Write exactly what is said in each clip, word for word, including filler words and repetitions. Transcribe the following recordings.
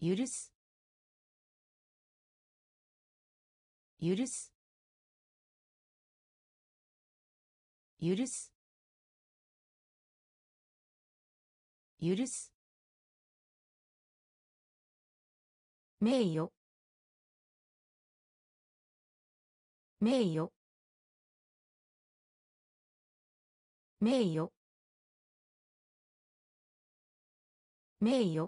許す許す許す許す名誉名誉名誉名誉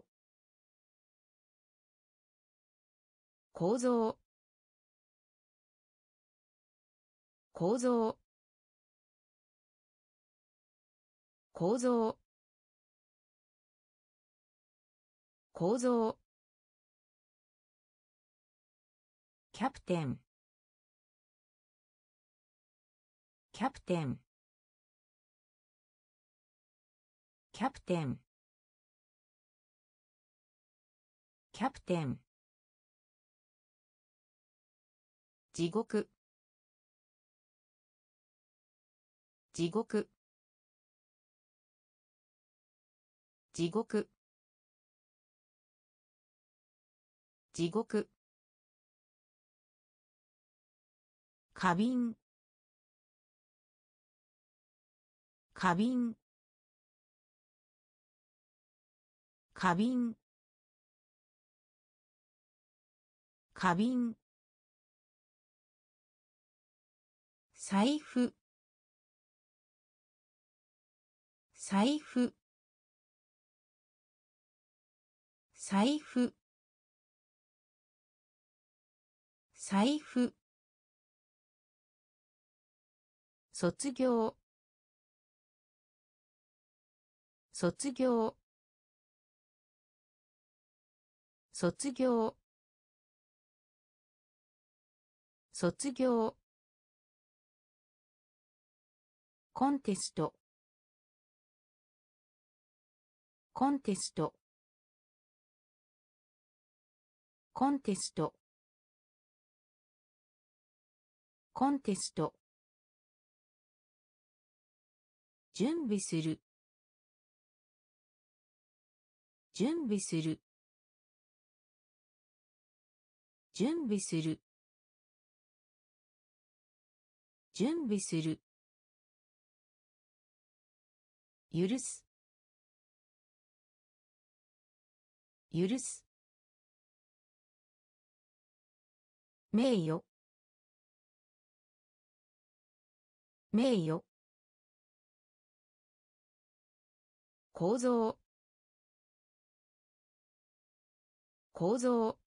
構造構造構造構造キャプテンキャプテンキャプテンキャプテン地獄地獄地獄地獄花瓶花瓶花瓶花瓶財布財布財布財布卒業卒業卒業卒業コンテストコンテストコンテストコンテスト準備する準備する準備する準備する許す許す名誉名誉構造構造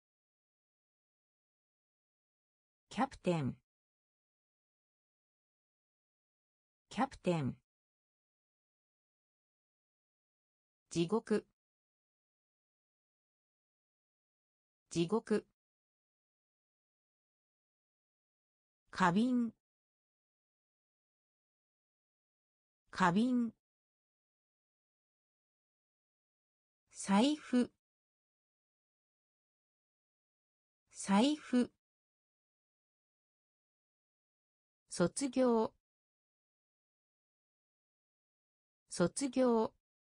キャプテンキャプテン地獄地獄花瓶花瓶財布財布卒業卒業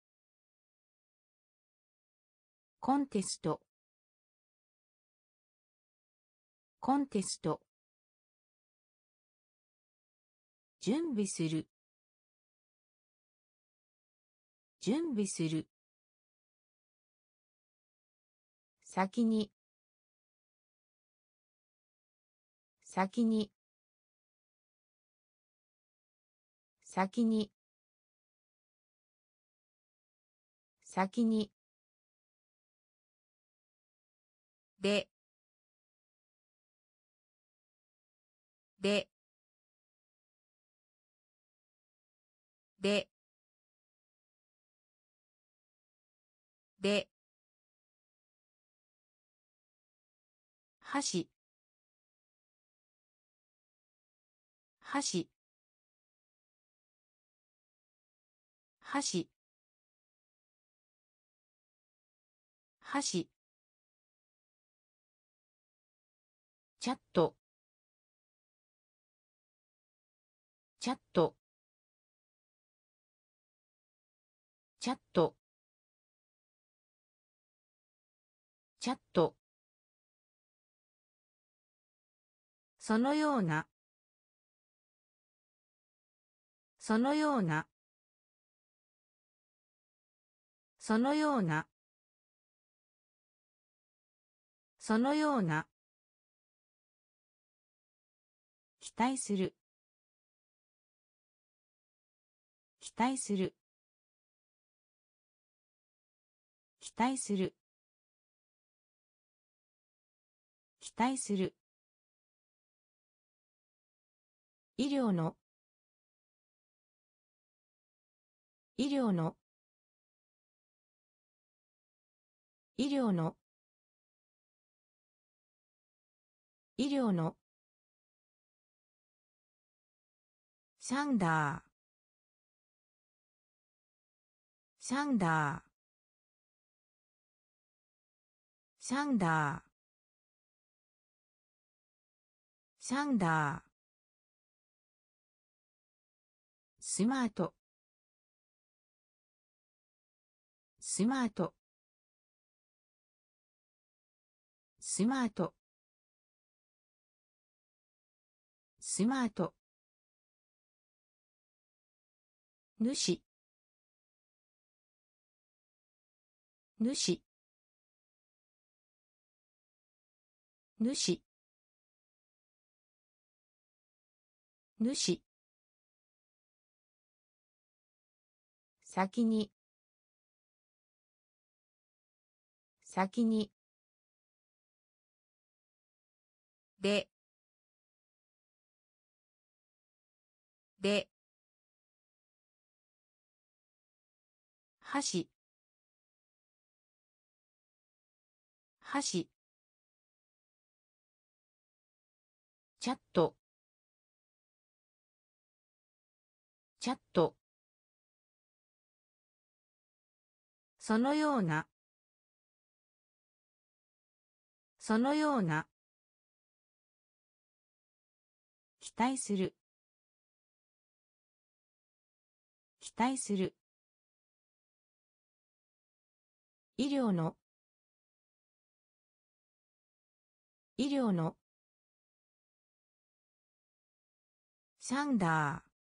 コンテストコンテスト準備する準備する先に先に先に先にでででで箸箸箸箸チャットチャットチャットチャット。そのような。そのような。そのような。そのような。期待する。期待する。期待する。期待する。医療の。医療の。医療の。医療の。サンダー。サンダー。サンダー。サンダー。スマート。スマート。スマート。スマート。主。主。主。主。先に。先に。で。で。箸。箸。チャット。チャット。そのような。そのような。期待する。期待する。医療の。医療の。サンダー。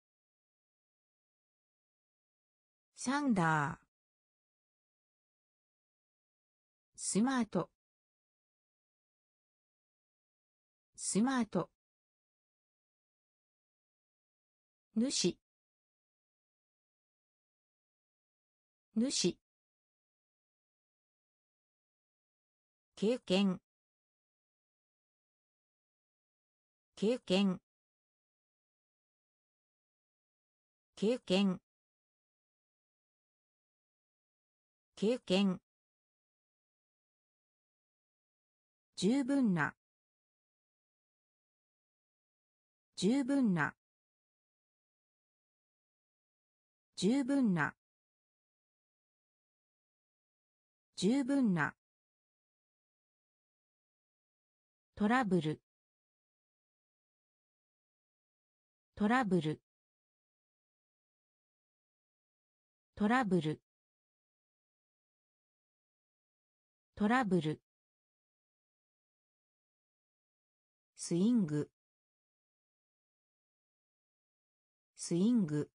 サンダー。スマート。スマート。主。主。経験。経験。経験。経験。十分な。十分な。十分な。十分な。トラブル。トラブル。トラブル。トラブル。スイング。スイング。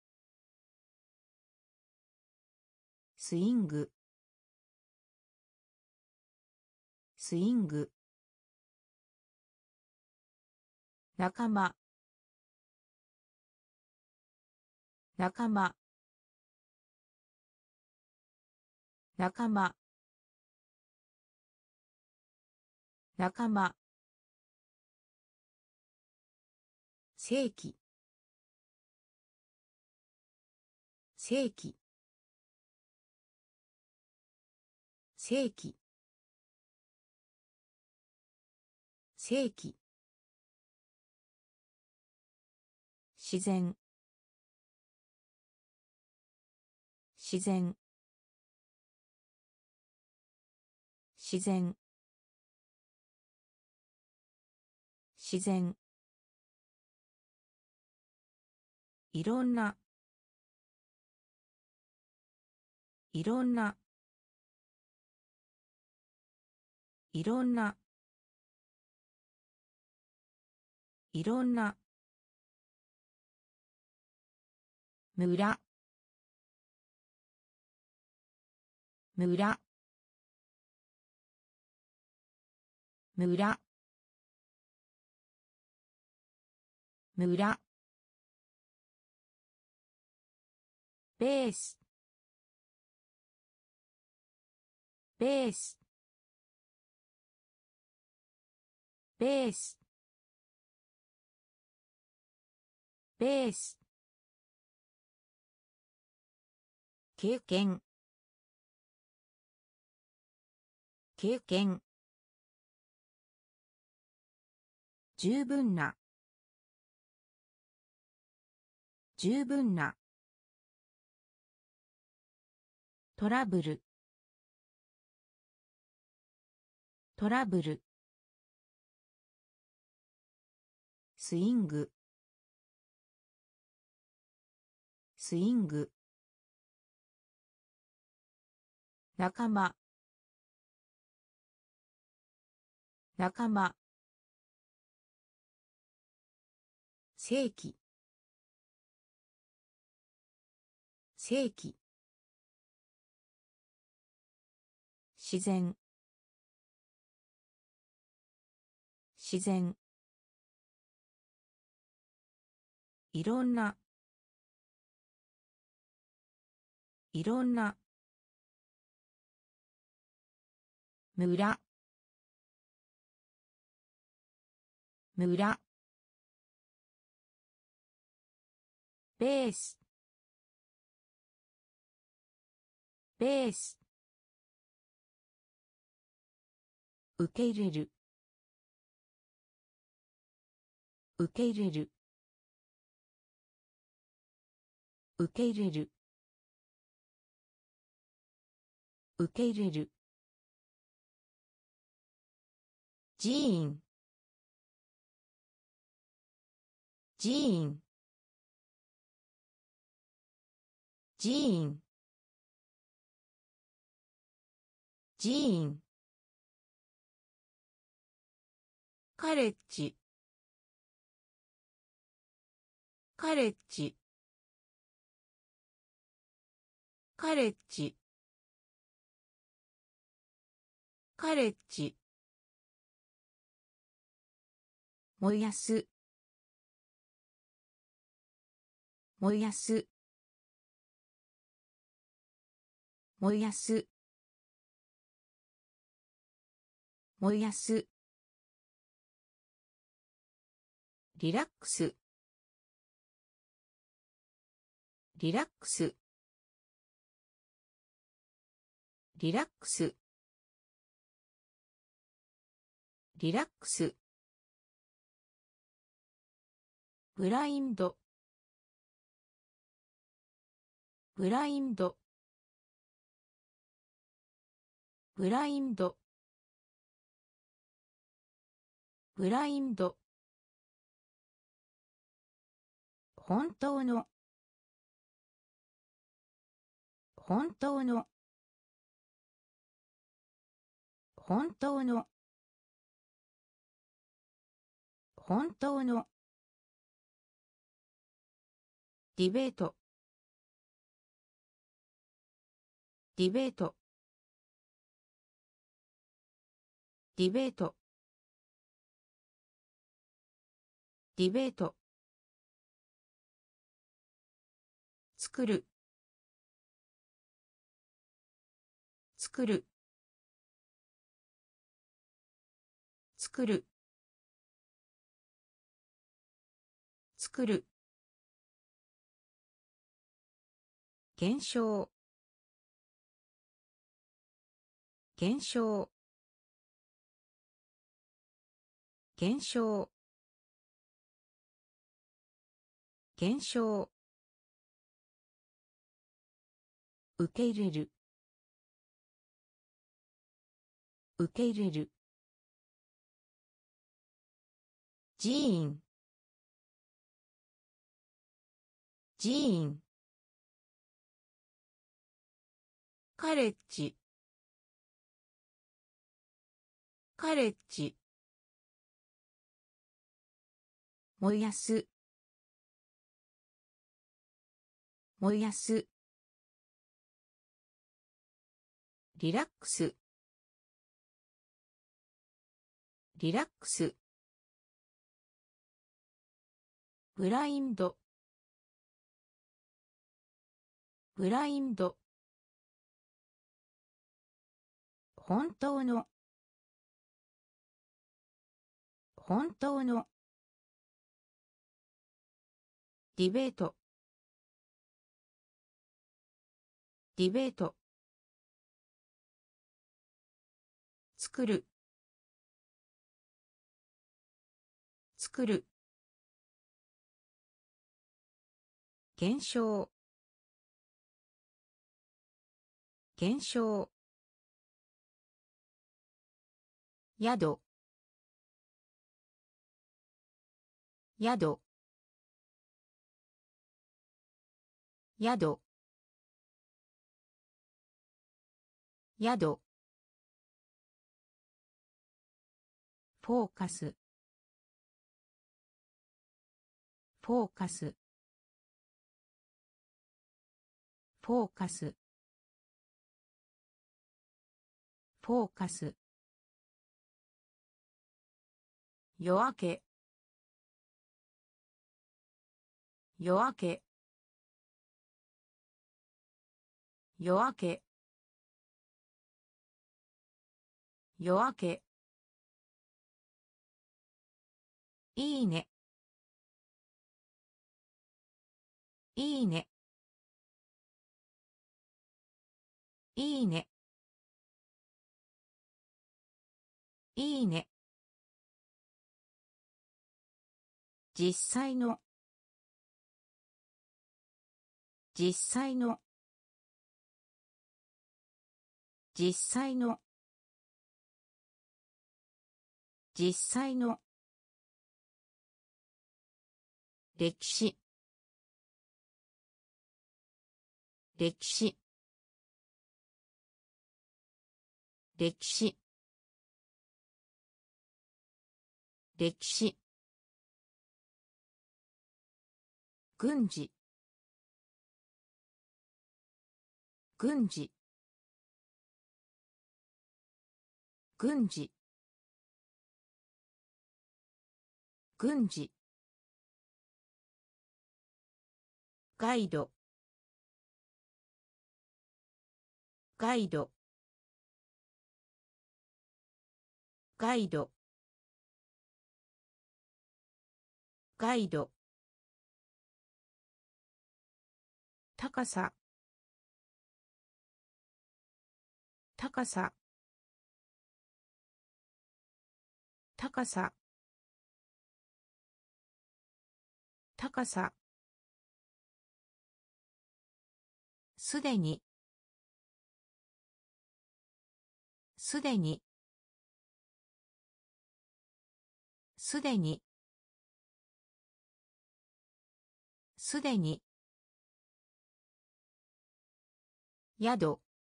スイング。スイング。仲間。仲間。仲間。仲間。正規。正規。正規。正規。自然。自然。自然。自然。いろんな。いろんな。 いろんな、いろんな、村、村、村、村、ベース、ベース、ベース、ベース、経験、経験、十分な、十分な、トラブル、トラブル、スイング、スイング、仲間、仲間、世紀、世紀、自然、自然、いろんな、いろんな、村、村、ベース、ベース、受け入れる、受け入れる、受け入れる、受け入れる、寺院、寺院、寺院、寺院、カレッジ、カレッジ、カレッジ、カレッジ、燃やす、燃やす、燃やす、燃やす、リラックス、リラックス、リラックス、リラックス、ブラインド、ブラインド、ブラインド、ブラインド、本当の、本当の、本当の、本当の、ディベート、ディベート、ディベート、ディベート、作る、作る、作る、作る、減少、減少、減少、減少、受け入れる、受け入れる、寺院、寺院、カレッジ、 カレッジ燃やす燃やすリラックスリラックスブラインドブラインド本当の本当のディベートディベート作る作る現象現象宿宿宿宿フォーカスフォーカスフォーカスフォーカス夜明け夜明け夜明け夜明けいいねいいねいいねいいね実際の実際の実際の実際の歴史歴史歴史歴史軍事軍事軍事軍事ガイドガイドガイドガイド高さ高さ高さ高さすでにすでにすでにすでに宿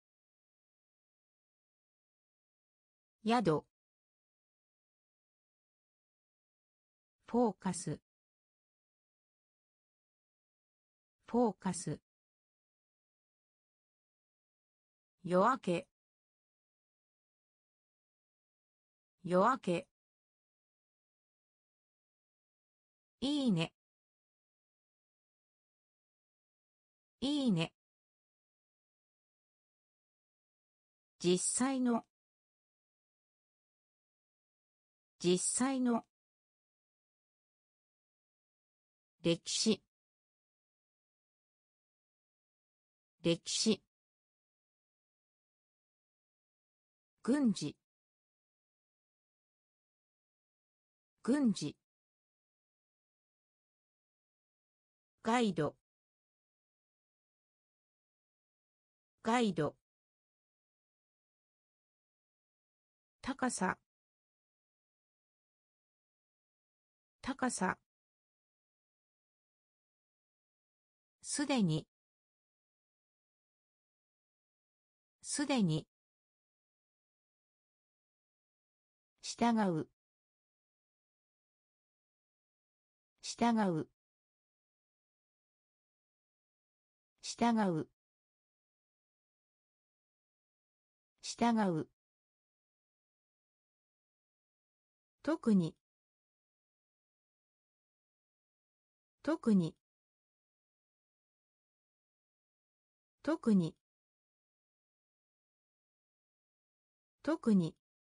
宿フォーカスフォーカス夜明け夜明けいいねいいね実際の実際の歴史歴史軍事軍事ガイドガイド高さ高さすでにすでに従う従う従う従う特に特に特に特に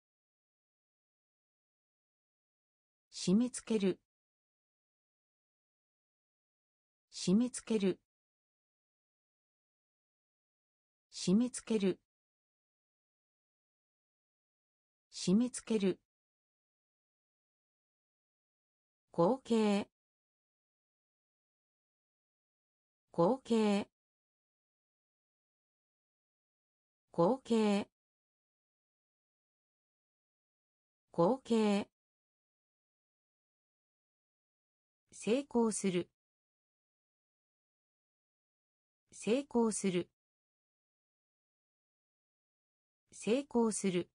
締め付ける締め付ける締め付ける締め付ける合計合計合計合計成功する成功する成功する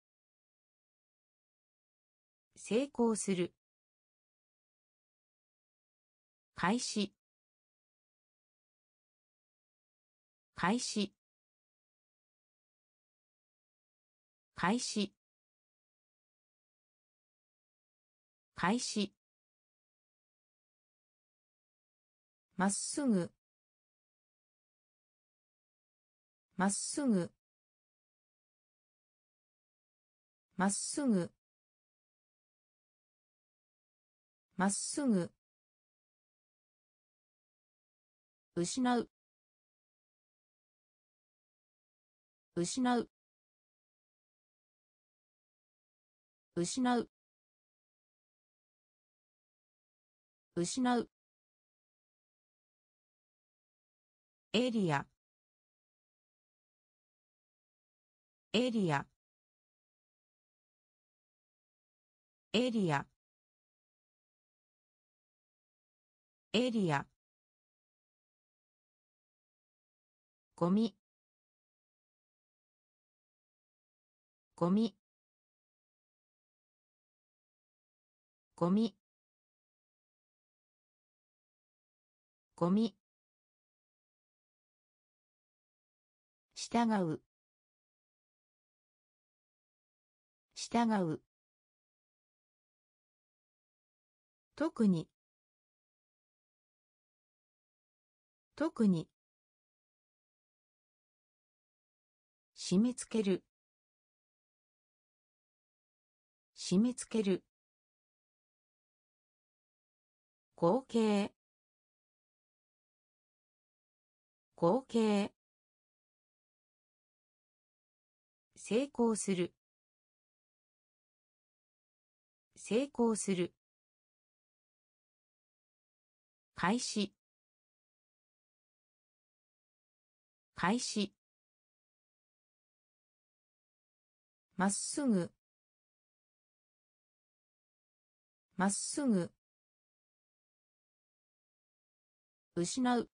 成功する開始開始開始開始まっすぐまっすぐまっすぐまっすぐ失う失う失う失うエリアエリアエリアエリアゴミゴミゴミゴミ従う従う特に特に締め付ける締め付ける合計合計成功する成功する開始開始まっすぐまっすぐ失う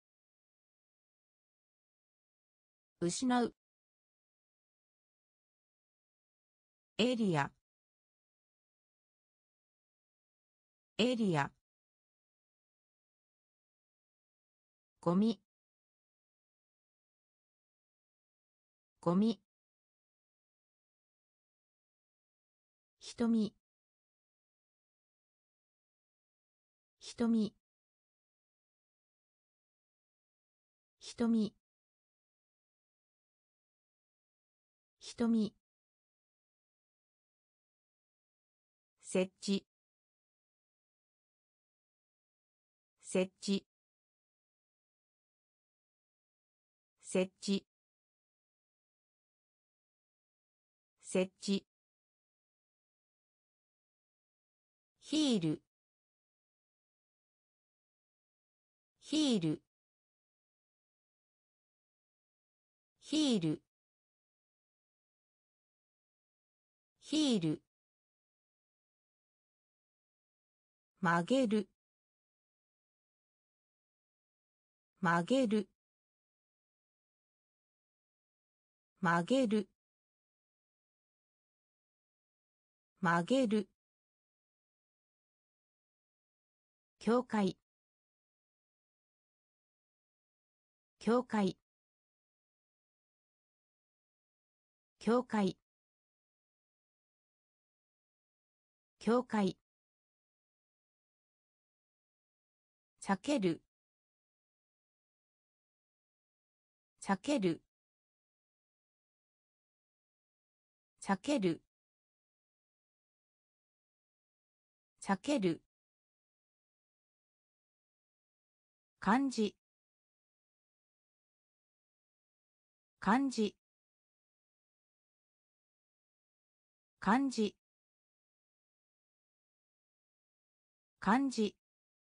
失うエリアエリアゴミゴミ瞳瞳瞳瞳設置設置設置設置ヒールヒールヒールヒール曲げる曲げる曲げる曲げる境界境界境界境界避ける避ける避ける避ける漢字漢字漢字漢字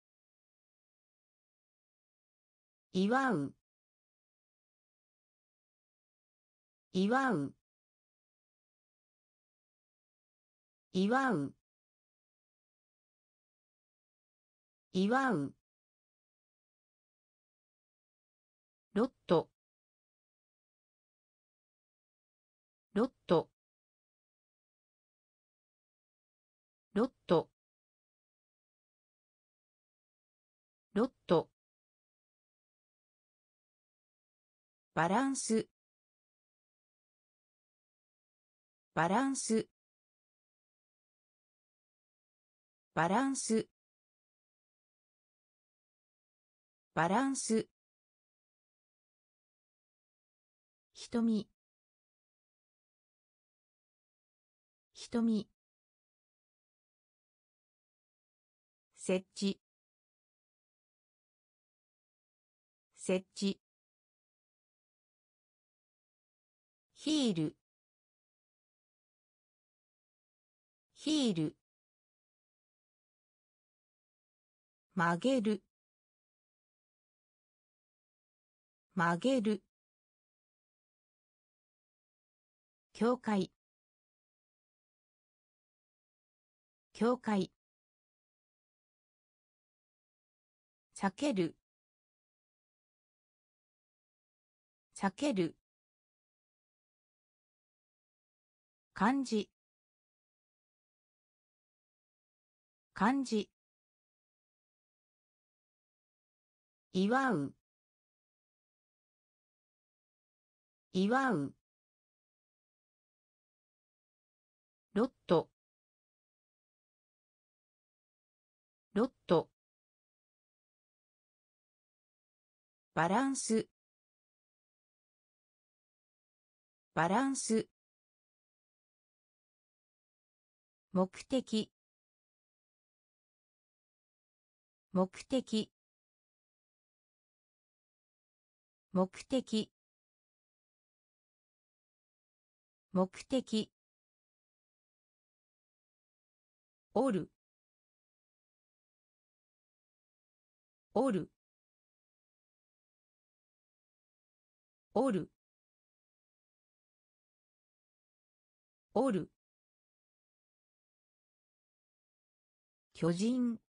祝う祝う祝う祝うロットロットロットロットバランスバランスバランスバランス瞳瞳設置設置ヒールヒール曲げる曲げる境界境界避ける避ける漢字漢字祝う祝うロットロットバランスバランス目的目的目的目的おるおるおるおる巨人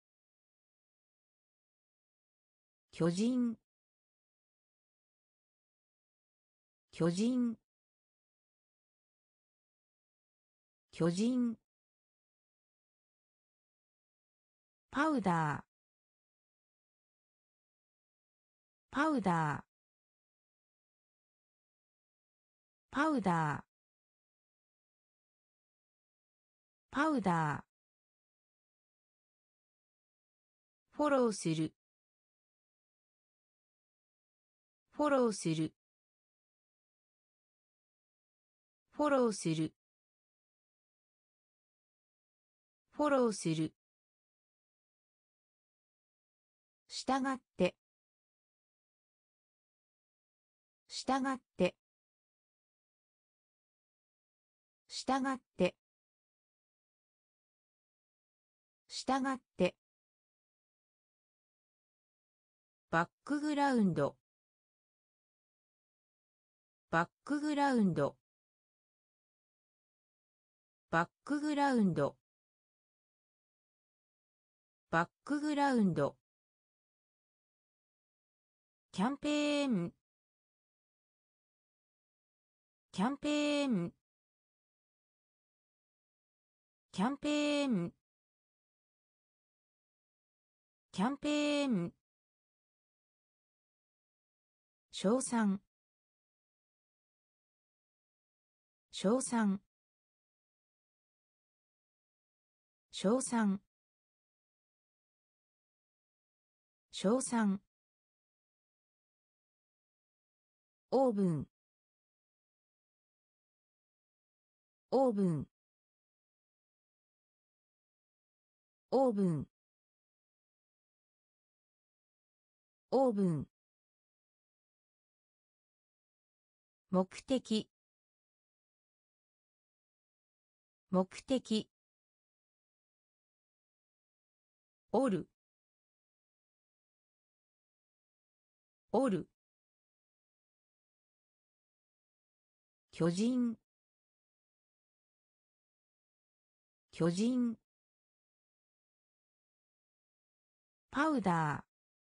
巨人巨人巨人パウダーパウダーパウダーパウダーフォローするフォローするフォローするフォローするしたがってしたがってしたがってしたがってバックグラウンドバックグラウンドバックグラウンドバックグラウンドキャンペーンキャンペーンキャンペーンキャンペーン称賛称賛称賛称賛オーブンオーブンオーブンオーブン目的目的おるおる巨人巨人パウダー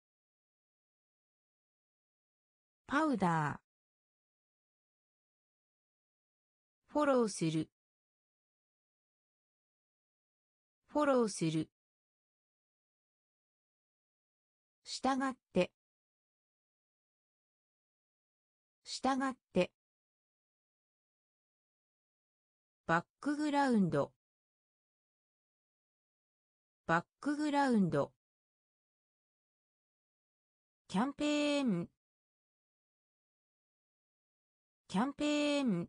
パウダーフォローするフォローするしたがってしたがってバックグラウンドバックグラウンドキャンペーンキャンペーン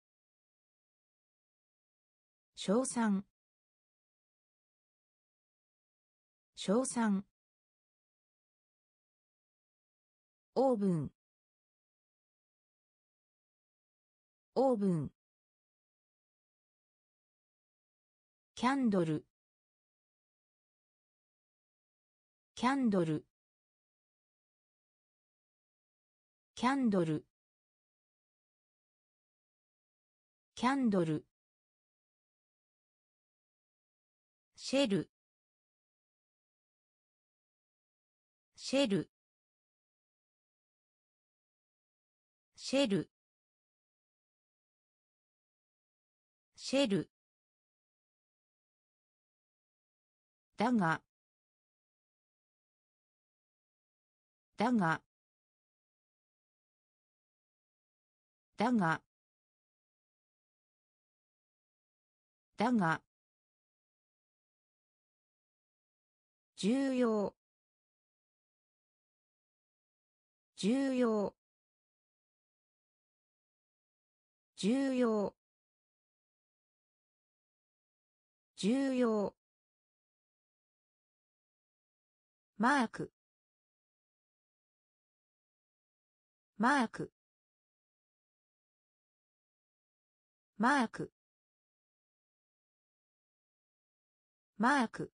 称賛称賛オーブンオーブンキャンドルキャンドルキャンドルキャンドルシェルシェルシェルシェルだがだがだがだが重要重要重要重要マークマークマークマーク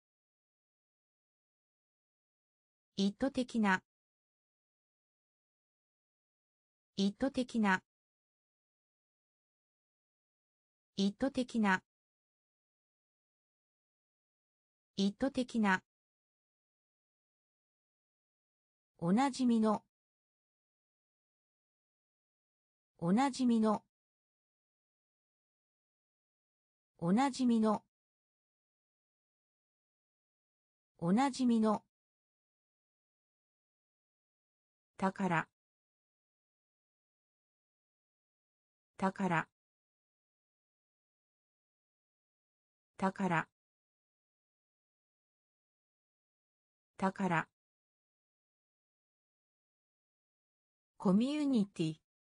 意図的な意図的な意図的な意図的なおなじみのおなじみのおなじみのおなじみの宝宝宝宝コミュニティ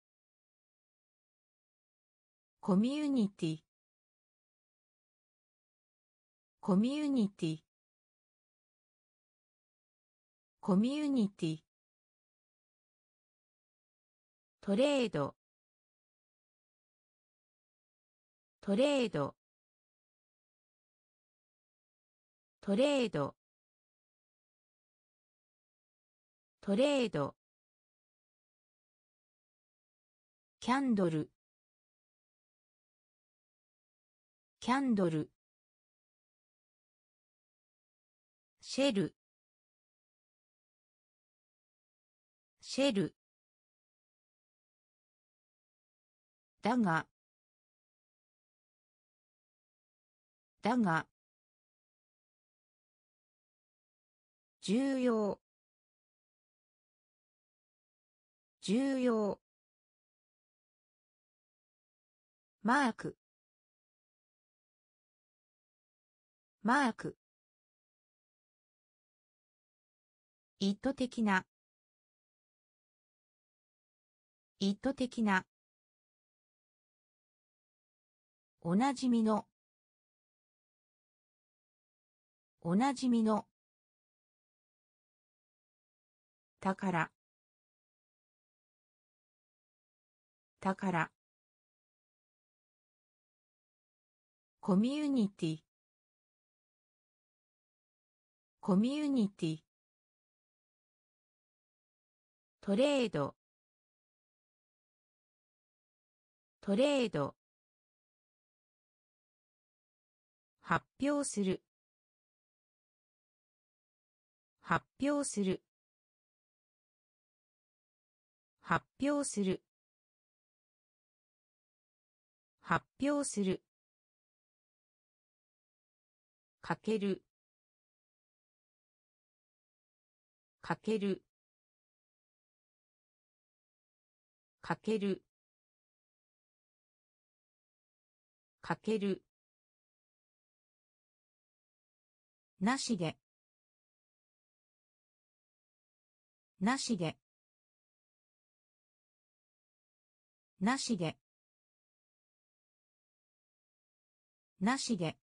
コミュニティコミュニティコミュニティトレードトレードトレードトレードキャンドルキャンドルシェルシェルだがだが重要重要マークマーク意図的な意図的なおなじみのおなじみの宝宝コミュニティコミュニティトレードトレード発表する発表する発表する発表するかけるかけるかけるかけるなしでなしでなしでなしで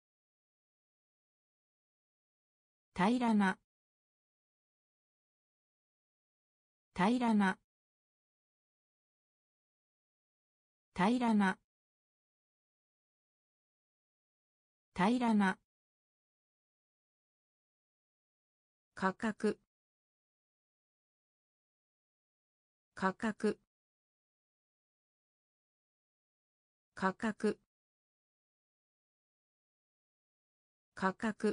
平らな平らな平らな平らな価格価格価格価格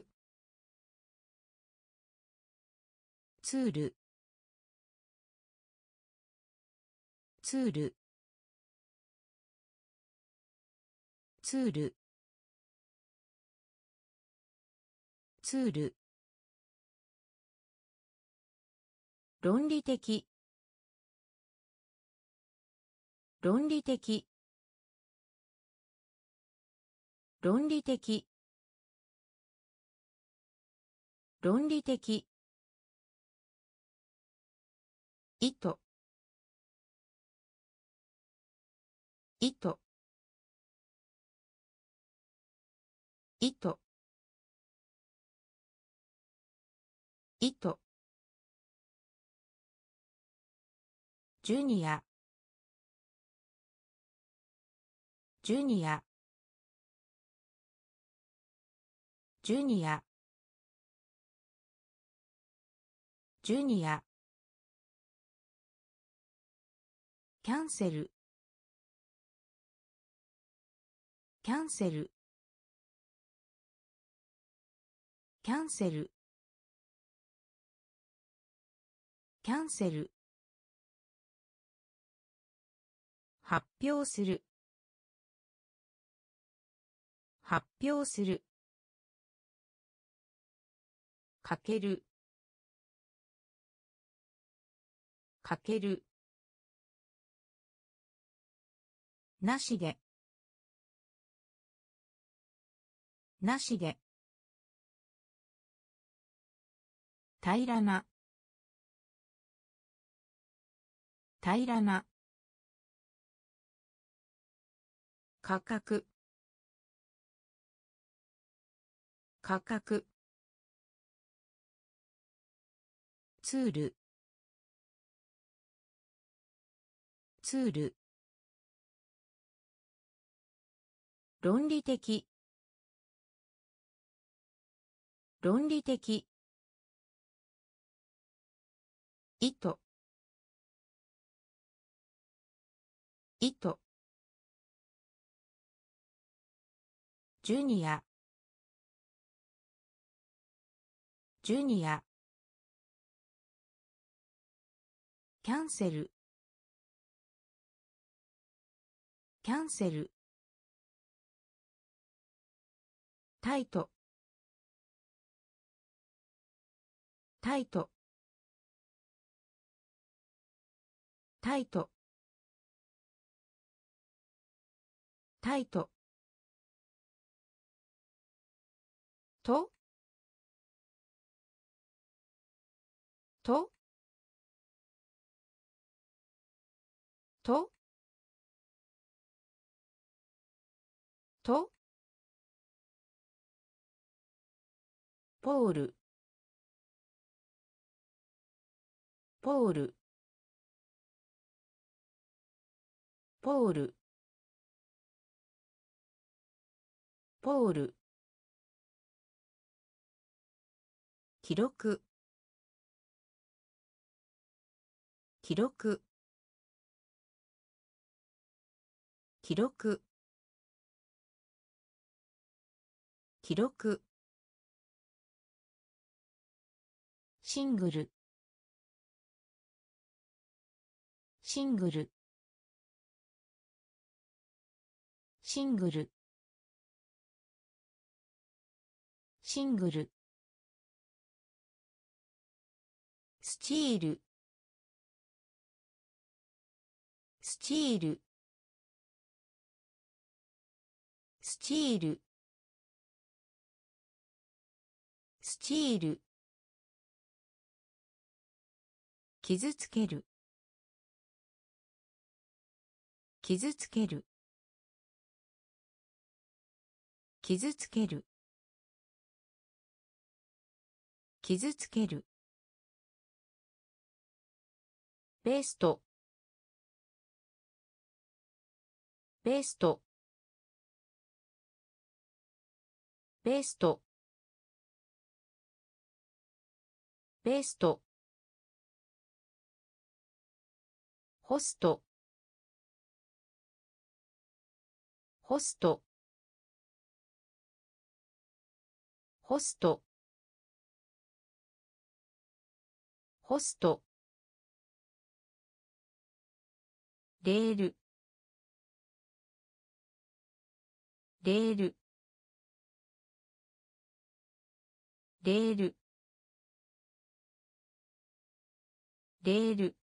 ツールツールツールツール論理的論理的論理的論理的意図意図意図意図ジュニアジュニアジュニアジュニアキャンセルキャンセルキャンセルキャンセル発表する発表するかけるかけるなしでなしで平らな平らな価格価格ツールツール論理的論理的意図意図ジュニアジュニアキャンセルキャンセルタイトタイトタイトタイトととととポールポールポールポール記録記録記録記録シングルシングルシングルシングルスチールスチールスチールスチール傷つける傷つける傷つける傷つけるベストベストベストベストホストホストホストホストレールレールレールレール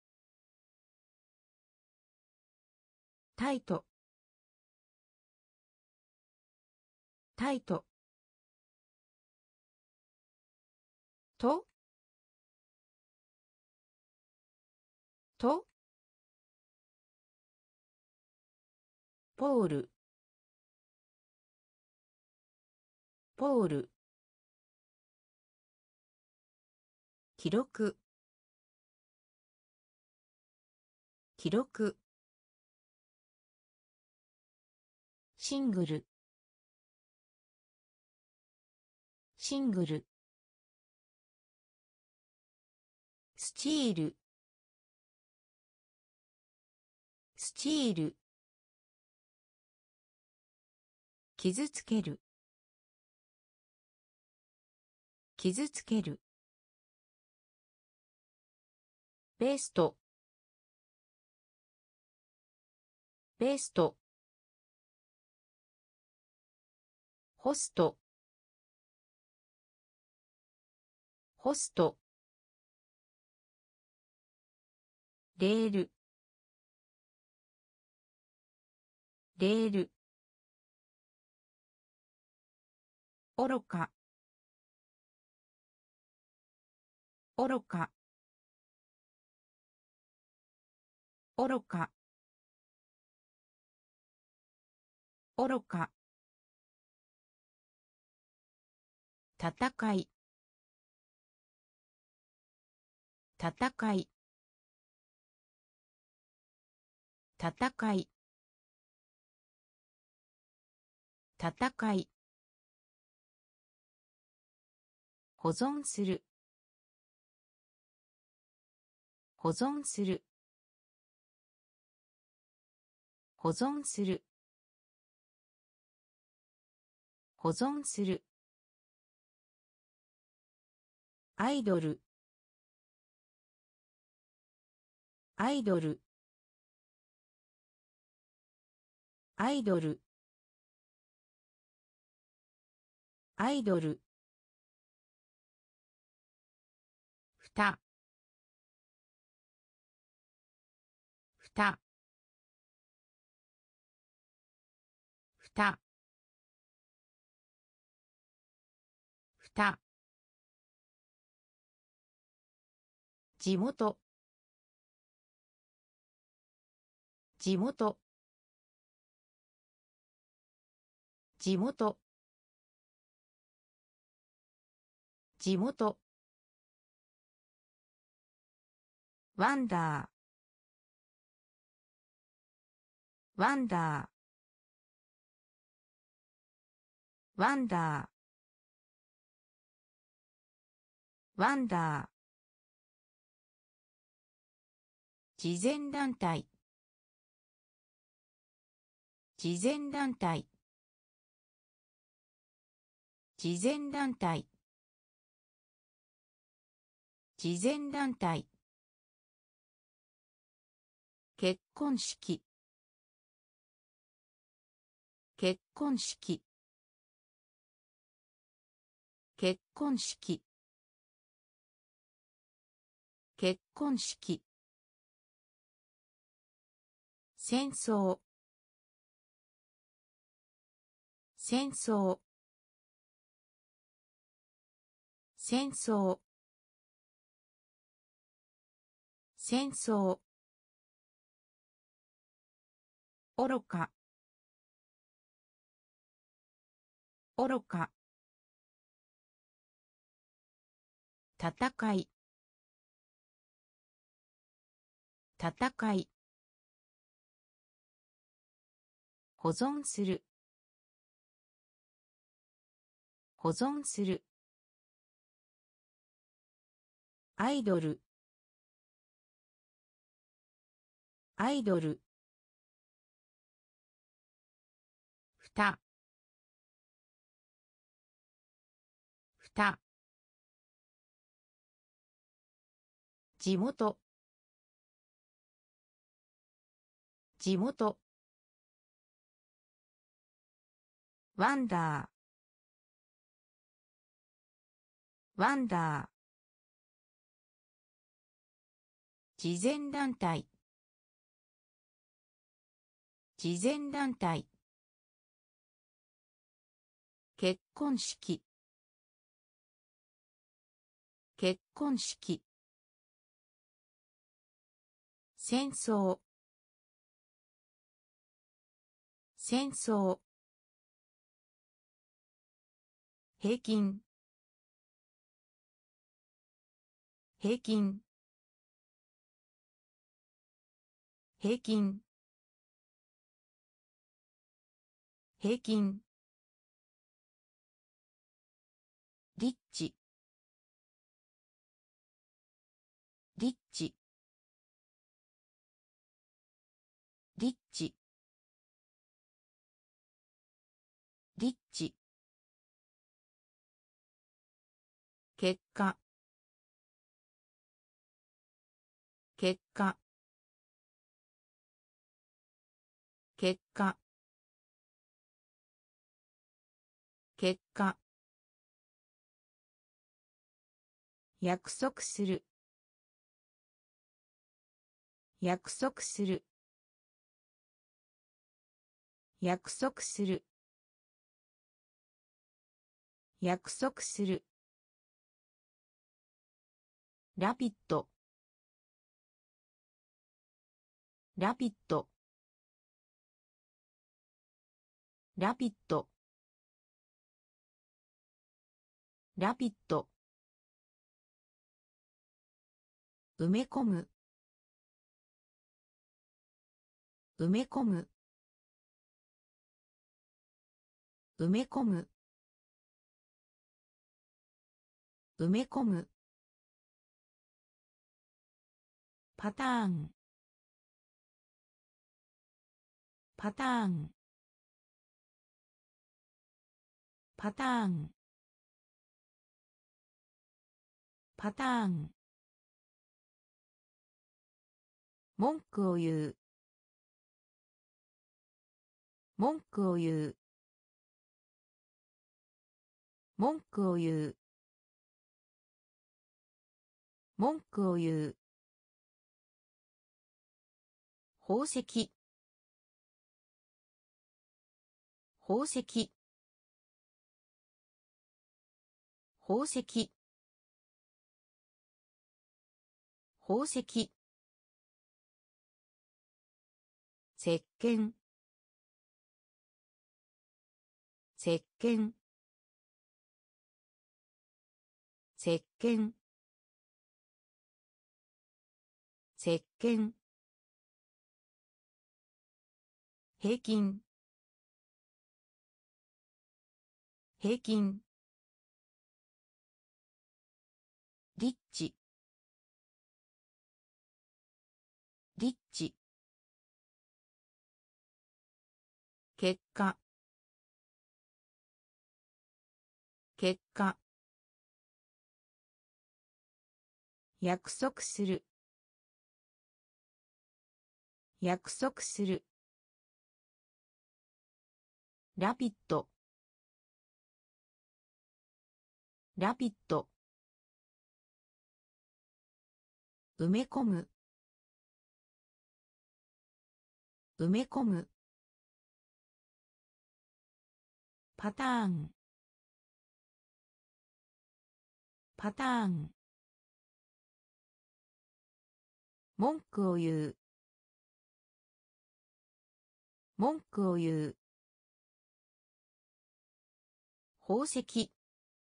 タイトタイトととポールポール記録記録シングルシングルスチールスチール傷つける傷つけるベストベストホストホストレールレール愚か愚か愚か愚か戦い戦い戦い戦い保存する保存する保存する保存するアイドルアイドルアイドルアイドル、ふた、ふた、ふた、ふた、地元、地元、地元、地元、ワンダー、ワンダー、ワンダー、ワンダー、慈善団体、慈善団体、慈善団体、慈善団体、結婚式、結婚式、結婚式、結婚式、戦争、戦争、戦争、戦争、愚か、愚か、戦い、戦い、保存する、保存する、アイドル、アイドル、ふた、ふた、地元、地元、ワンダー、ワンダー、慈善団体、慈善団体、結婚式、結婚式、戦争、戦争、平均、平均、平均、平均、リッチ、リッチ、リッチ、リッチ、結果、結果、結果、結果、約束する、約束する、約束する、約束する、ラピッド、ラピッド、ラピッド、ラピッド、埋め込む、埋め込む、埋め込む、埋め込む、パターン、パターン、パターン、パターン、文句を言う、文句を言う、 文句を言う。文句を言う。宝石。宝石。宝石。宝石。石鹸。石鹸。石鹸。石鹸。平均。平均。リッチ。リッチ。結果。結果。約束する。約束する。ラピッド。ラピッド。埋め込む。埋め込む。パターン。パターン。文句を言う。文句を言う。宝石。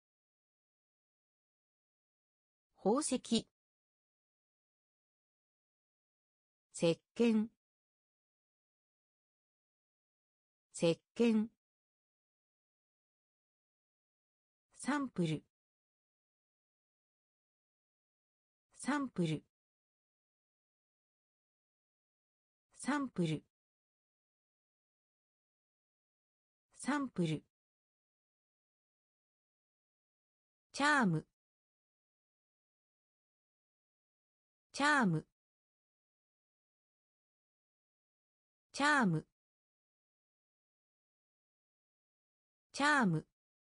宝石。石鹸。石鹸。サンプル。サンプル。サンプル。サンプル。チャーム。チャーム。チャーム。チャーム。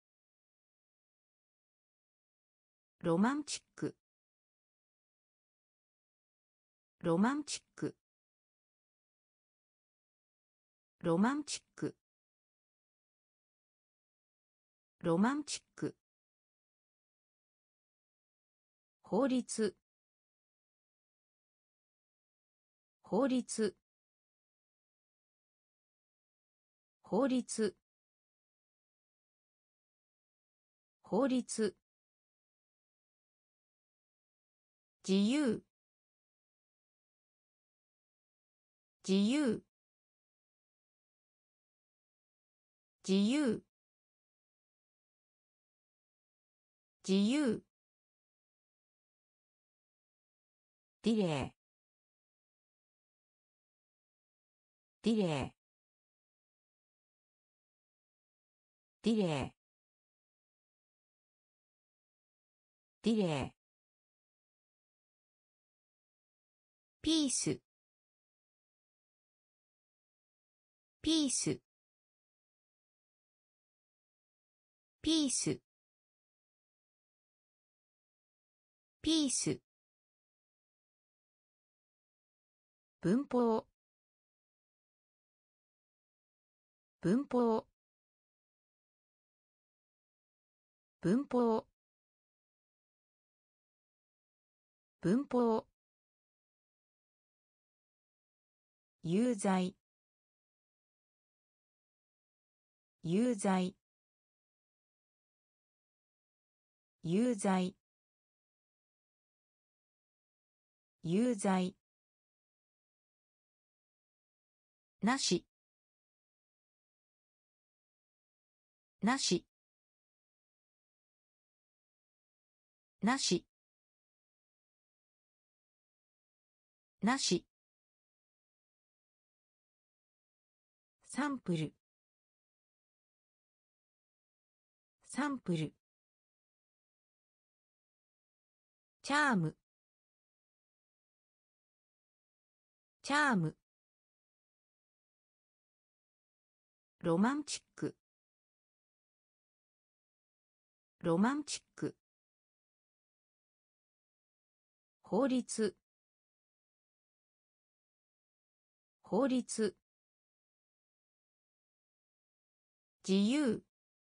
ロマンチック。ロマンチック。ロマンチック。ロマンチック。法律。法律。法律。法律。自由。自由。自由。自由。ディレイ。ディレイ。ディレイ。ディレイ。ピース。ピース。ピース。ピース。文法。文法。文法。文法。有罪。有罪。有罪。有罪。なし。なし。なし。なし。サンプル。サンプル。チャーム。チャーム。ロマンチック。 ロマンチック。法律。法律。自由。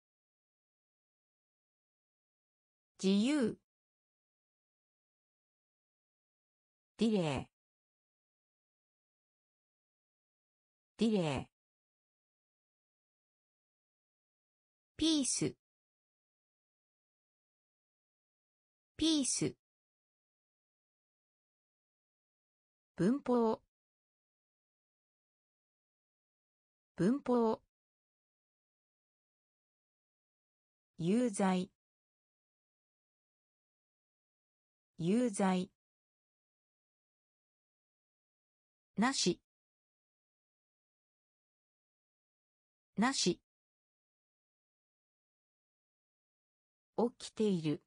自由。ディレイ。ディレイ。ピース。ピース。文法。文法。有罪。有罪。なし。なし。起きている。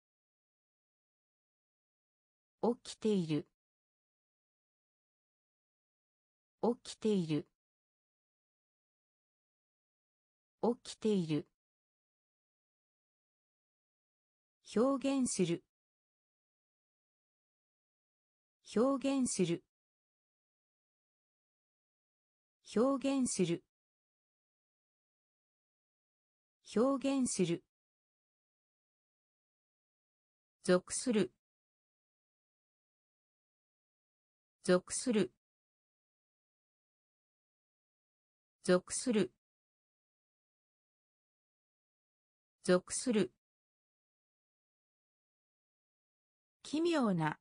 起きている。起きている。起きている。表現する。表現する。表現する。表現する。属する。属する。属する。属する。奇妙な。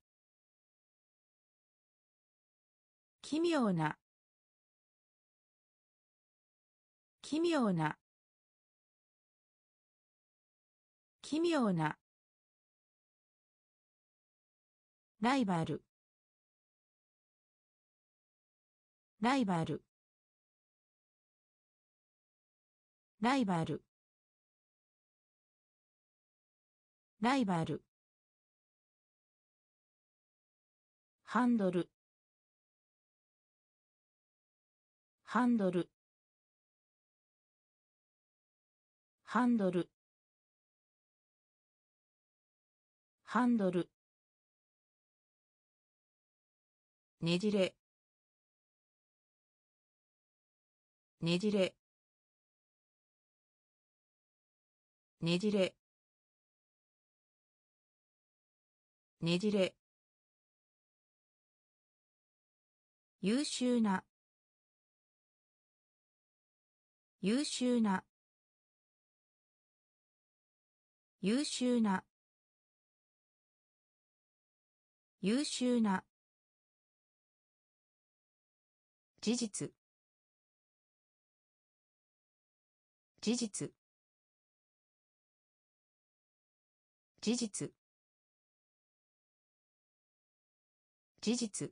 奇妙な。奇妙な。奇妙な。ライバル。ライバル。ライバル。ライバル。ハンドル。ハンドル。ハンドル。ハンドル。ねじれ。ねじれ。ねじれ。ねじれ。優秀な。優秀な。優秀な。優秀な。事実。事実。事実。事実。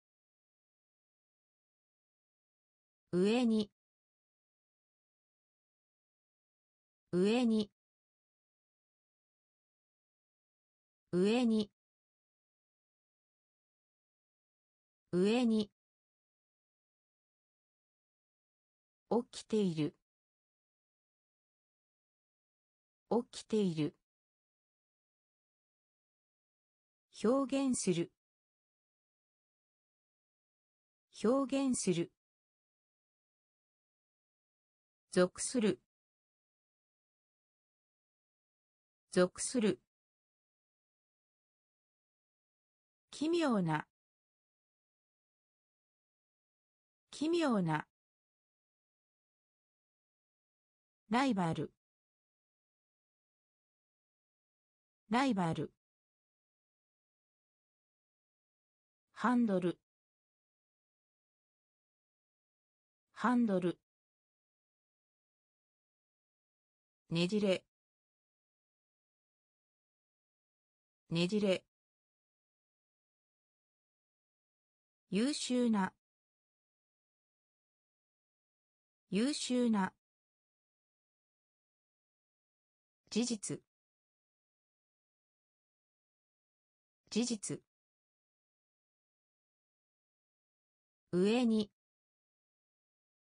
上に。上に。上に。上に。起きている。起きている。表現する。表現する。属する。属する。奇妙な。奇妙な。ライバル。ライバル。ハンドル。ハンドル。ねじれ。ねじれ。優秀な。優秀な。事実。事実。上に。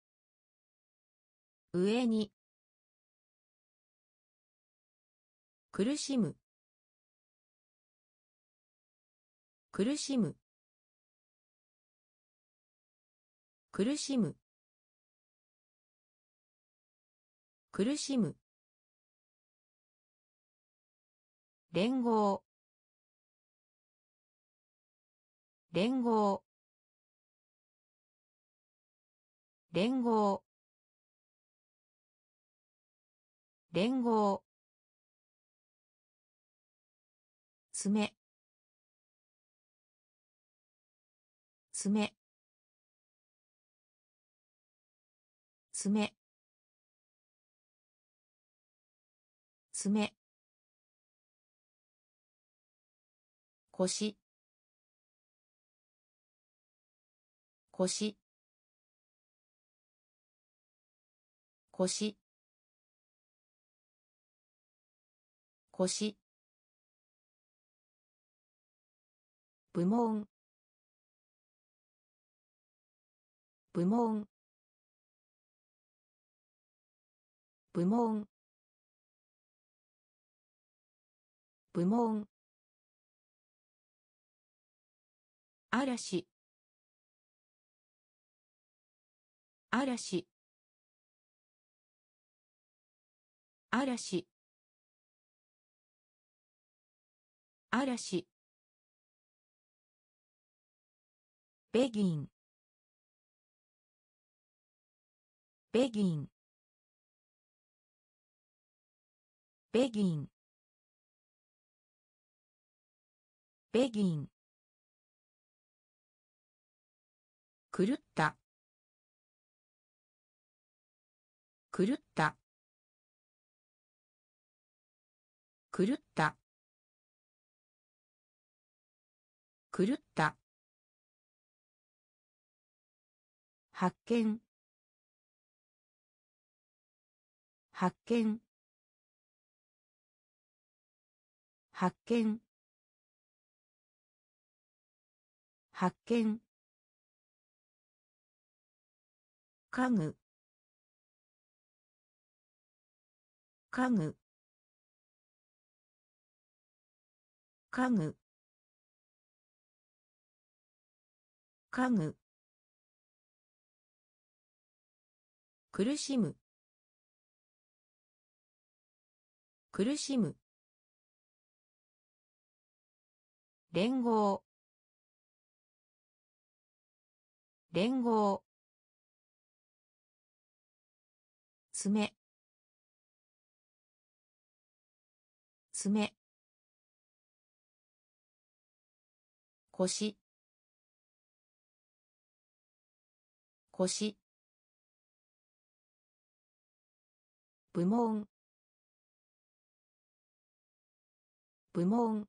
上に。 苦しむ苦しむ苦しむ苦しむ連合連合連合連合爪爪爪爪腰腰腰腰部門部門部門部門嵐嵐嵐嵐ベギンベギンベギンベギン狂った狂った狂った狂った発見発見発見発見家具家具家具家具苦しむ苦しむ連合連合爪爪腰腰部門部門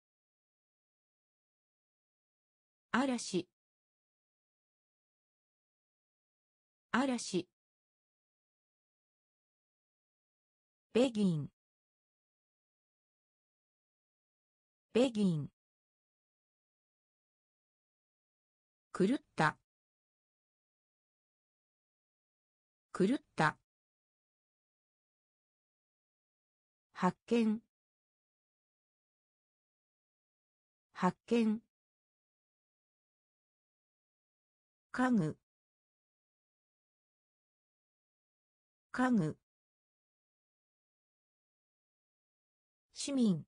嵐嵐ベギンベギン狂った狂った発見発見家具家具市民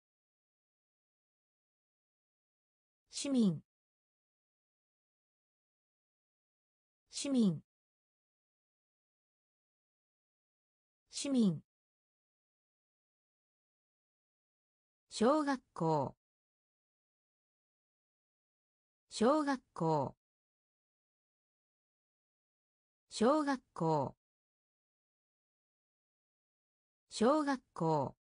市民市民市民小学校小学校小学校小学校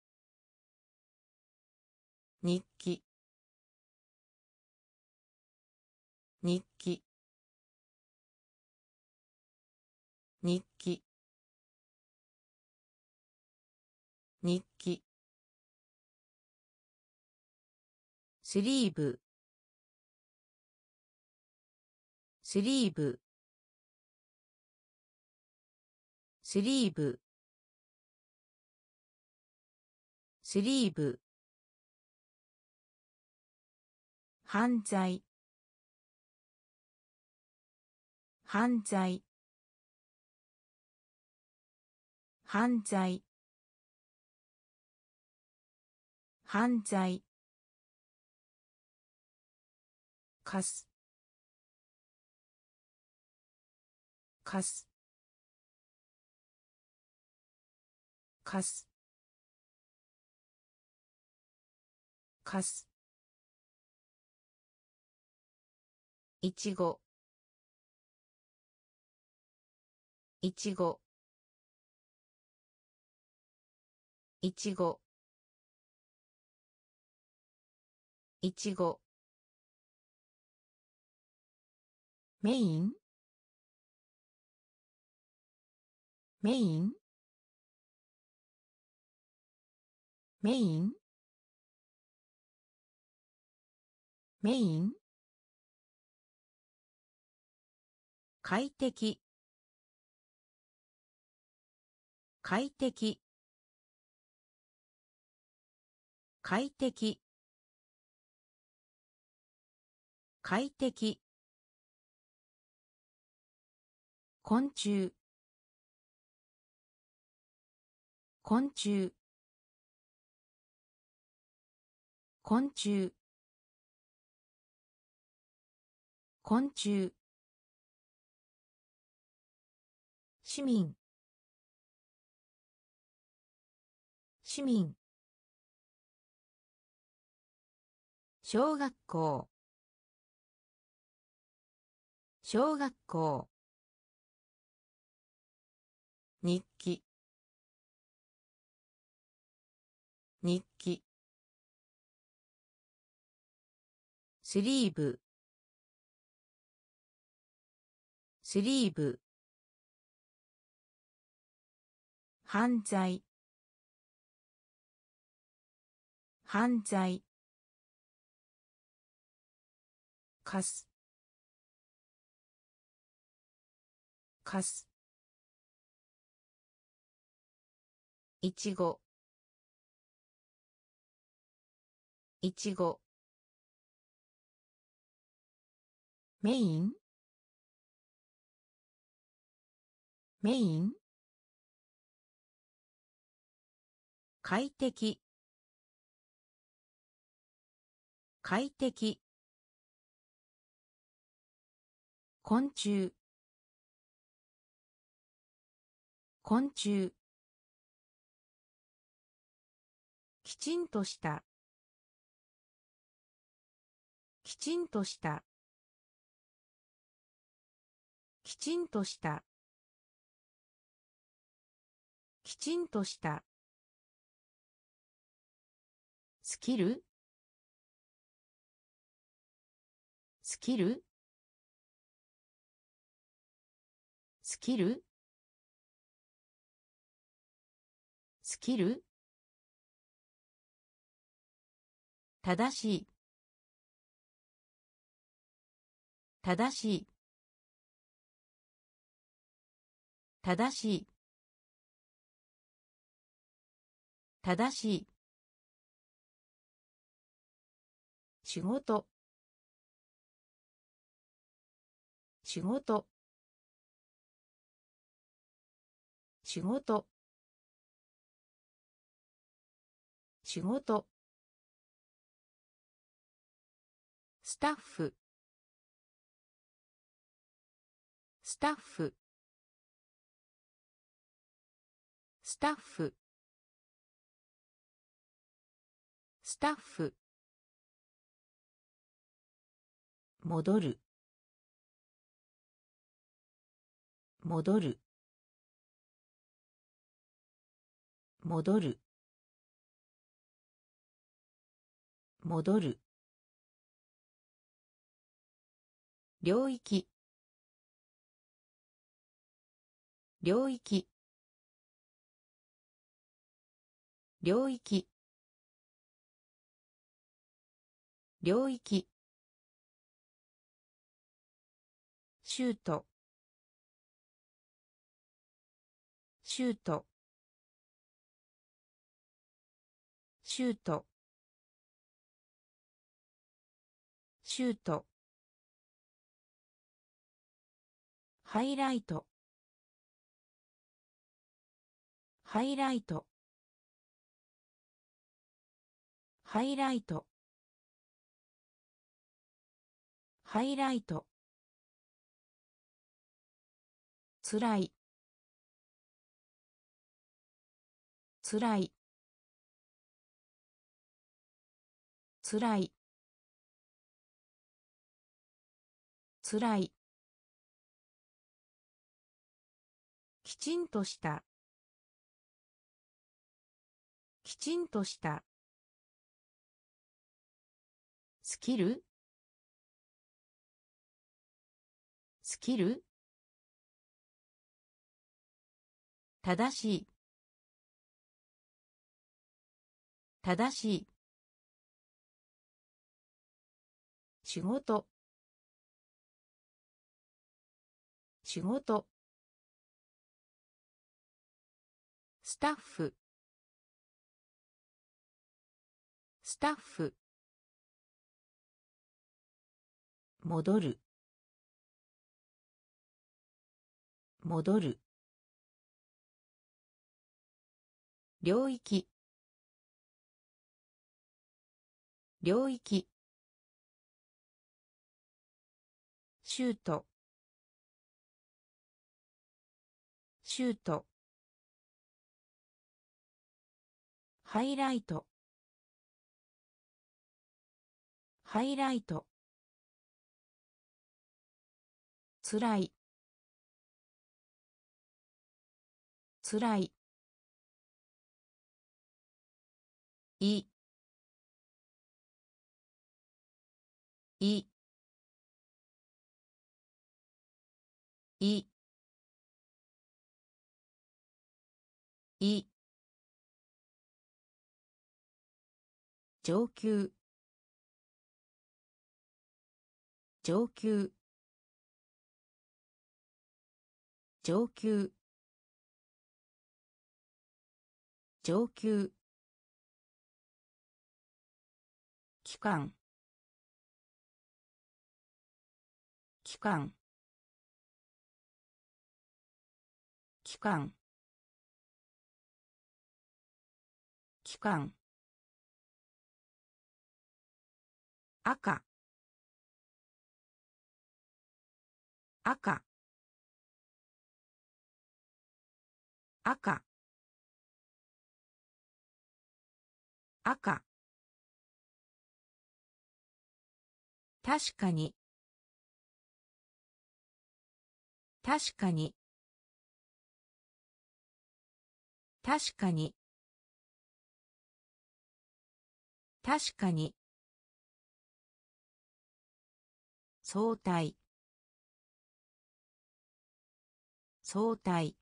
日記日記日記日記スリーブスリーブスリーブスリーブ、犯罪、犯罪、犯罪、犯罪、かす、かす、かす、かす、いちご、いちご、いちご、いちご、メイン、メイン、メイン、メイン、快適、快適、快適、快適、昆虫、昆虫、昆虫、昆虫、市民、市民、小学校、小学校、日記、日記、スリーブ、スリーブ、犯罪、犯罪、かす、かす、いちご、いちご、メイン、メイン、快適、快適、昆虫、昆虫、きちんとした、きちんとした、きちんとした、きちんとした、スキル、スキル、スキル、スキル、正しい、正しい、正しい、正しい、仕事、仕事、仕事、仕事、スタッフ、スタッフ、スタッフ、スタッフ、戻る、戻る、戻る、戻る、領域、領域、領域、領域、シュート、シュート、 シュートシュートハイライトハイライトハイライトハイライトつらいつらいつらいつらいきちんとしたきちんとしたスキルスキル正しい正しい仕事仕事スタッフスタッフ戻る戻る領域領域シュートシュートハイライトハイライトつらいつらいいいいい上級上級上級上級期間期間期間期間赤赤赤赤確かに確かに確かに確かに相対相対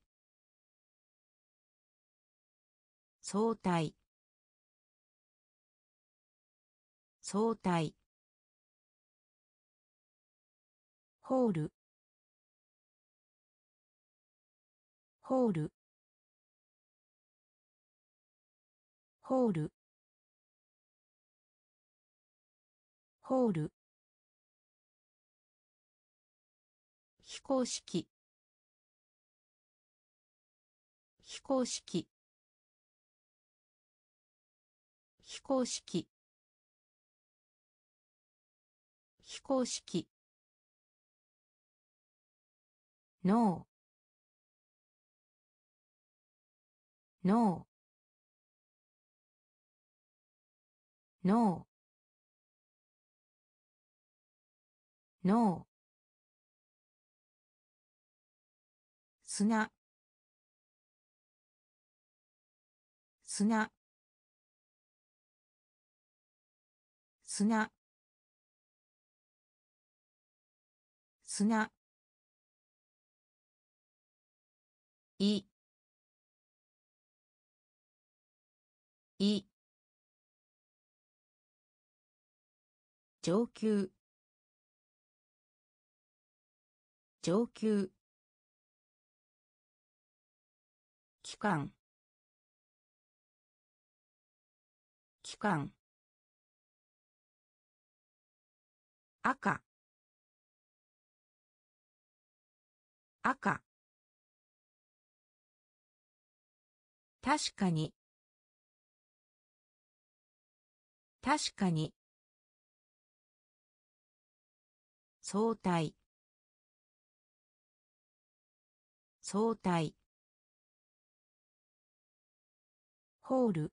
相対相対ホールホールホールホール非公式非公式非公式非公式ノーノーノーノー砂砂砂砂いい上級上級期間期期間赤赤確かに確かに相対相対ホール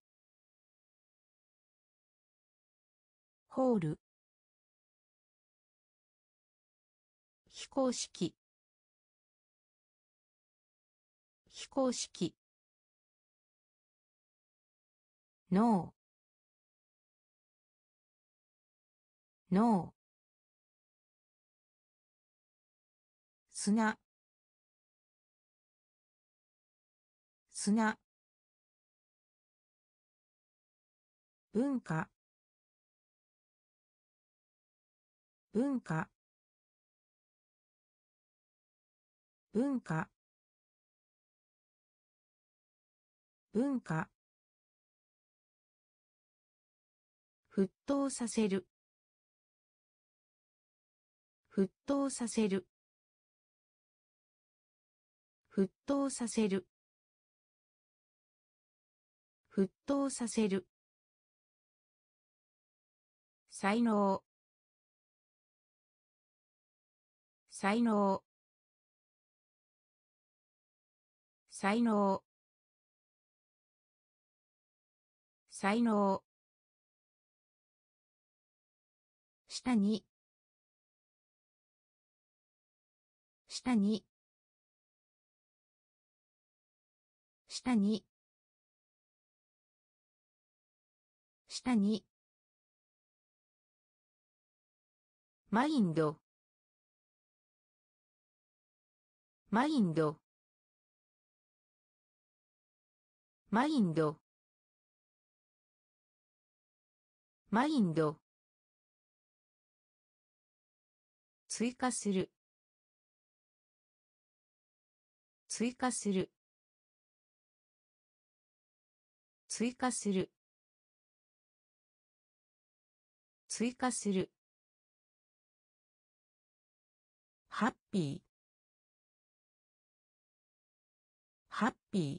ホール非公式非公式ノーノー砂砂文化文化文化文化沸騰させる沸騰させる沸騰させる沸騰させる才能才能才能才能下に下に下に下にマインドマインドマインドマインド追加する追加する追加する追加するハッピーハッピー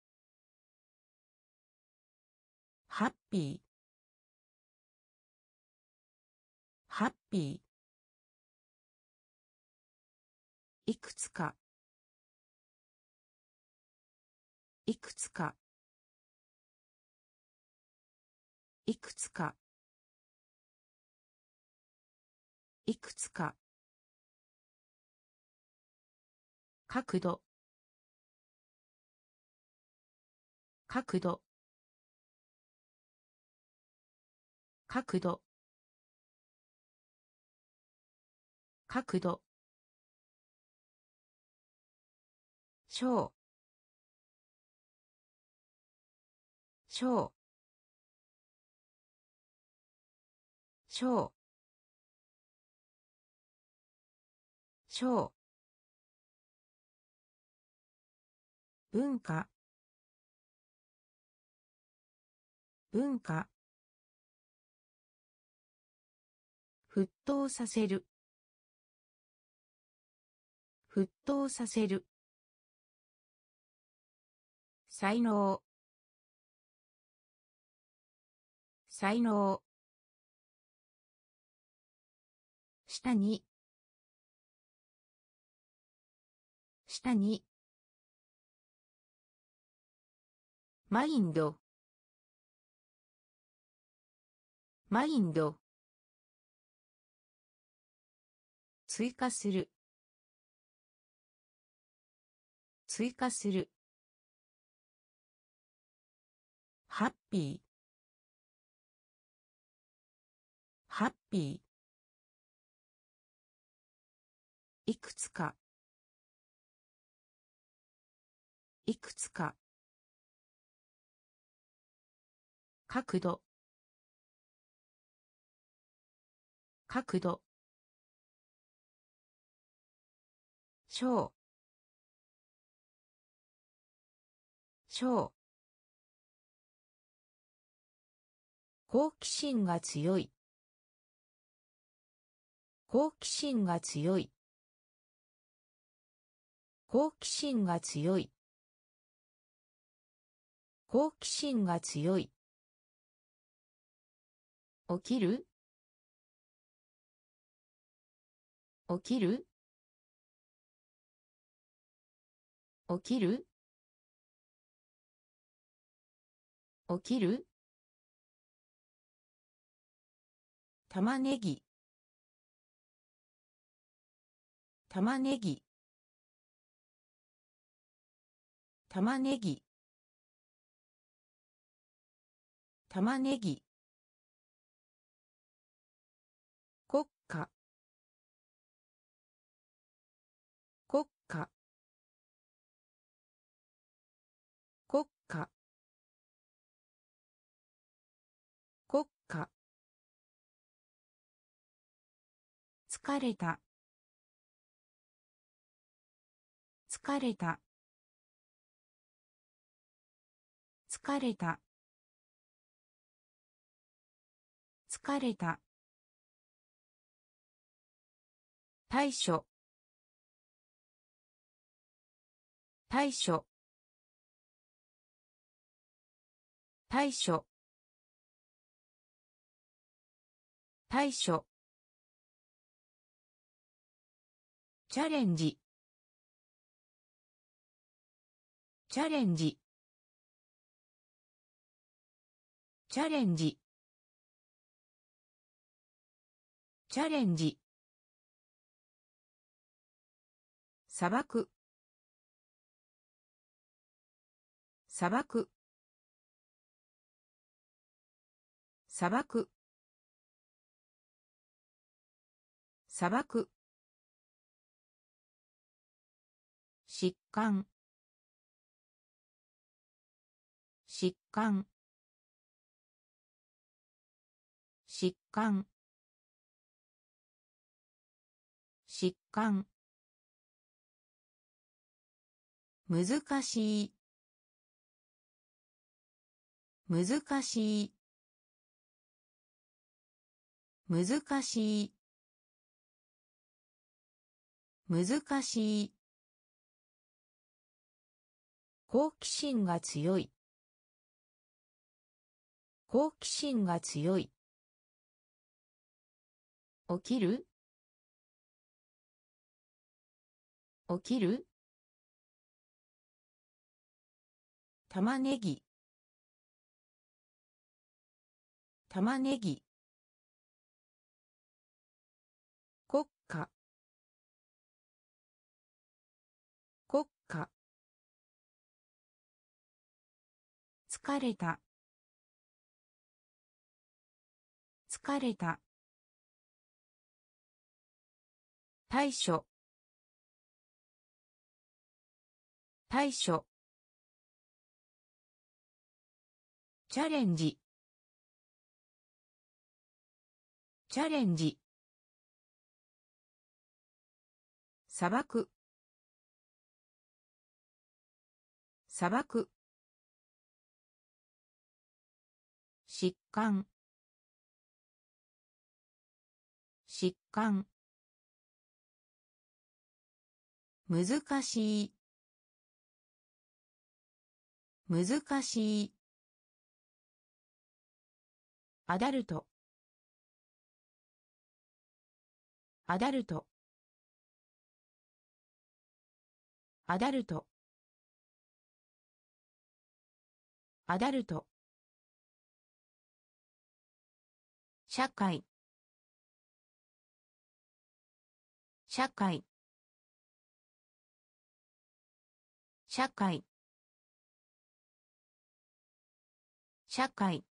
ハッピーハッピーいくつかいくつかいくつかいくつか角度角度角度角度小小小小文化文化沸騰させる沸騰させる才能才能下に下にマインドマインド追加する追加するハッピーハッピーいくつかいくつか角度角度小小好奇心が強い。好奇心が強い。好奇心が強い。好奇心が強い。起きる。起きる。起きる。起きる。玉ねぎ。玉ねぎ。玉ねぎ。玉ねぎ。国家。国家。国家。国家。疲れた。疲れた。疲れた。疲れた。対処。対処。対処。対処。チャレンジ。チャレンジ。チャレンジ。チャレンジ。砂漠。砂漠。砂漠。砂漠。疾患。疾患。疾患。疾患。難しい。難しい。難しい。難しい。好奇心が強い。好奇心が強い。起きる。起きる。玉ねぎ。玉ねぎ。国家。国家。疲れた。疲れた。対処。対処。チャレンジ。チャレンジ。砂漠。砂漠。疾患。疾患。難しい。難しい。アダルト。アダルト。アダルト。アダルト。社会。社会。社会。社会。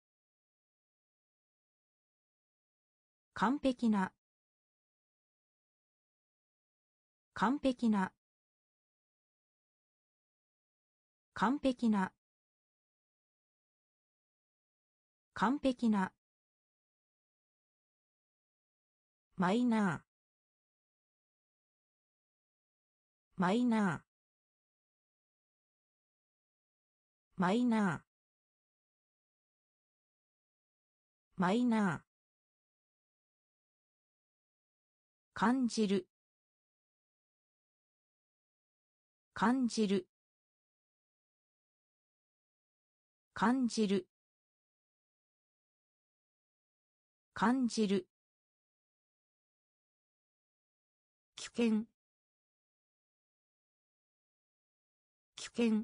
完璧な。完璧な。完璧な。完璧な。マイナー。マイナー。マイナー。 マイナー、感じる、感じる、感じる、感じる、危険、危険、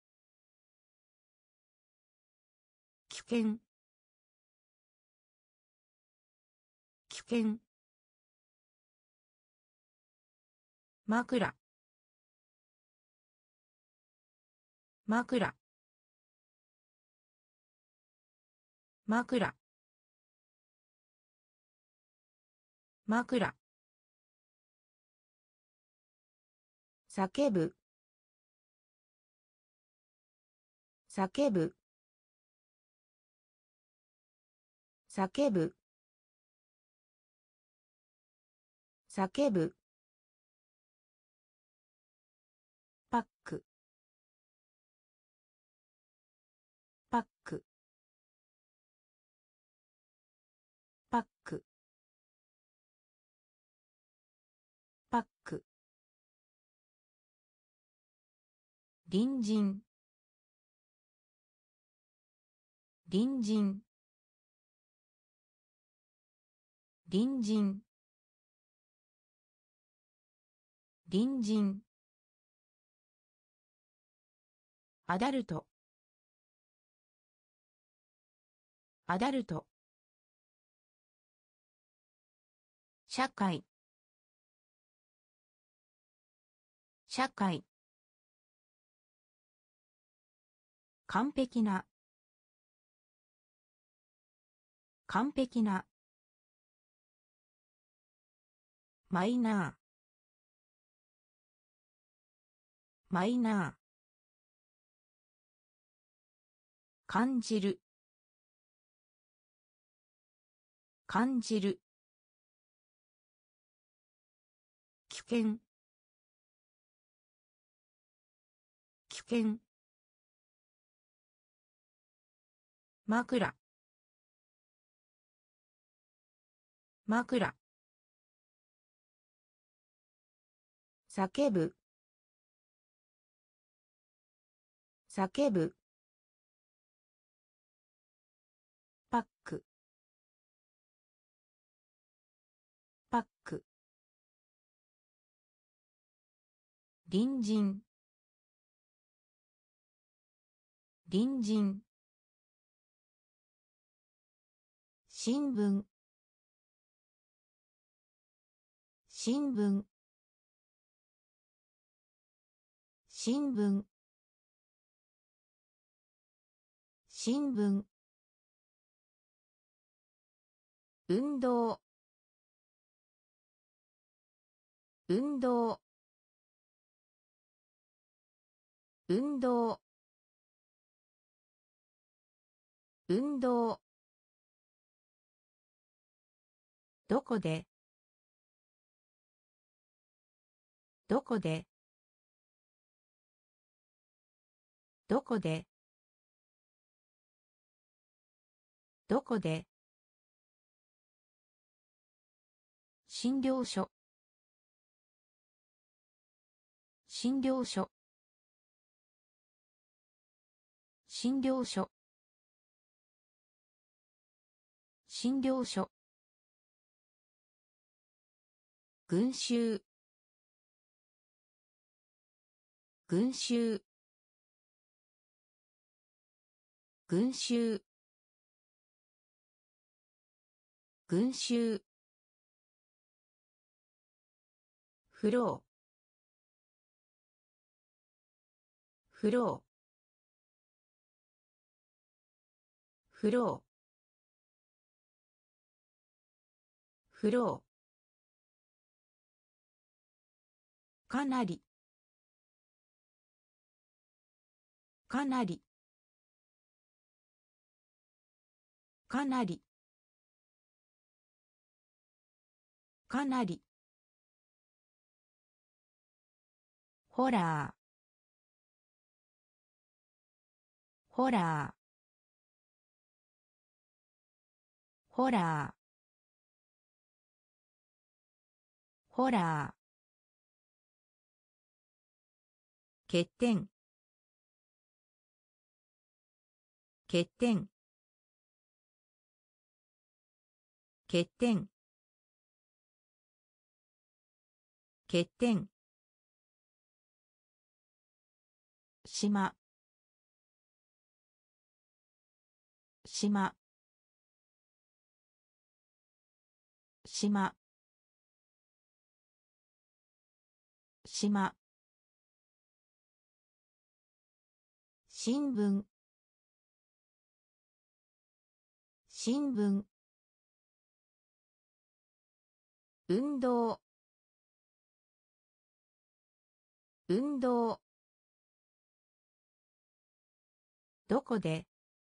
危険、危険、枕、枕、枕、枕、叫ぶ、叫ぶ、叫ぶ、叫ぶ、パック、パック、パック、パック、隣人、隣人、隣人、隣人、アダルト、アダルト、社会、社会、完璧な、完璧な、マイナー、マイナー、感じる、感じる、危険、危険、枕、枕、叫ぶ、叫ぶ、パック、パック、隣人、隣人、新聞、新聞、新聞、新聞、運動、運動、運動、運動、どこで、どこで、どこで、どこで、診療所、診療所、診療所、診療所、群衆、群衆、群衆、群衆、フロー、フロー、フロー、フロー、かなり、かなり、かなり、かなり、ホラー、ホラー、 ホラーホラー欠点欠点欠点欠点島島島島新聞新聞運動運動どこで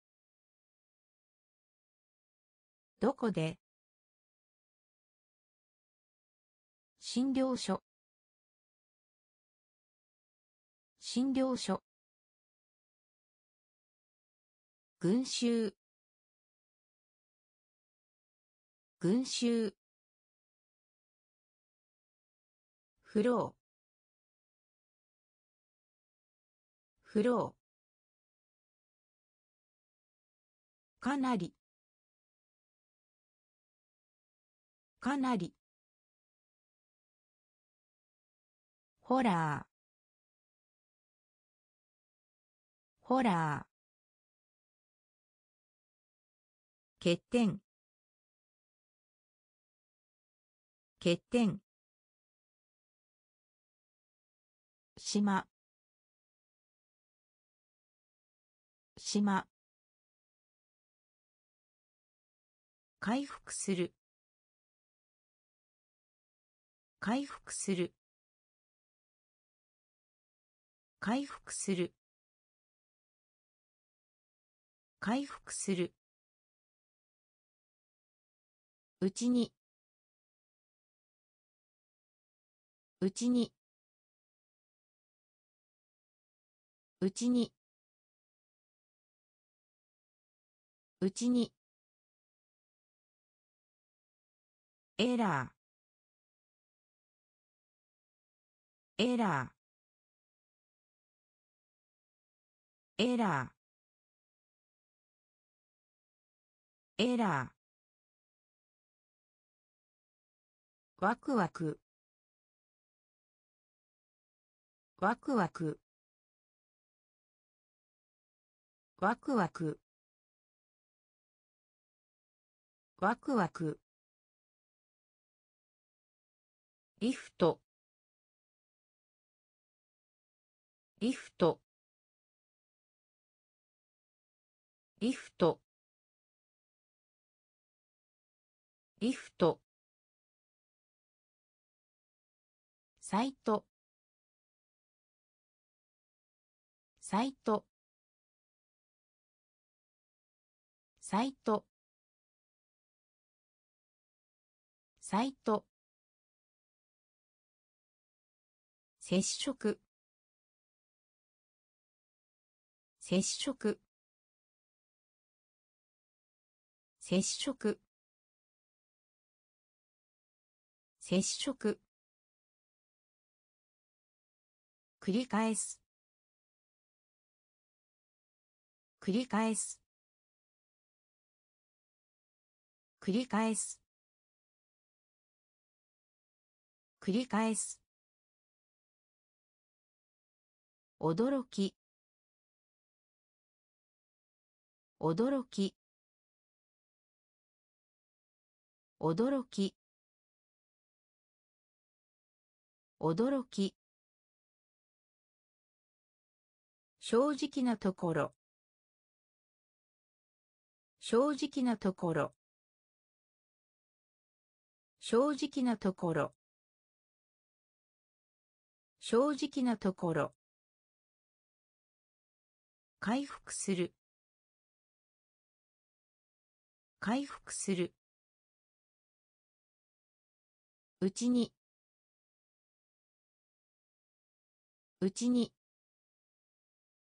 どこで診療所診療所群衆群衆フローフローかなりかなりホラーホラー欠点欠点島島回復する回復する回復する回復するうちにうちにうちにうちにエラーエラーエラーエラーワクワクワクワクワクワクワクワクリフトリフトリフトリフトサイトサイトサイトサイト接触接触接触接触繰り返す繰り返す繰り返す繰り返す驚き驚き驚き驚き正直なところ正直なところ正直なところ正直なところ回復する回復するうちにうちに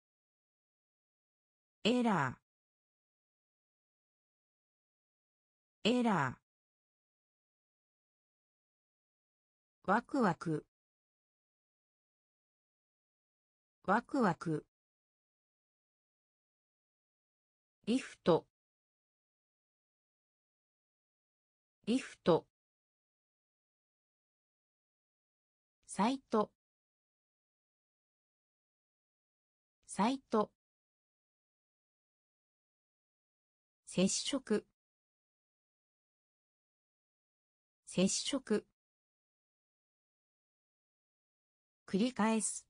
エラエラー。ワクワク。ワクワク。リフト。リフト。サイト。サイト。接触。接触。繰り返す。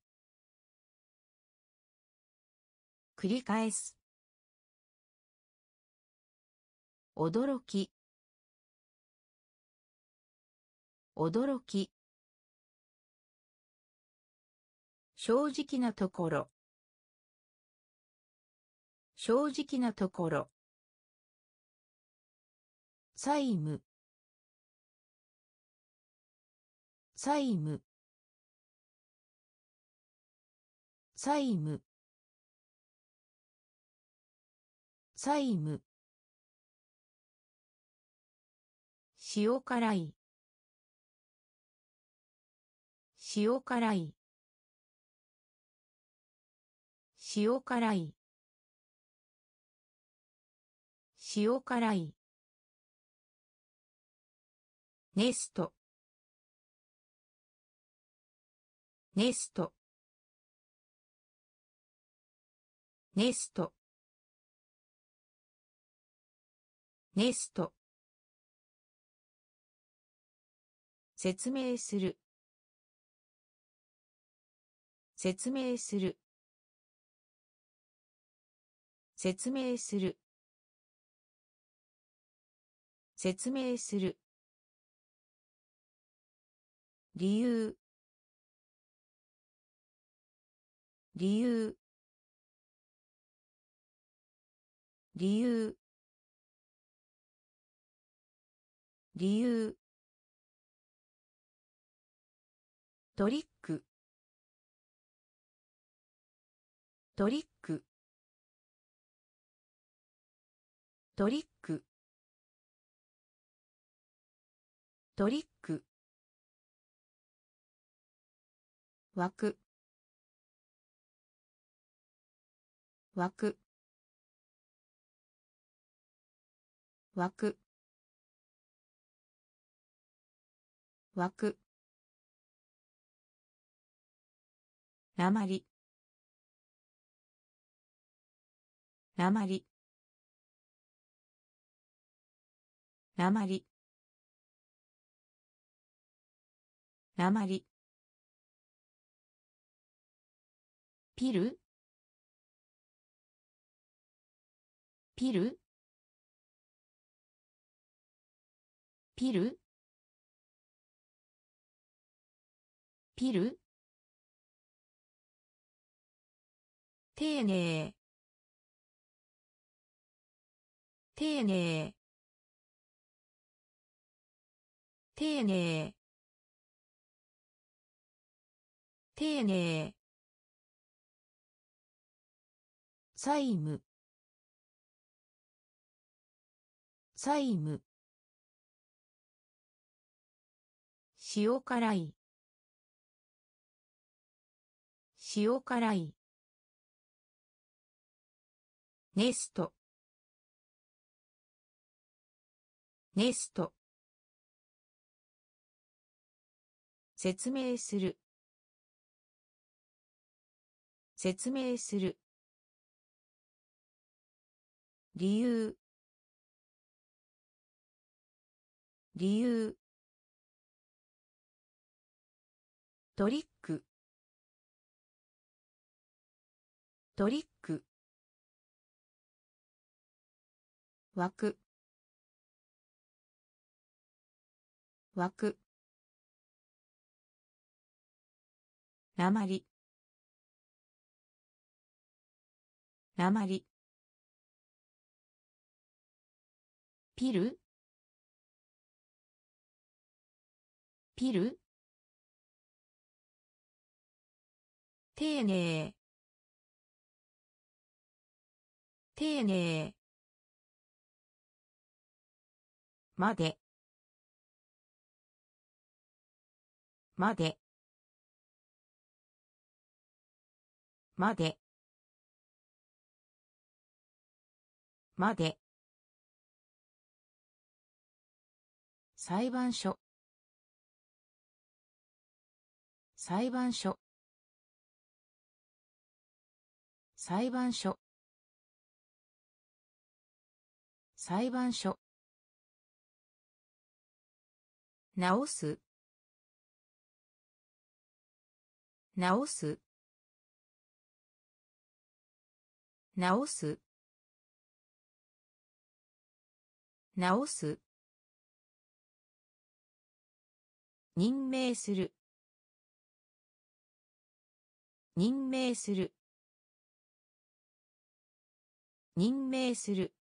繰り返す。驚き。驚き。正直なところ。正直なところ。債務。債務。債務。債務。塩辛い。塩辛い。塩辛い。塩辛い。ネスト。ネスト。ネスト。ネスト。説明する。説明する。説明する。説明する。理由。理由。理由。理由。トリック。トリック。トリック。トリック。枠。枠。枠。枠。なまり。なまり。なまり。なまり。ピル。ピル。ピル。ピル。丁寧。丁寧。丁寧。丁寧。債務。債務。塩辛い。塩辛い。ネスト。ネスト。説明する。説明する。理由。理由。トリック。トリック。枠。枠。なまり。なまり。ピル。ピル。丁寧。丁寧。 までまでまでまで裁判所裁判所裁判所裁判所直す直す直す直す任命する任命する任命する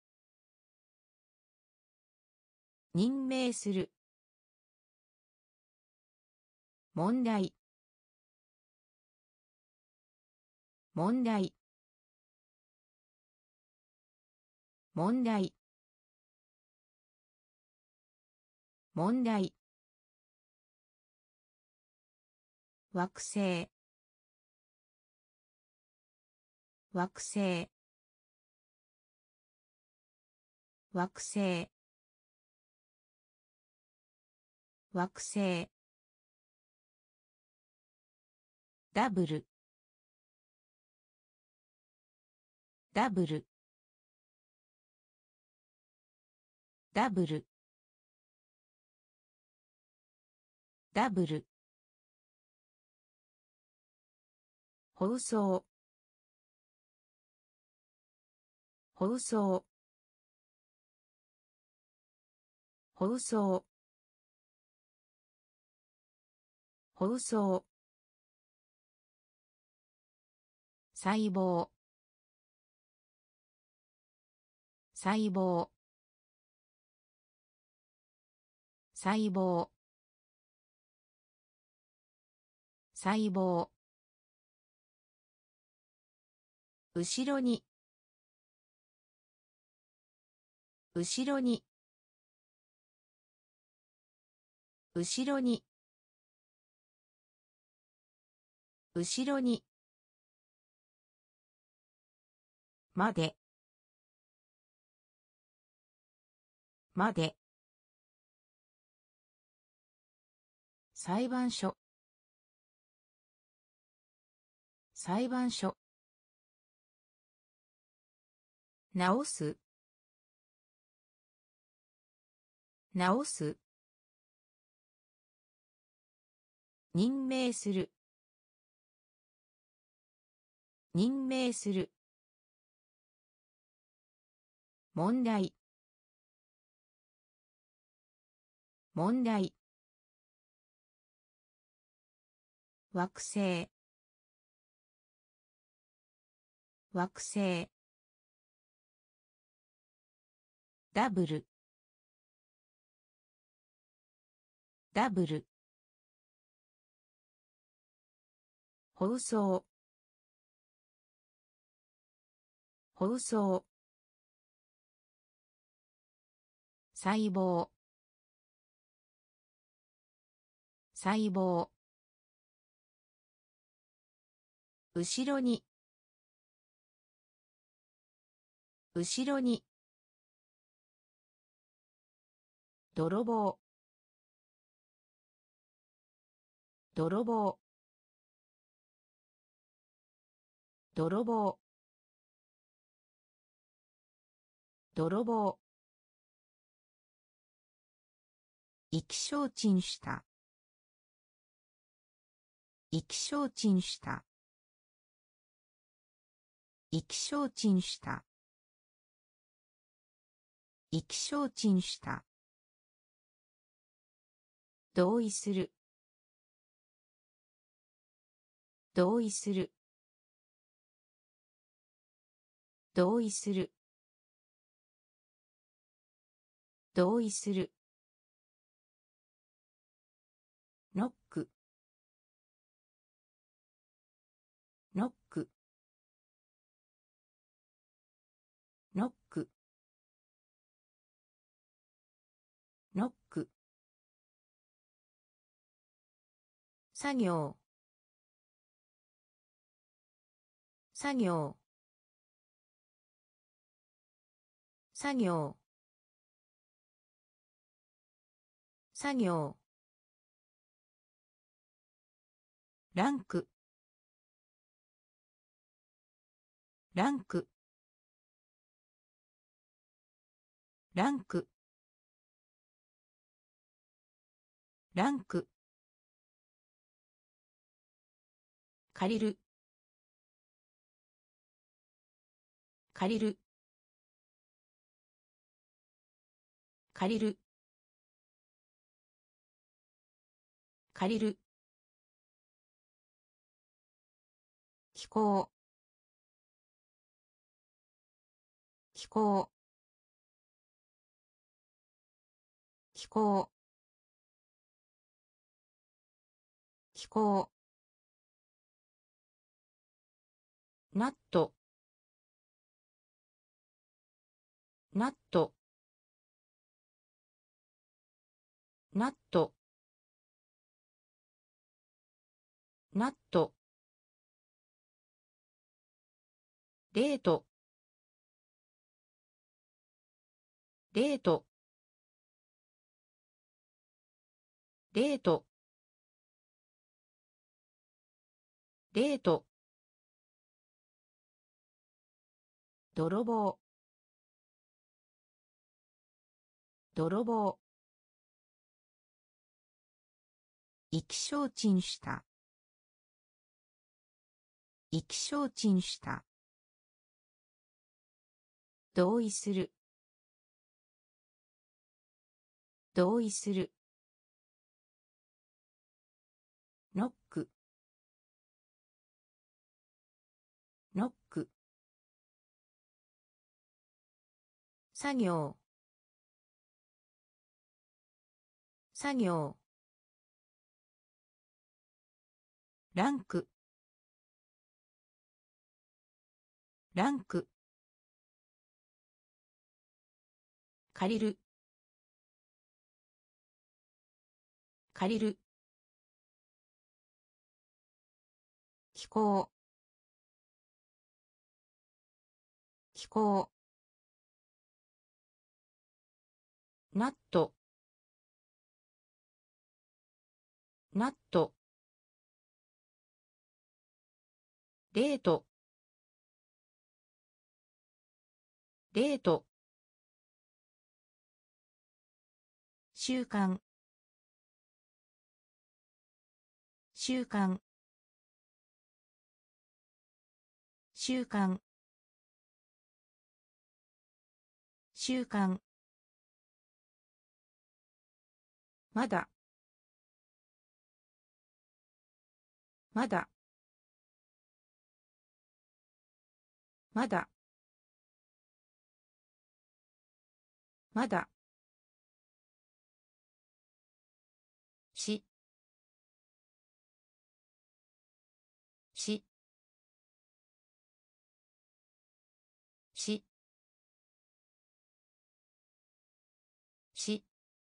任命する問題問題問題問題惑星惑星惑星惑星ダブルダブルダブルダブル放送放送放送放送細胞細胞細胞細胞後ろに後ろに後ろに後ろにまでまで裁判所裁判所直す直す任命する任命する問題問題惑星惑星ダブルダブル放送放送細胞細胞後ろに後ろに泥棒泥棒泥棒泥棒意気消沈した意気消沈した意気消沈した意気消沈した同意する同意する同意する同意するノックノックノック作業作業作業作業ランクランクランクランク借りる借りる借りる借りる気候気候気候気候ナットナットナットナットデートデートデートデート泥棒泥棒意気消沈した意気消沈した同意する同意するノックノック作業作業ランクランク借りる借りる気候気候ナットナットデートデート習慣習慣習慣習慣まだまだまだまだしししし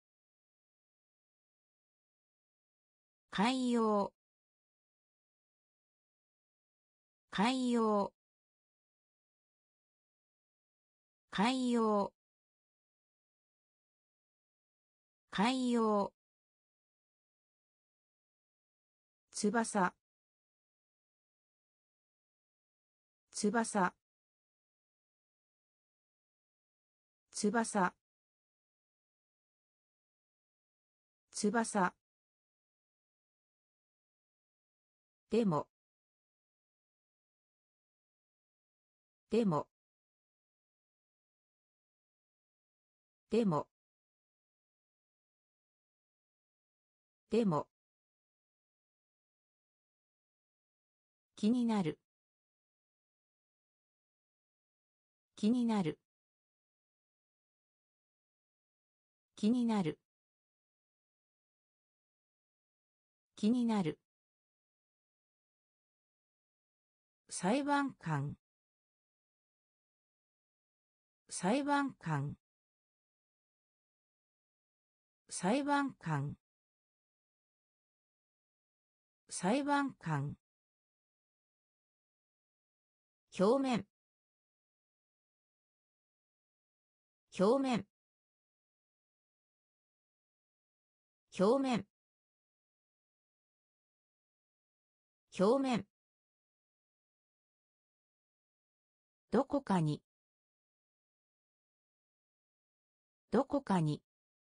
海洋海洋海洋海洋翼翼翼翼でもでもでもでも気になる気になる気になる気になる裁判官裁判官裁判官裁判官。表面。表面。表面。表面。どこかに。どこかに。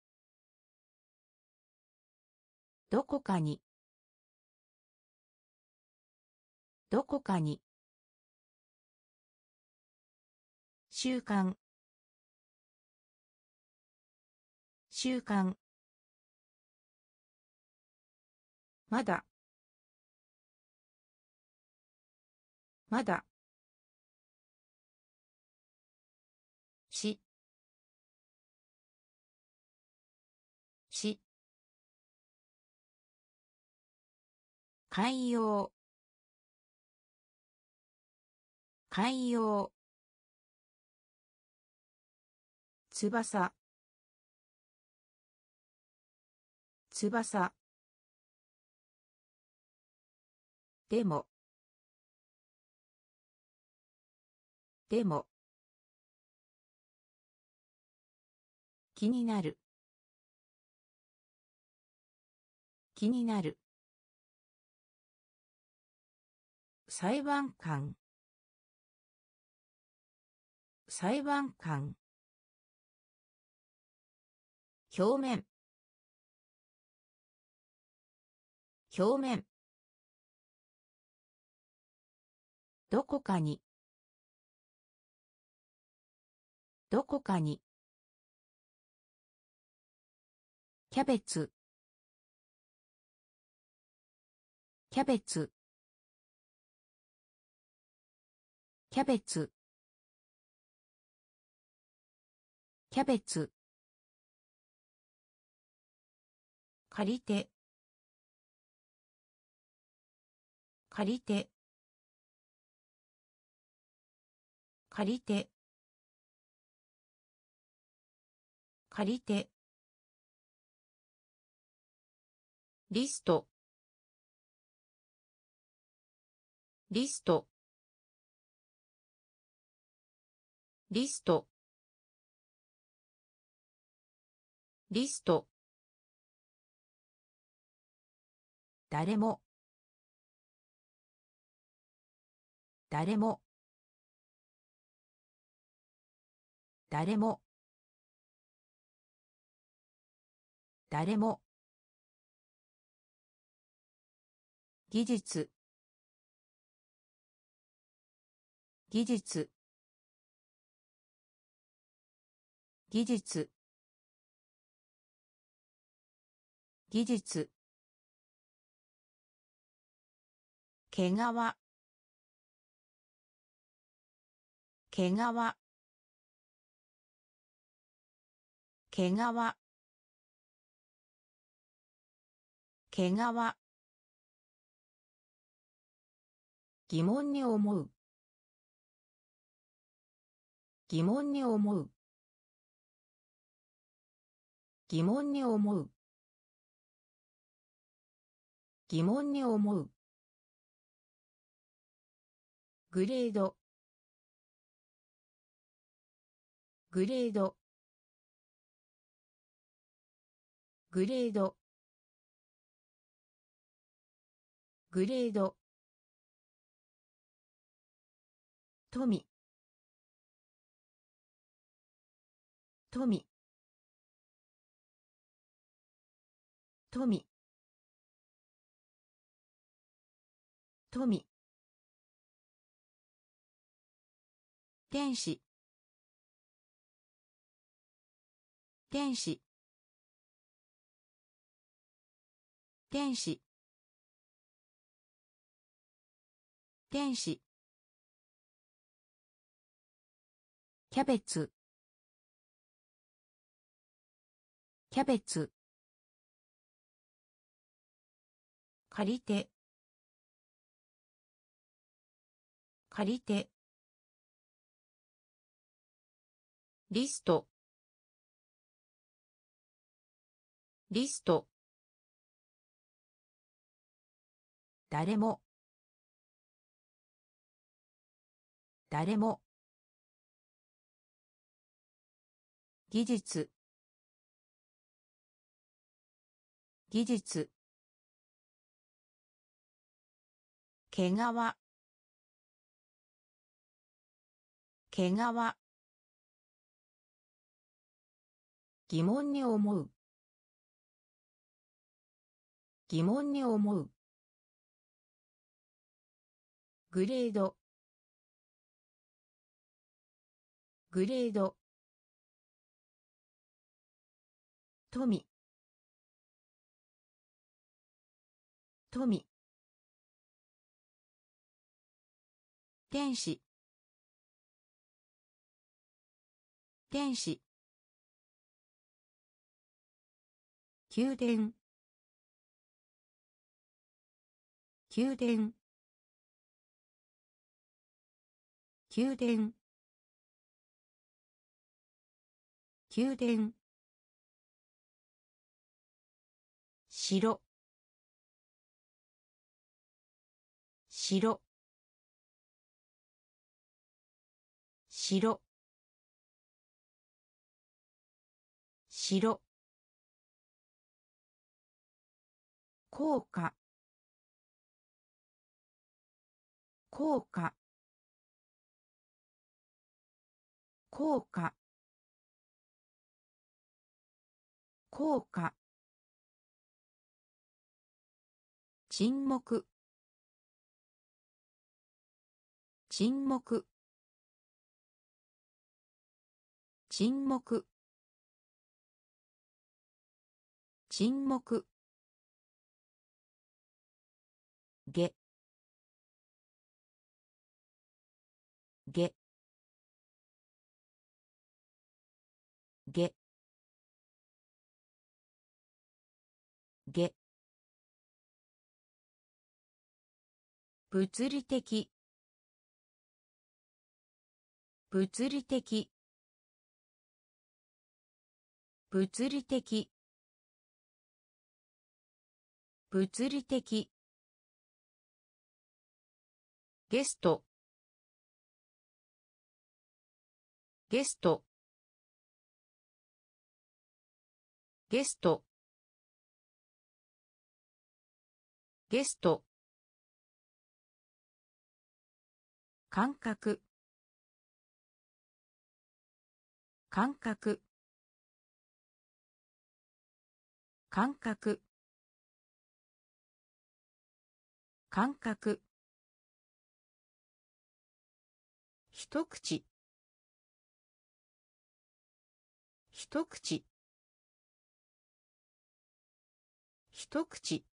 どこかに。どこかに。習慣。習慣。まだ。まだ。し。し。海洋。海洋。翼。翼。でも。でも。気になる。気になる。裁判官。裁判官。表面。表面。どこかに。どこかに。キャベツ。キャベツ。キャベツ。キャベツ。借りて。借りて。借りて。借りて。リスト。リスト。リスト。リスト。誰も。誰も。誰も。誰も。技術。技術。技術。技術。毛皮。毛皮。毛皮。毛皮。疑問に思う。疑問に思う。疑問に思う。疑問に思う。グレード。グレード。グレード。グレード。富。富。富。富。天使。天使。天使。天使。キャベツ。キャベツ。借りて。借りて。リスト。リスト。 誰も誰も技術技術毛皮毛皮疑問に思う疑問に思うグレードグレード富富天使天使宮殿宮殿宮殿宮殿城城城城効果効果効果効果沈黙沈黙沈黙沈黙げげげげ物理的物理的物理的物理的ゲストゲストゲストゲスト感覚感覚感覚感覚一口一口一口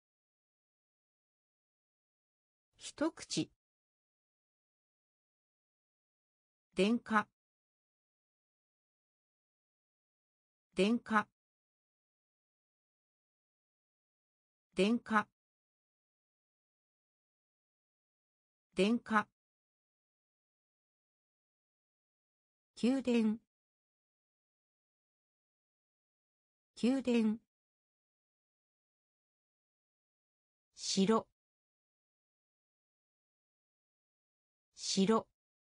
一口電化電化電化電化宮殿宮殿城城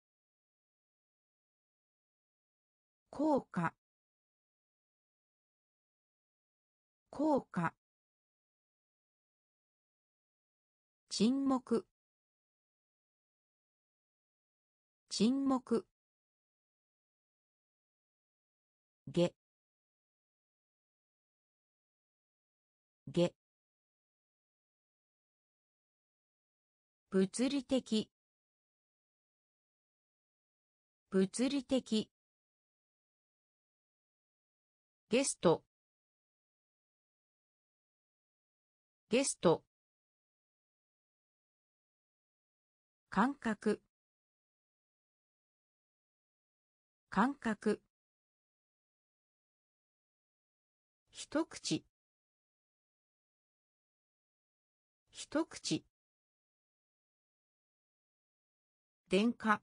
効果効果沈黙沈黙げげ物理的物理的ゲストゲスト感覚感覚一口一口電化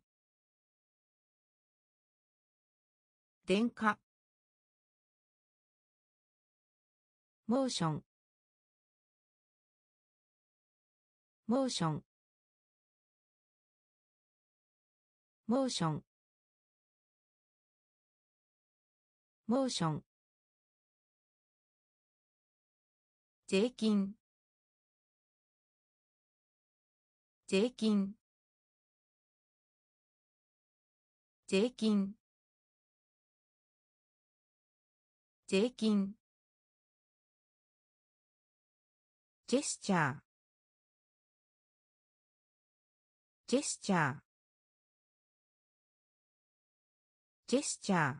電化モーションモーションモーションモーション税金税金税金税金ジェスチャージェスチャージェスチャー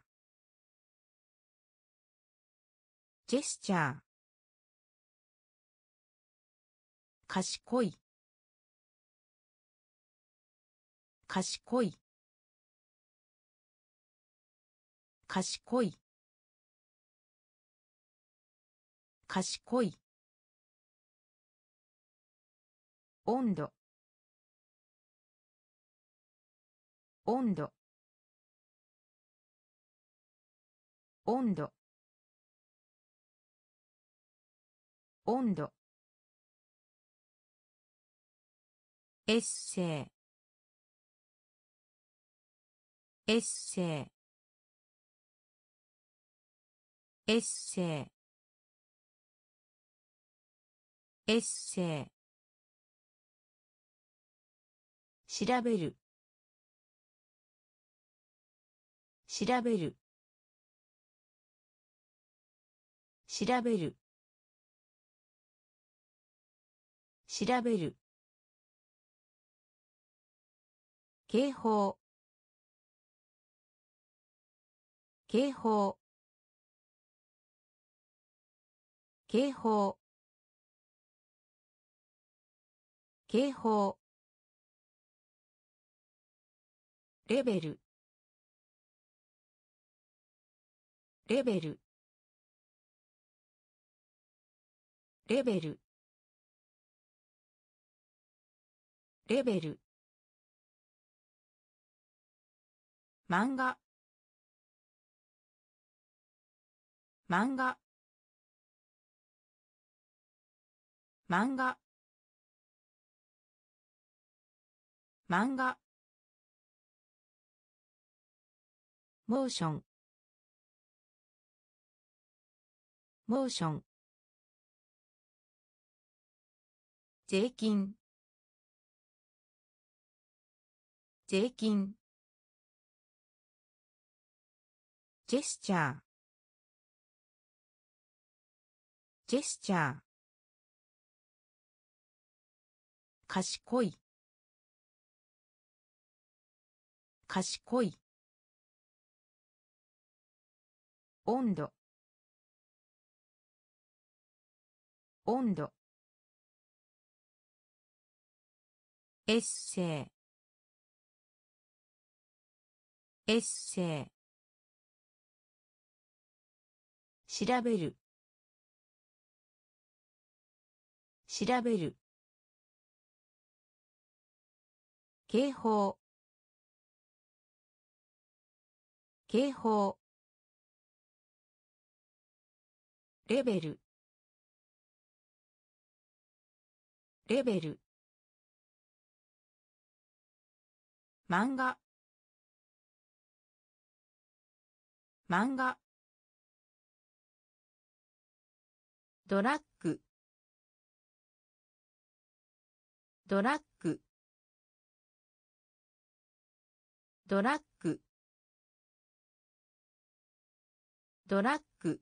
ジェスチャー賢い賢い賢い賢い温度温度温度温度エッセイエッセイエッセイエッセイ調べる調べる調べる調べる警報警報警報警報レベルレベルレベルレベル漫画漫画漫画漫画モーションモーション税金税金ジェスチャージェスチャー賢い賢い温度温度エッセイエッセイ調べる調べる警報警報レベルレベル漫画漫画ドラッグドラッグドラッグドラッグ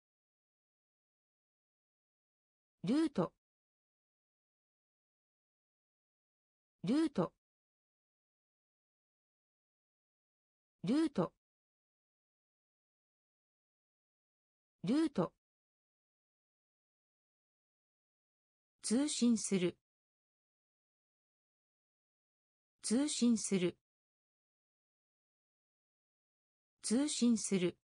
ルートルートルートルート通信する通信する通信する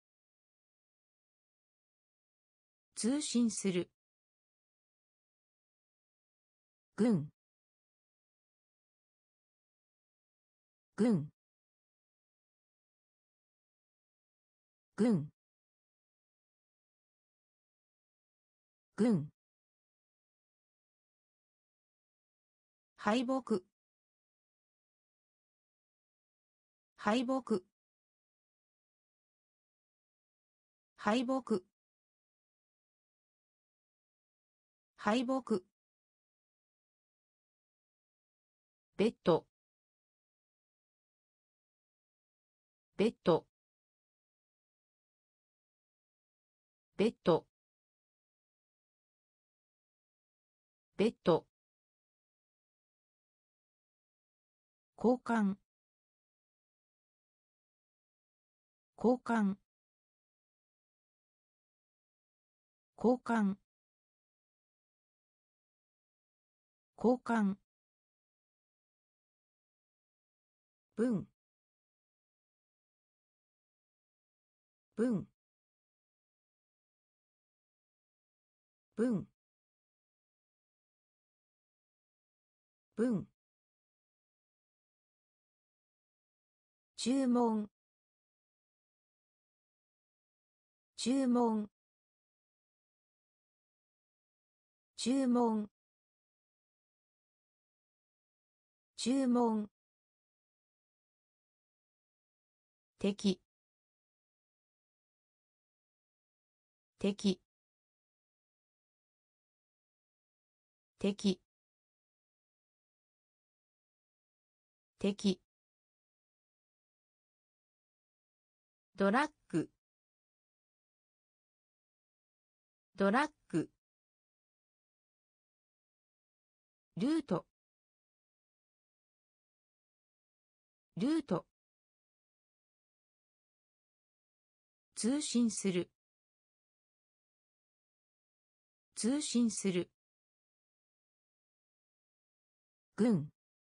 通信する軍軍軍軍敗北敗北敗北敗北ベッドベッドベッドベッド交換交換交換交換文文文文注文注文注文注文敵敵敵敵ドラッグドラッグルートルート通信する通信する軍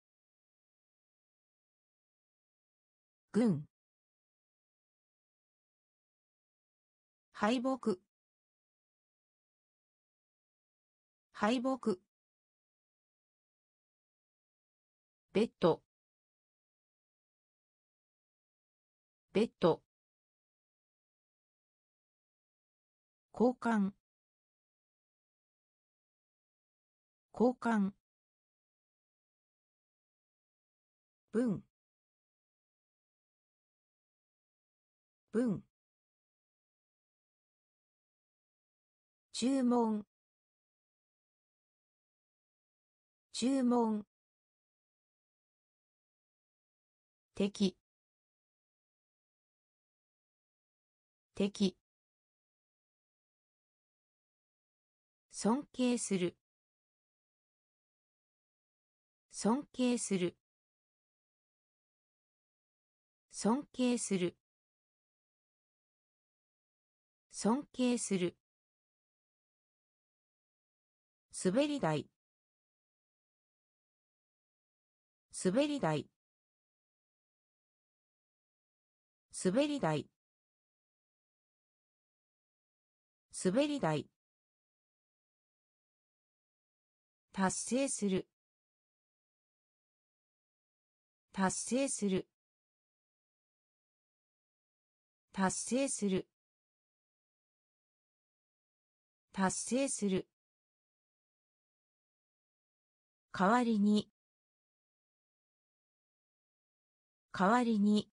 軍敗北敗北ベッドベッド交換交換文文注文注文敵敵尊敬する尊敬する尊敬する尊敬する滑り台滑り台滑り台滑り台達成する達成する達成する達成する代わりに代わりに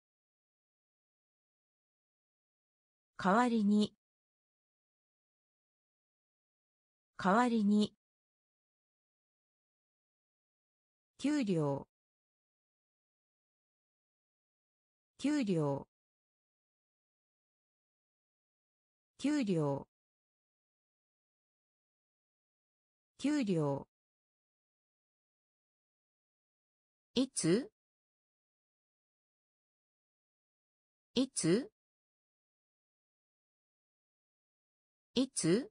代わりに代わりに給料給料給料給料いついついつ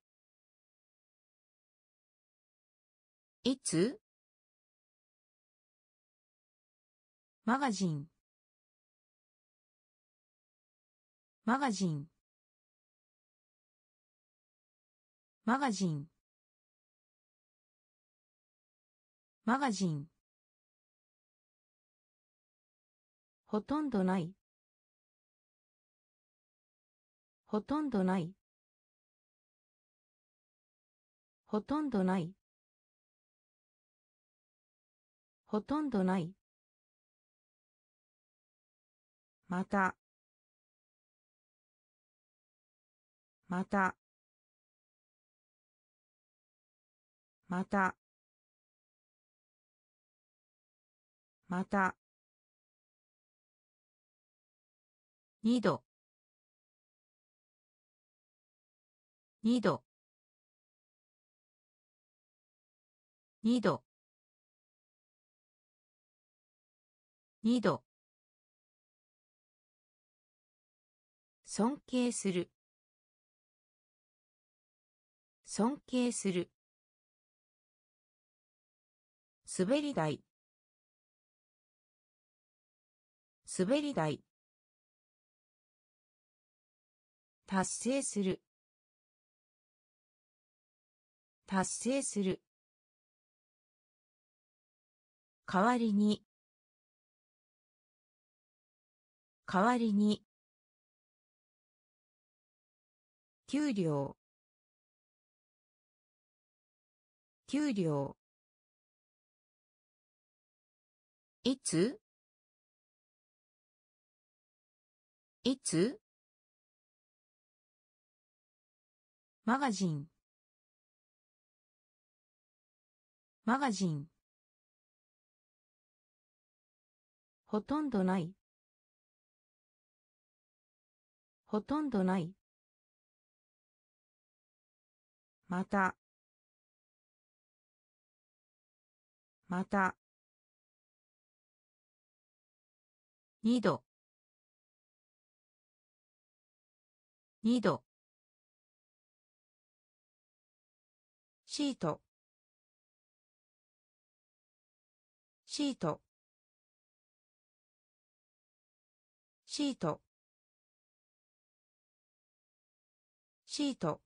いつマガジンマガジンマガジンマガジンほとんどないほとんどないほとんどないほとんどない。また、また、また、また、二度、二度、二度、二度、尊敬する、尊敬する、滑り台、滑り台、達成する、達成する、代わりに、代わりに、給料、給料、いつ、いつ、マガジン、マガジン、ほとんどない。ほとんどない。また、また、二度、二度、シート、シート、シート、シート、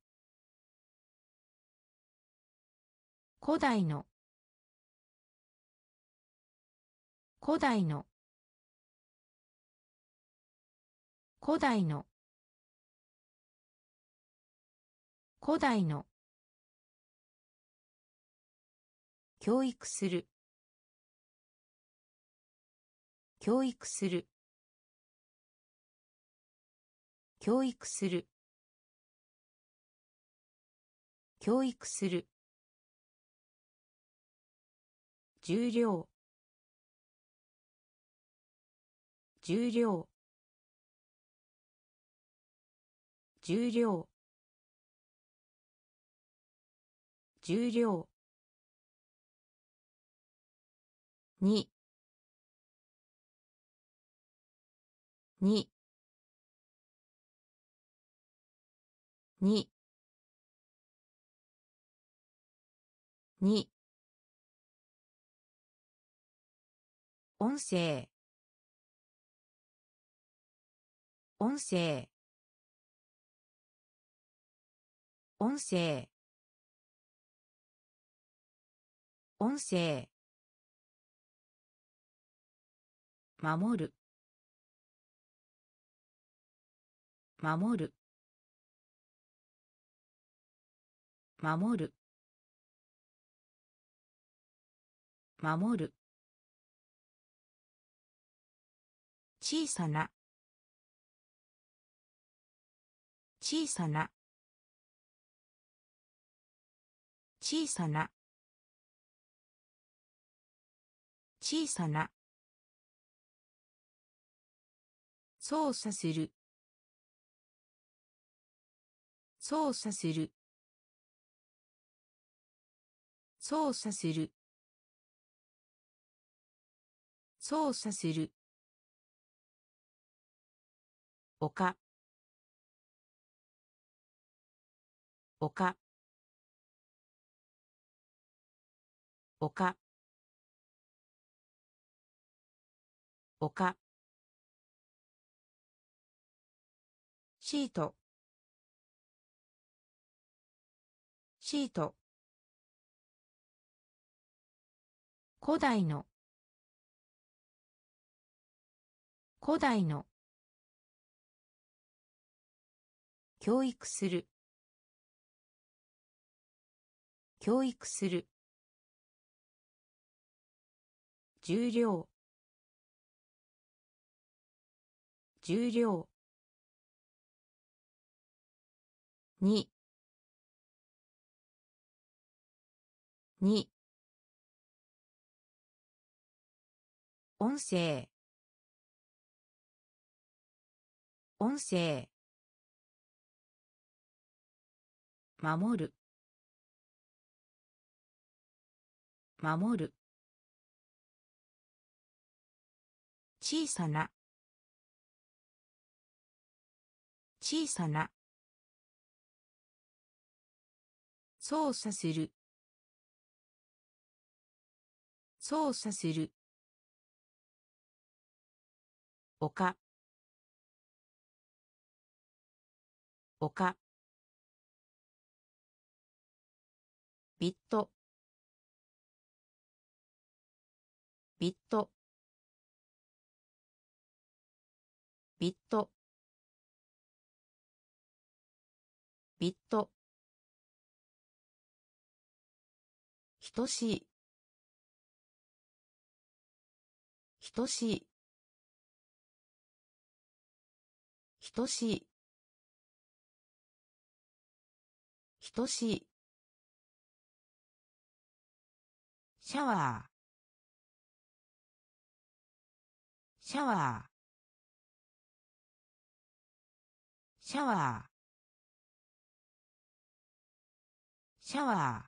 古代の、古代の、古代の、古代の、教育する、教育する、教育する、教育する、重量、重量、重量、重量、に、に、に、に、音声、音声、音声、音声、守る、守る、守る、守る、小さな、小さな、小さな、小さな、操作する、操作する、操作する、操作する、おか、おか、おか、おか、シート、シート、古代の、古代の、教育する、教育する、 重量重量にに音声音声守る守る小さな小さな操作する操作する丘丘ビットビットビットビット等しい等しい等しい等しいシャワーシャワーシャワーシャワー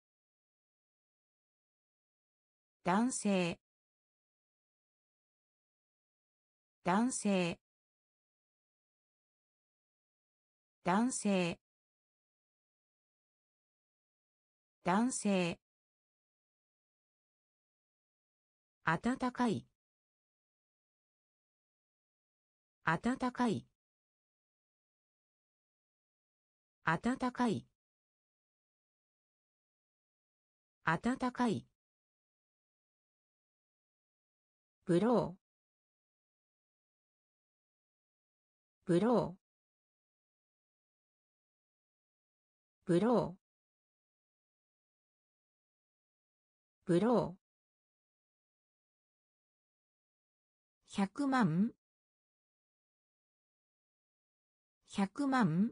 男性男性男性男性暖かい暖かい暖かい暖かいブローブローブローブローひゃくまんひゃくまん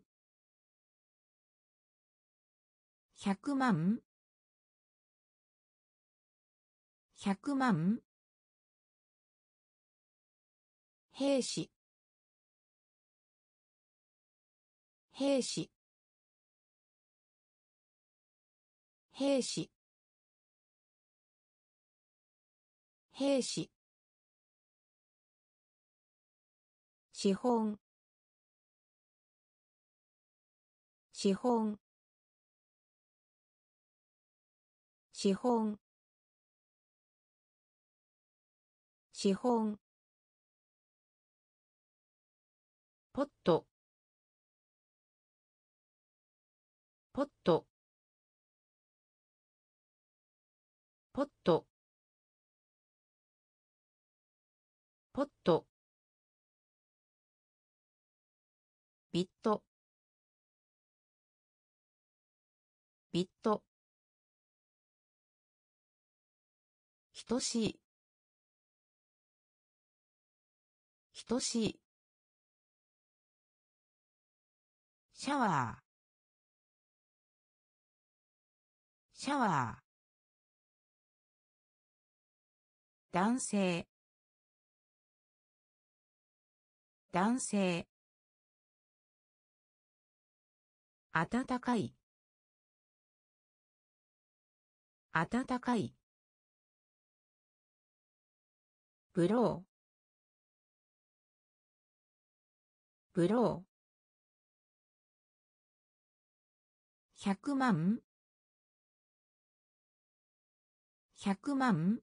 ひゃくまんひゃくまん兵士兵士兵士兵士資本資本資本資本ポットポットポットポットビットビット等しい等しいシャワーシャワー男性男性暖かい暖かいブローブローひゃくまんひゃくまん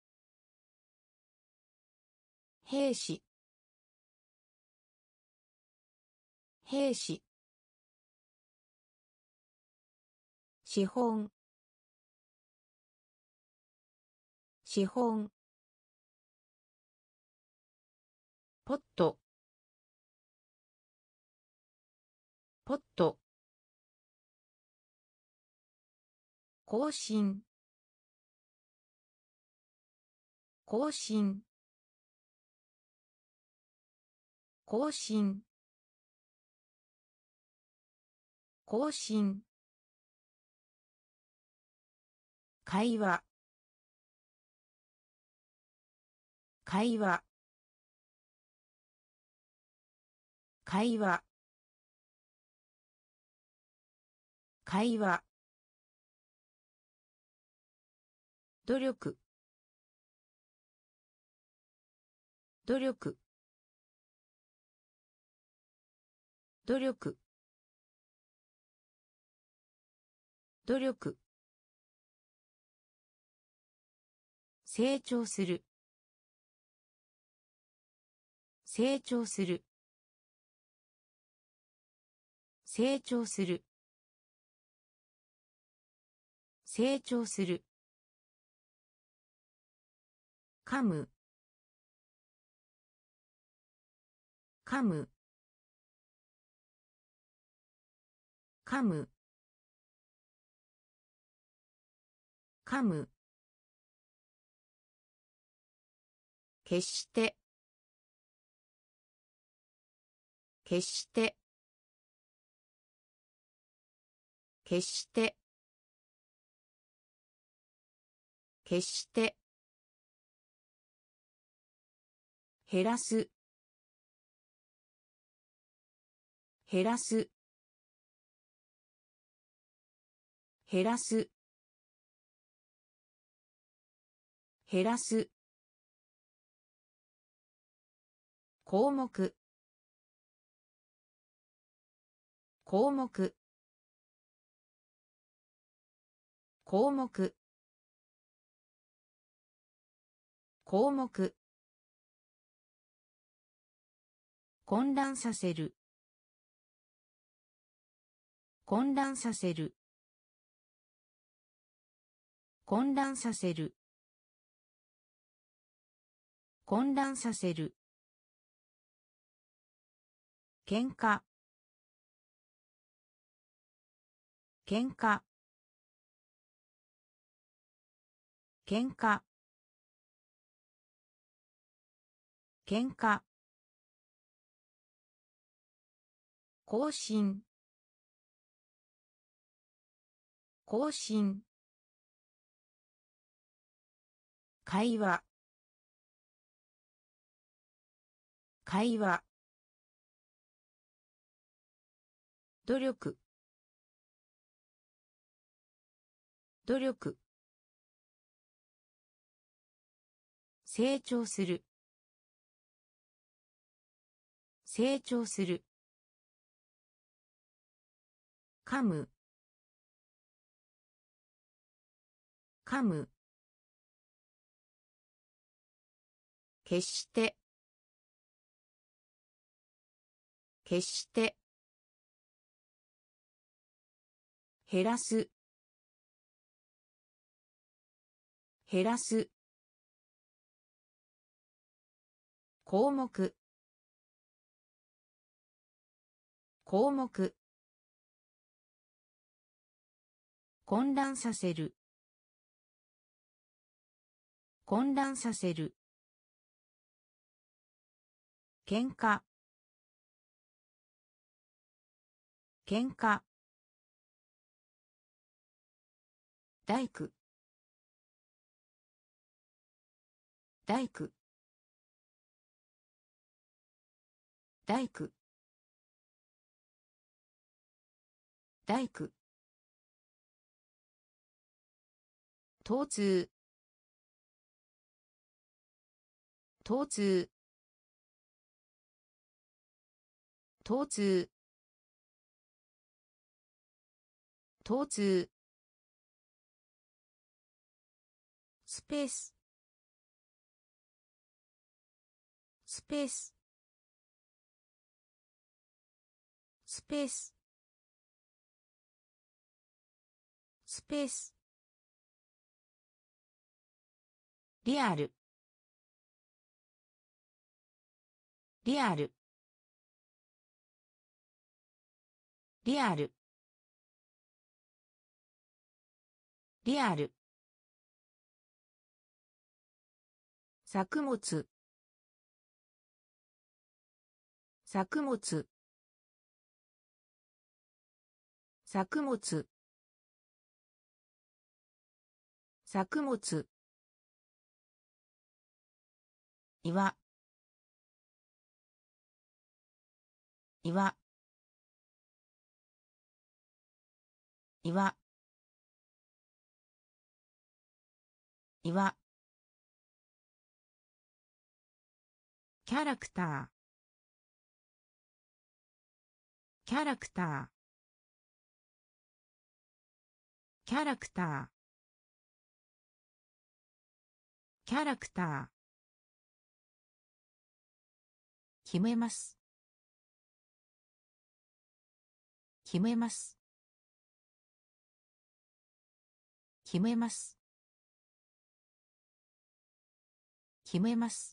兵士兵士資本資本ポットポット更新更新更新更新会話会話会話会話努力努力努力努力成長する成長する成長する成長する噛む噛む噛む噛む決して決して決して決して減らす減らす減らす減らす項目項目項目項目混乱させる混乱させる混乱させる混乱させる喧嘩喧嘩喧嘩喧嘩更新更新会話会話努力努力成長する成長する噛む噛む決して決して減らす減らす項目項目混乱させる混乱させる喧嘩喧嘩大工大工大工大工疼痛疼痛疼痛疼痛スペーススペーススペーススペースリアルリアルリアルリアル作物作物作物作物岩岩岩岩キャラクターキャラクターキャラクターキャラクター決めます決めます決めます決めます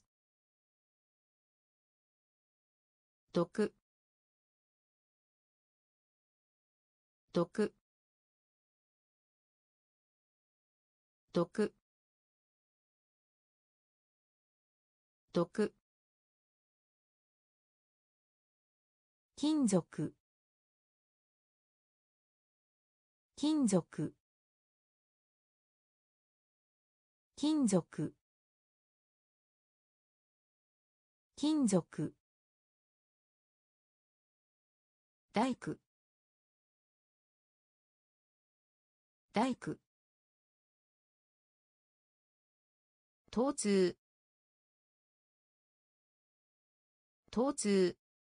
毒毒毒毒金属金属金属金属大工大工疼痛疼痛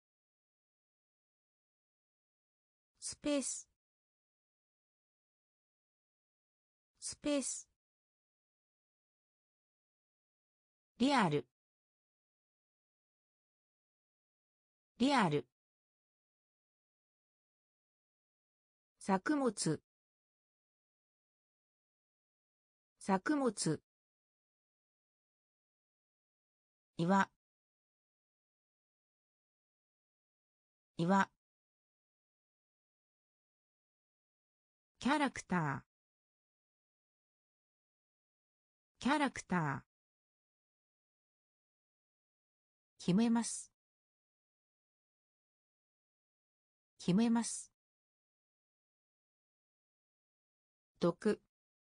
スペーススペースリアルリアル作物作物岩岩キャラクターキャラクター決めます決めます毒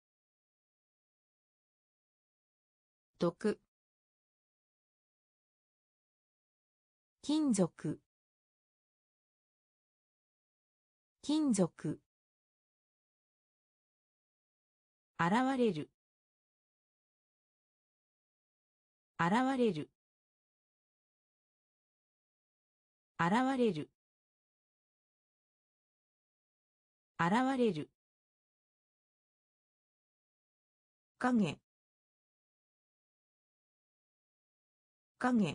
毒金属金属現れる現れる現れる現れる影影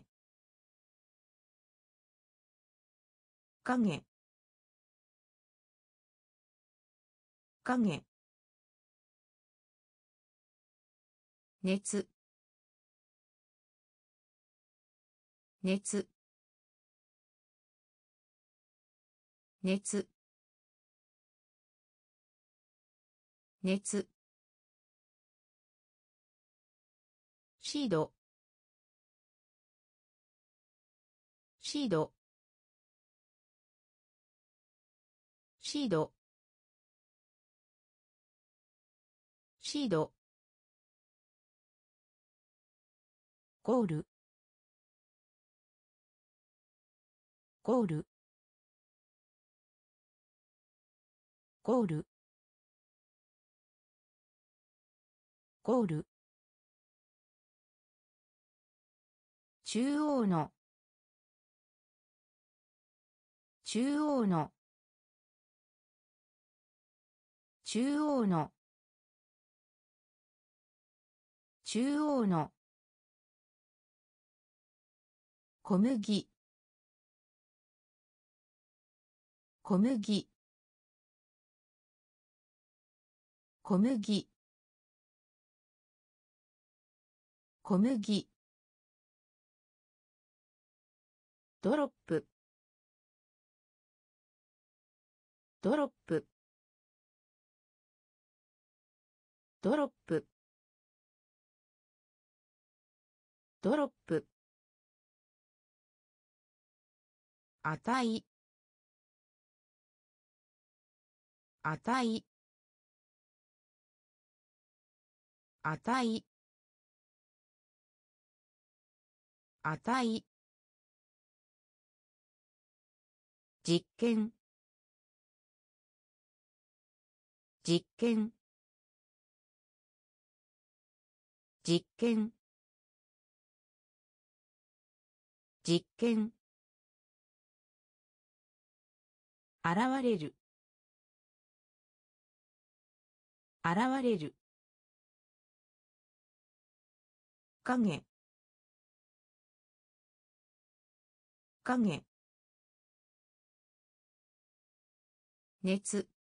影影熱熱熱熱シードシードシードシードゴールゴールゴールゴール中央の中央の中央の中央の小麦小麦小麦小麦ドロップドロップドロップドロップ値値値値実験実験実験実験現れる現れる影影熱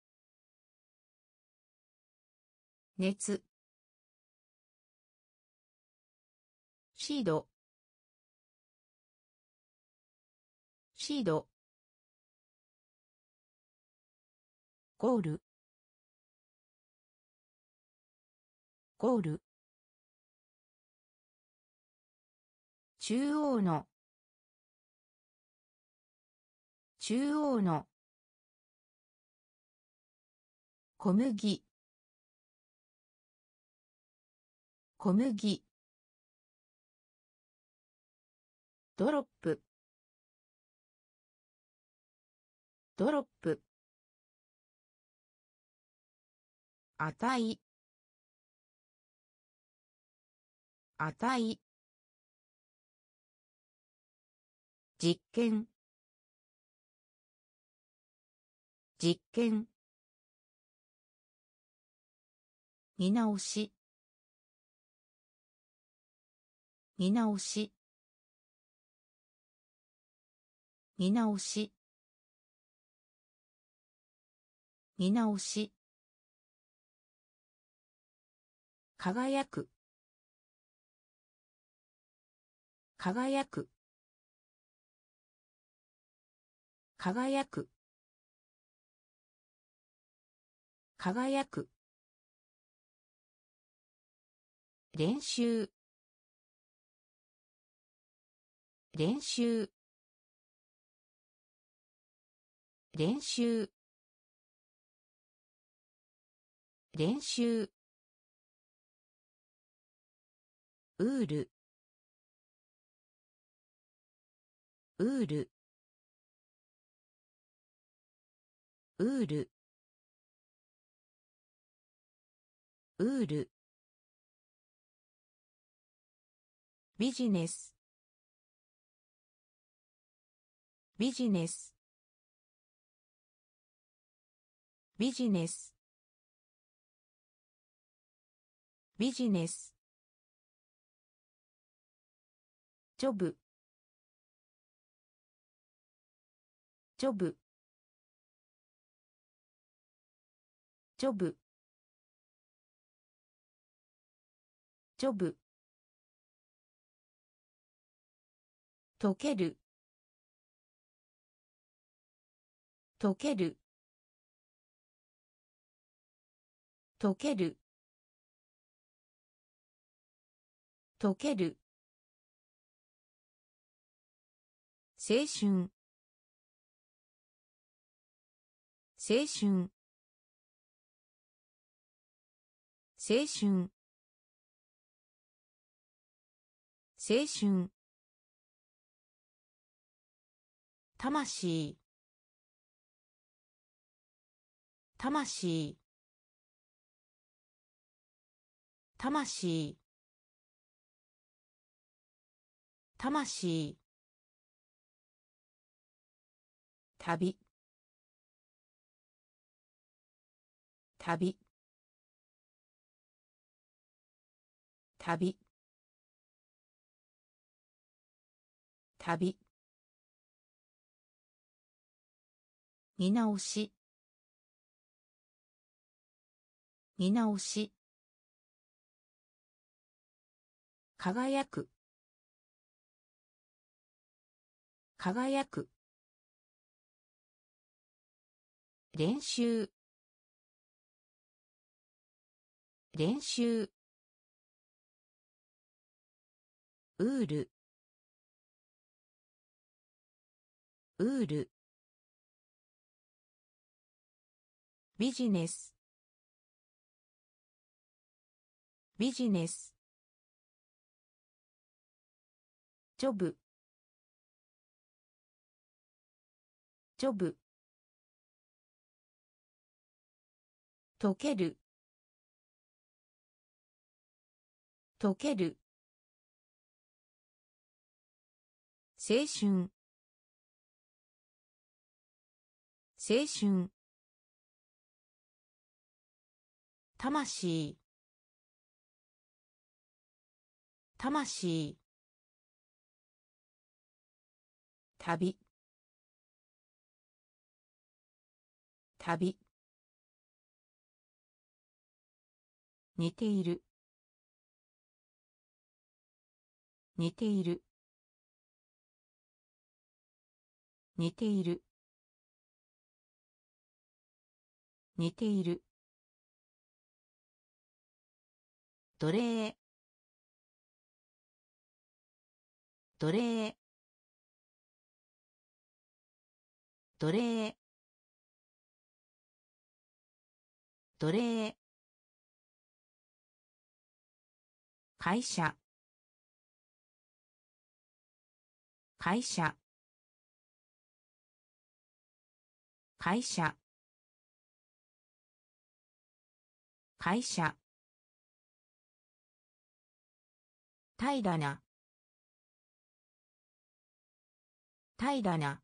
熱シードシードゴールゴール中央の中央の小麦小麦ドロップドロップ値値実験実験見直し見直し見直し見直し輝く輝く輝く輝く練習練習練習練習ウールウールウールウールビジネスビジネスビジネスビジネスジョブジョブジョブジョブ溶ける溶ける溶ける溶ける青春青春青春青春魂魂魂魂旅旅旅旅見直し見直し輝く輝く練習練習ウールウールビジネスビジネスジョブジョブ溶ける溶ける青春青春魂魂旅旅似ている似ている似ている似ている奴隷奴隷奴隷奴隷会社会社会社会社平らな平らな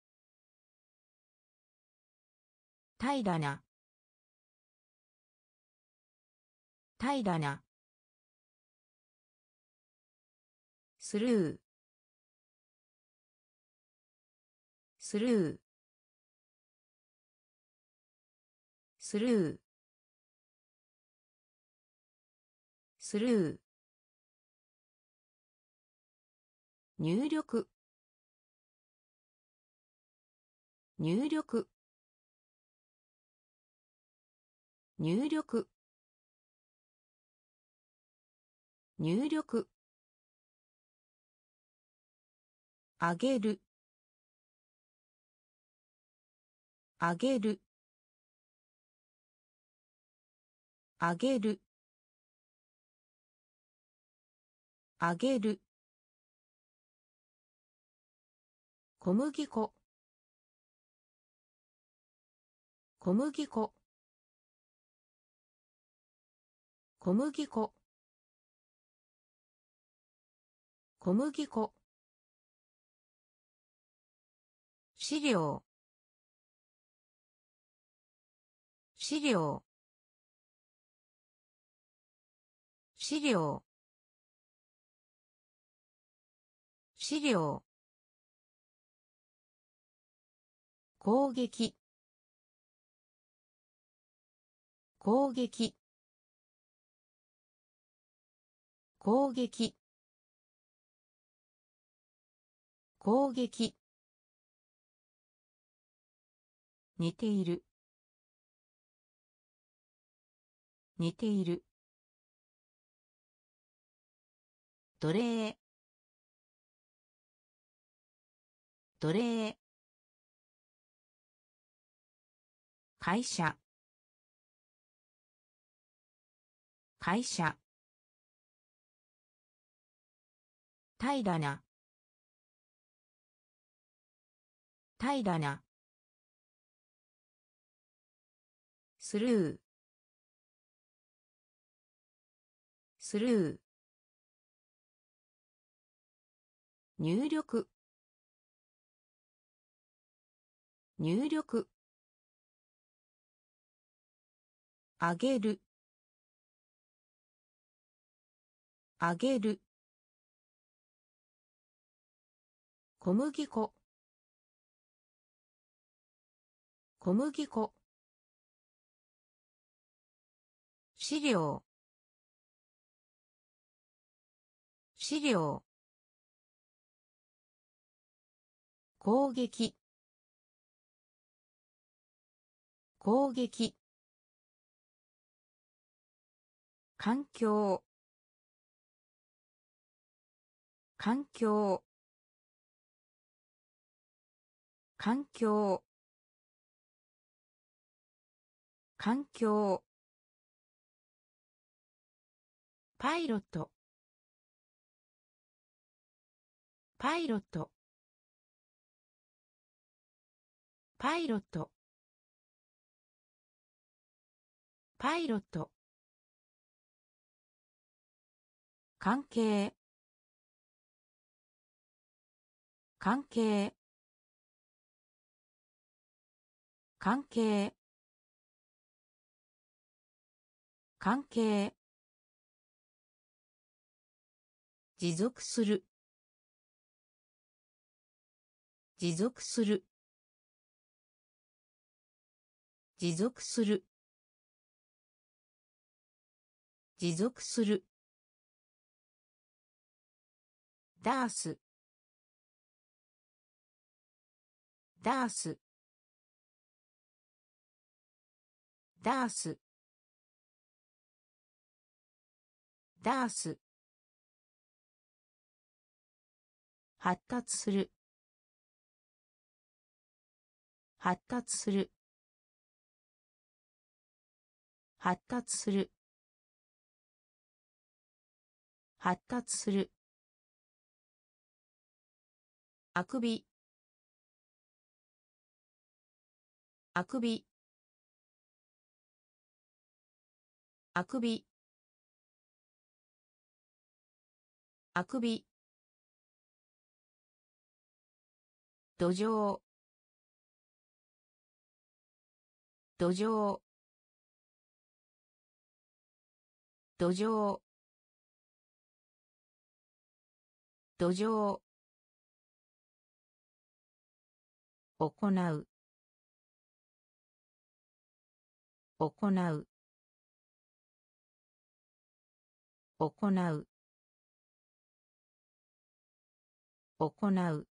平らな平らなスルースルースルースルー入力入力入力入力あげるあげるあげるあげる小麦粉小麦粉小麦粉小麦粉資料資料資料資料攻撃攻撃攻撃攻撃似ている似ている奴隷奴隷会社会社平らな平らなスルースルー入力入力あげるあげる小麦粉小麦粉資料資料攻撃攻撃環境環境環境環境パイロットパイロットパイロットパイロット関係関係関係関係持続する持続する持続する持続するダースダースダースダース発達する発達する発達する発達するあくびあくびあくびあくび土壌土壌土壌土壌行う行う行う行う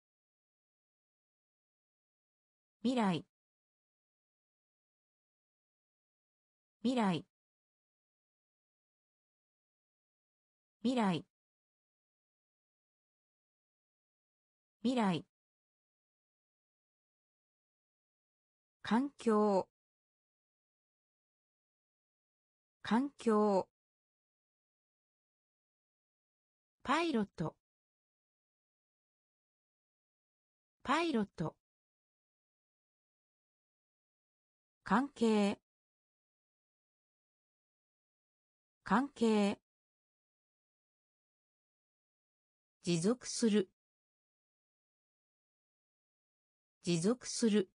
未来未来未来未来環境環境パイロットパイロット関係関係持続する持続する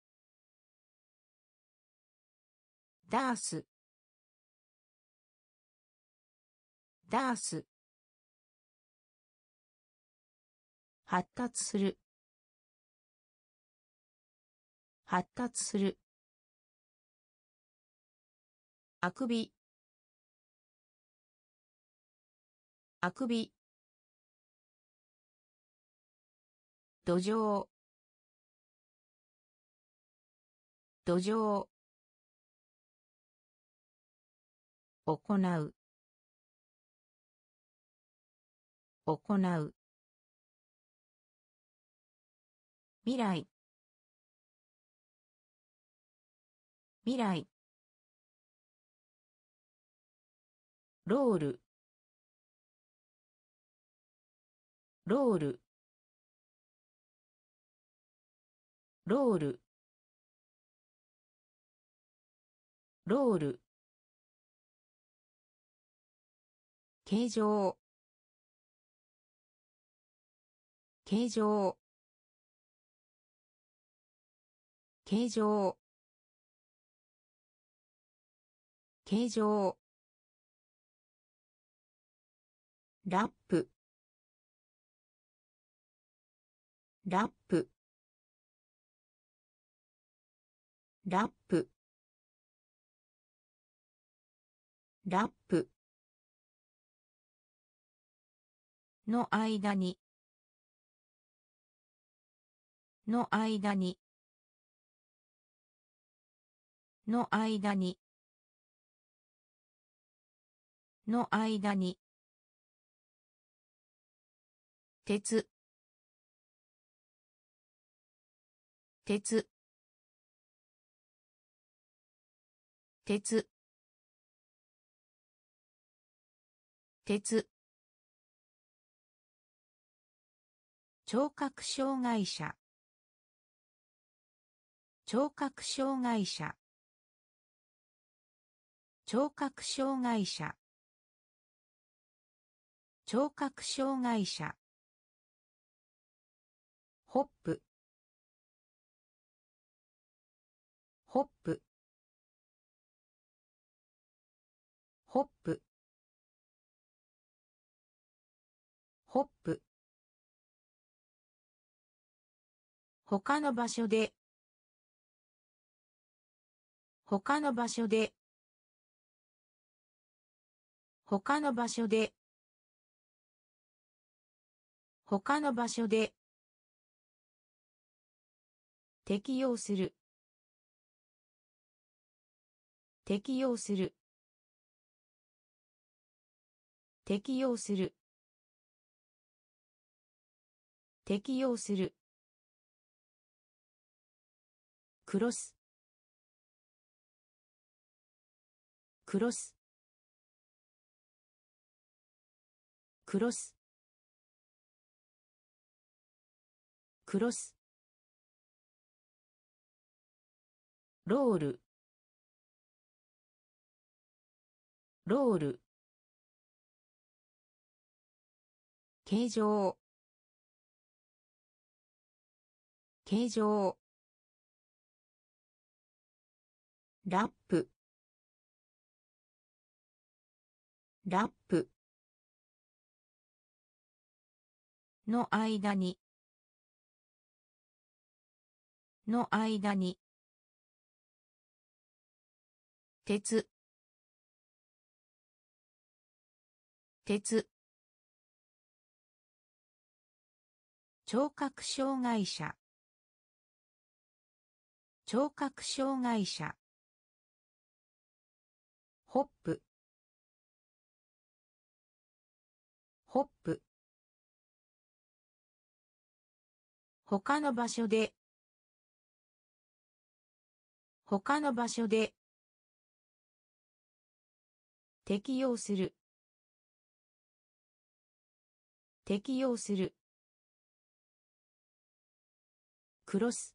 ダースダース発達する発達するあくびあくび土壌土壌行う行う未来未来ロールロールロールロール形状形状形状形状ラップラップラップラップの間にの間にの間にの間に鉄鉄鉄鉄聴覚障害者聴覚障害者聴覚障害者聴覚障害者ホップホップホップホップ他の場所で他の場所で他の場所で他の場所で適用する適用する適用する適用するクロスクロスクロスクロスロールロール形状形状ラップラップの間にの間に鉄鉄聴覚障害者聴覚障害者ホップホップ他の場所で他の場所で適用する適用するクロス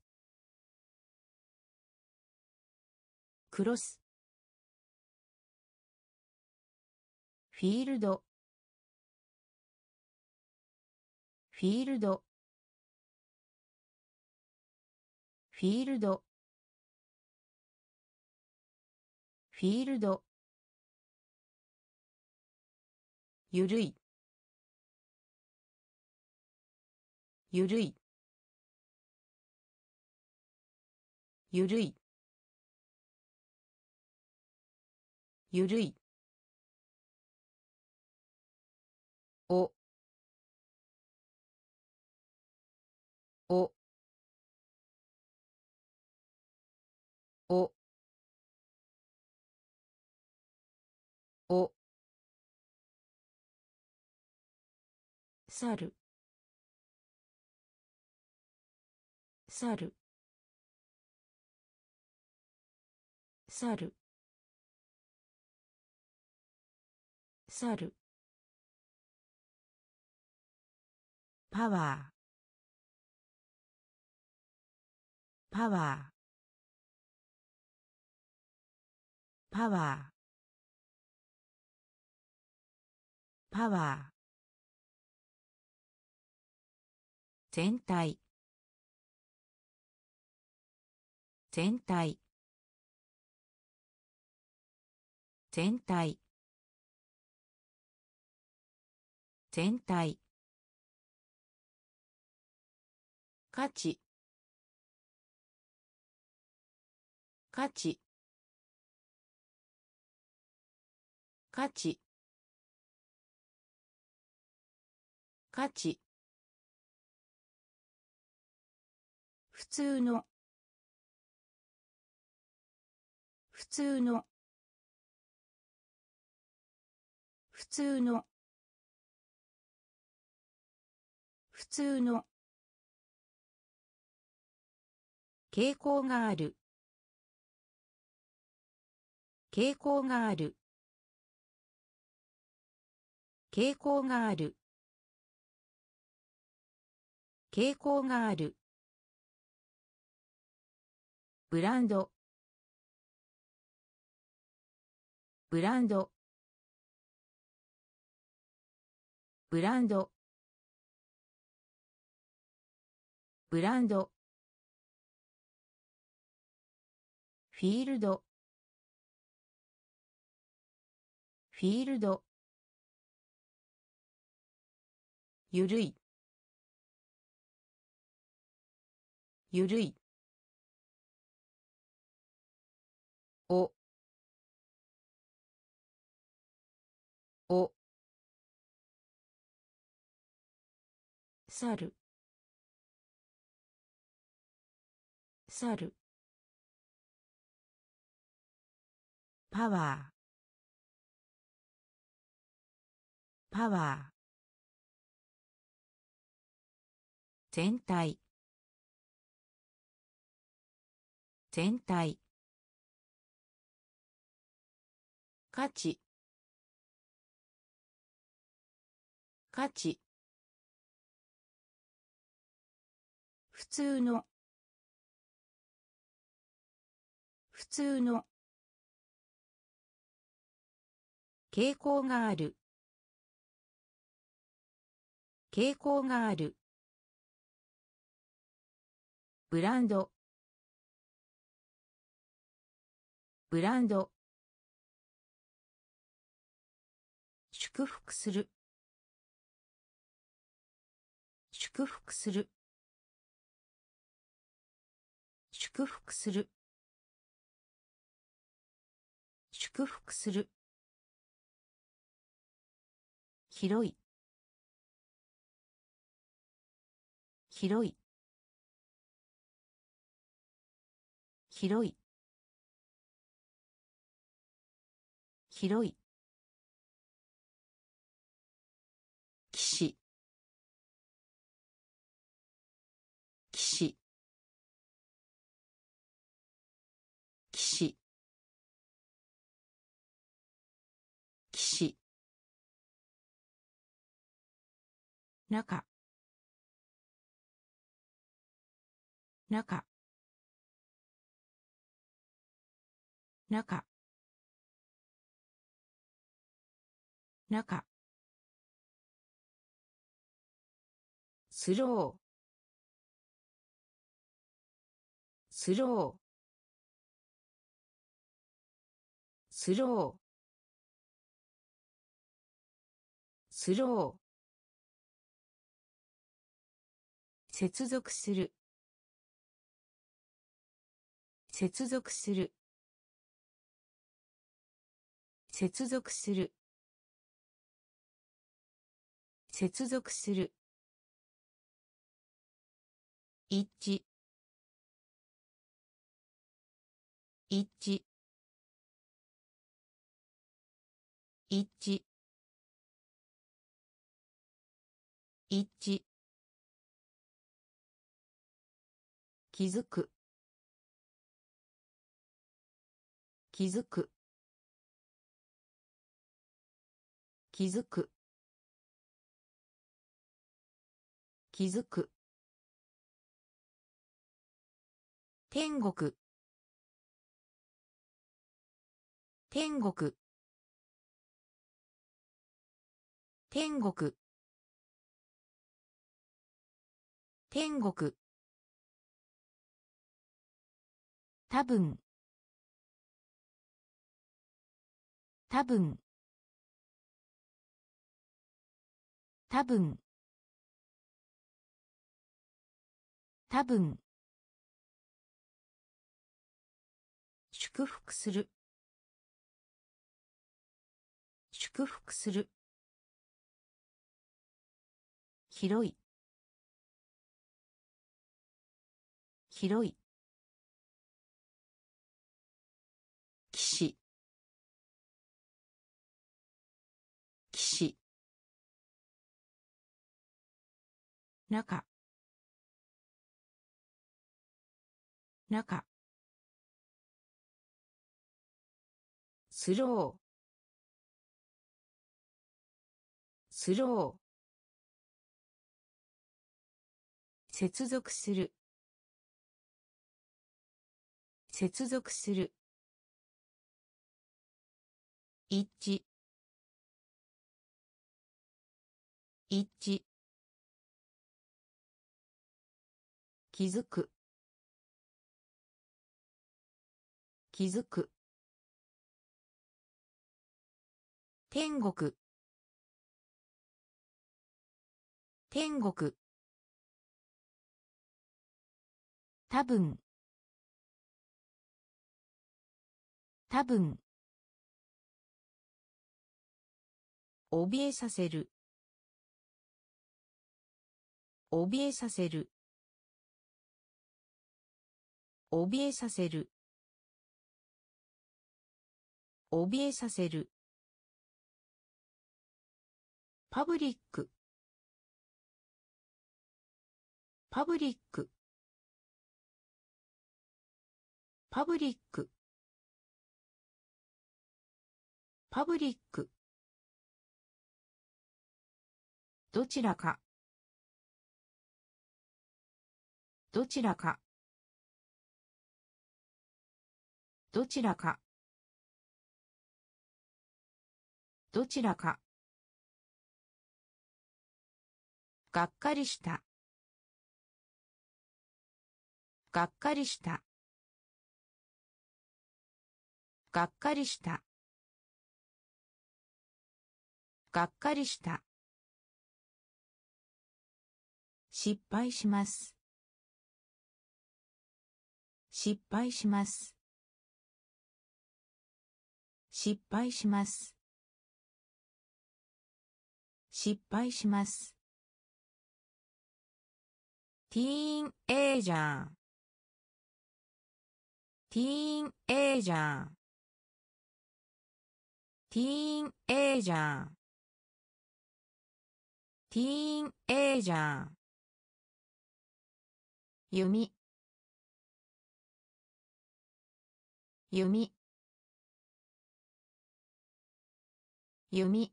クロスフィールドフィールドフィールドフィールドゆるいゆるいゆるいゆるいおおおお猿猿猿猿パワーパワーパワーパワー全体全体全体全体価値価値価値価値普通の普通の普通の通の傾向がある傾向がある傾向がある傾向があるブランドブランドブランドブランドフィールドフィールドゆるいゆるいおお猿猿パワーパワー全体全体価値価値普通の普通の傾向がある傾向があるブランドブランド祝福する祝福する祝福する祝福する広い広い広い広い騎士騎士騎士騎士中中中中スロースロースロースロー接続する接続する接続する接続する一致一致一致一致気づく気づく気づく気づく天国天国天国天国多分多分多分多分祝福する祝福する広い広い騎士騎士中中スロースロー接続する接続する一致一致気づく気づく天国天国多分多分怯えさせる怯えさせる怯えさせる怯えさせるパブリックパブリックパブリックパブリックどちらかどちらかどちらかどちらかがっかりしたがっかりしたがっかりしたがっかりした失敗します失敗します失敗します失敗しますティーンエイジャーティーンエイジャーティーンエイジャーティーンエイジャー弓弓弓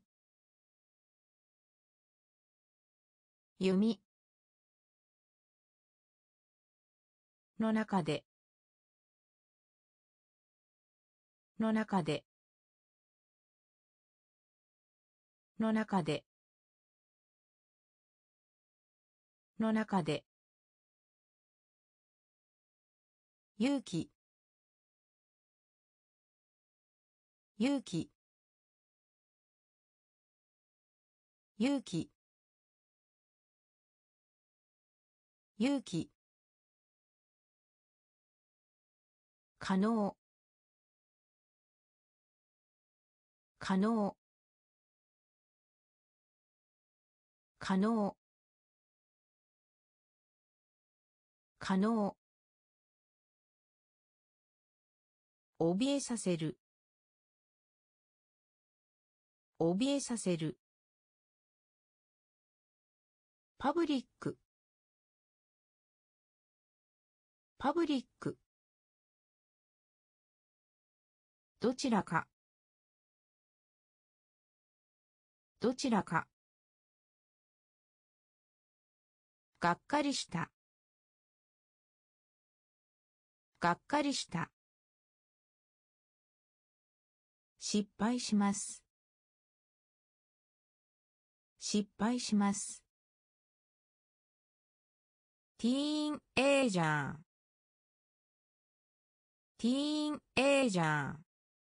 弓の中での中での中での中で勇気勇気勇気勇気可能可能可能可能怯えさせる怯えさせるパブリックパブリックどちらかどちらかがっかりしたがっかりした失敗します失敗しますティーンエイジャーティーンエイジャー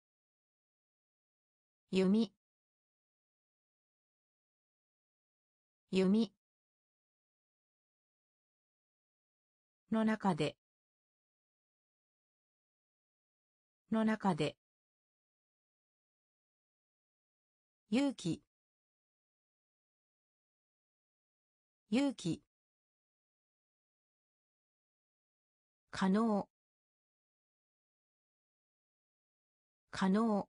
弓弓の中での中で勇気勇気可能可能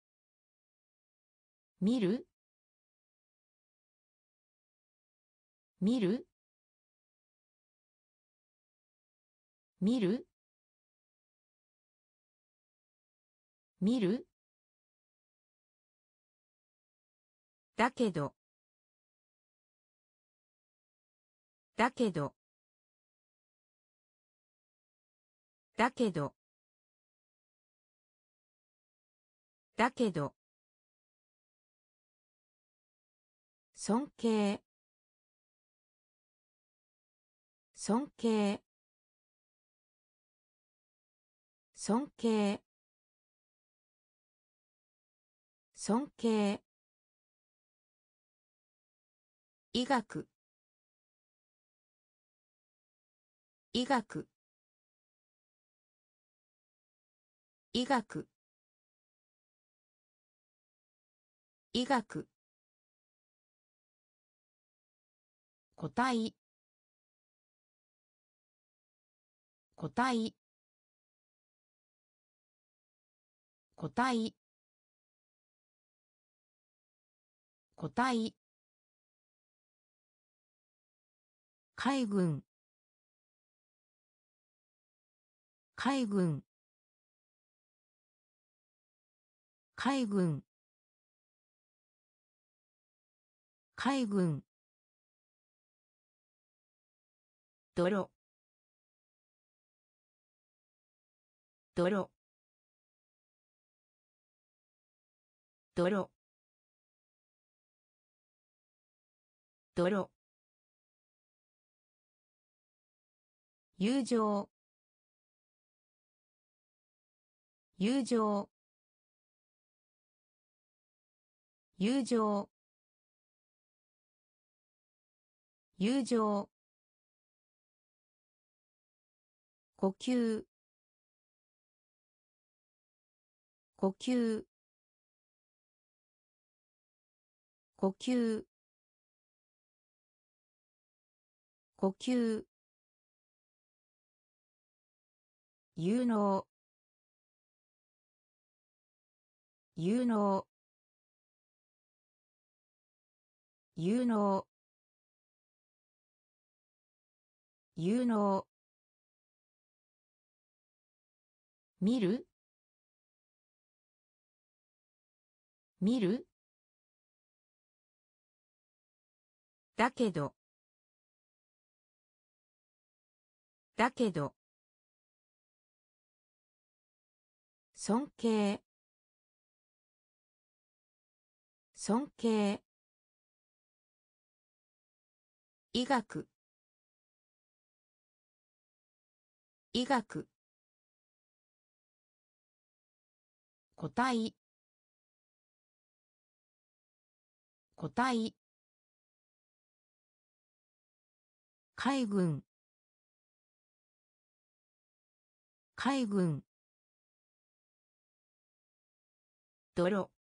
見る見る見る見るだけどだけどだけどだけど尊敬尊敬尊敬尊敬医学医学医学医学個体個体個体個体海軍海軍海軍海軍泥泥泥泥友情友情友情友情呼吸呼吸呼吸呼吸有能有能有能有能見る見るだけどだけど尊敬尊敬医学医学個体個体海軍海軍泥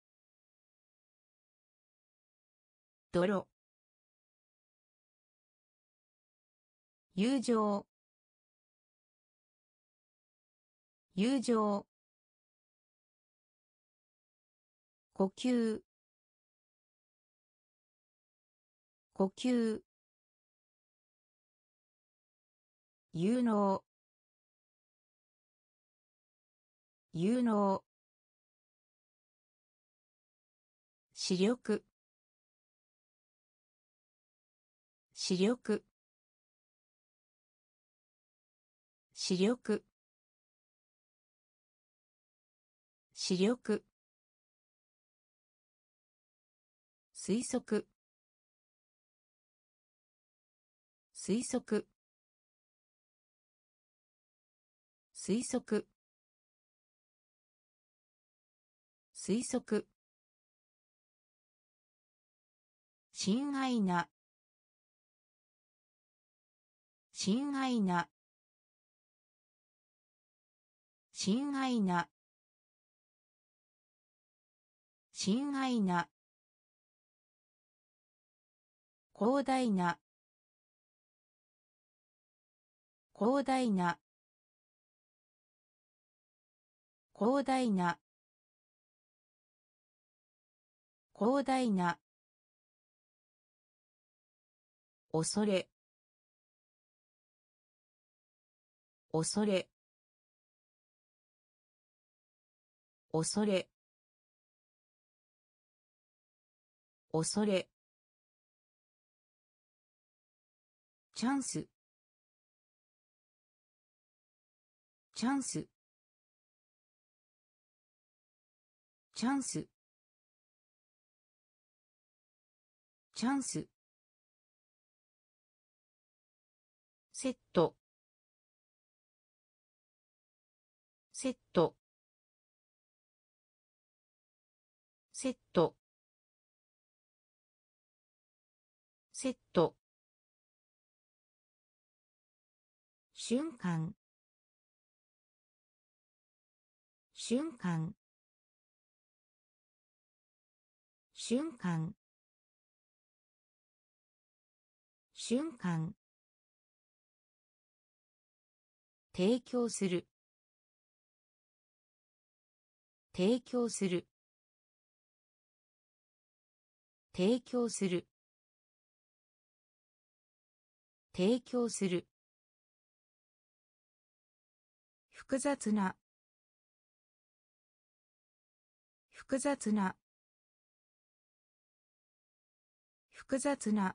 泥友情友情呼吸呼吸有能有能視力視力視力視力推測推測推測推測親愛な親愛な親愛な親愛な広大な広大な広大な広大な恐れ恐れ恐れ恐れチャンスチャンスチャンスチャンスセットセットセットセット瞬間瞬間瞬間瞬間提供する提供する提供する提供する複雑な複雑な複雑な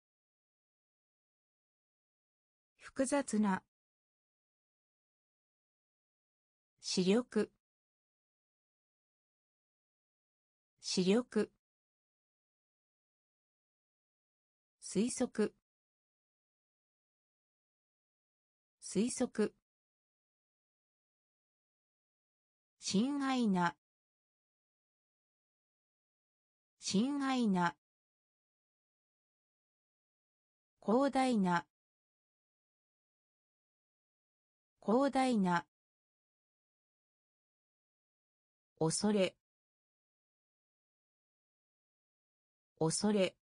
複雑な視力視力推測推測親愛な親愛な広大な広大な恐れ恐れ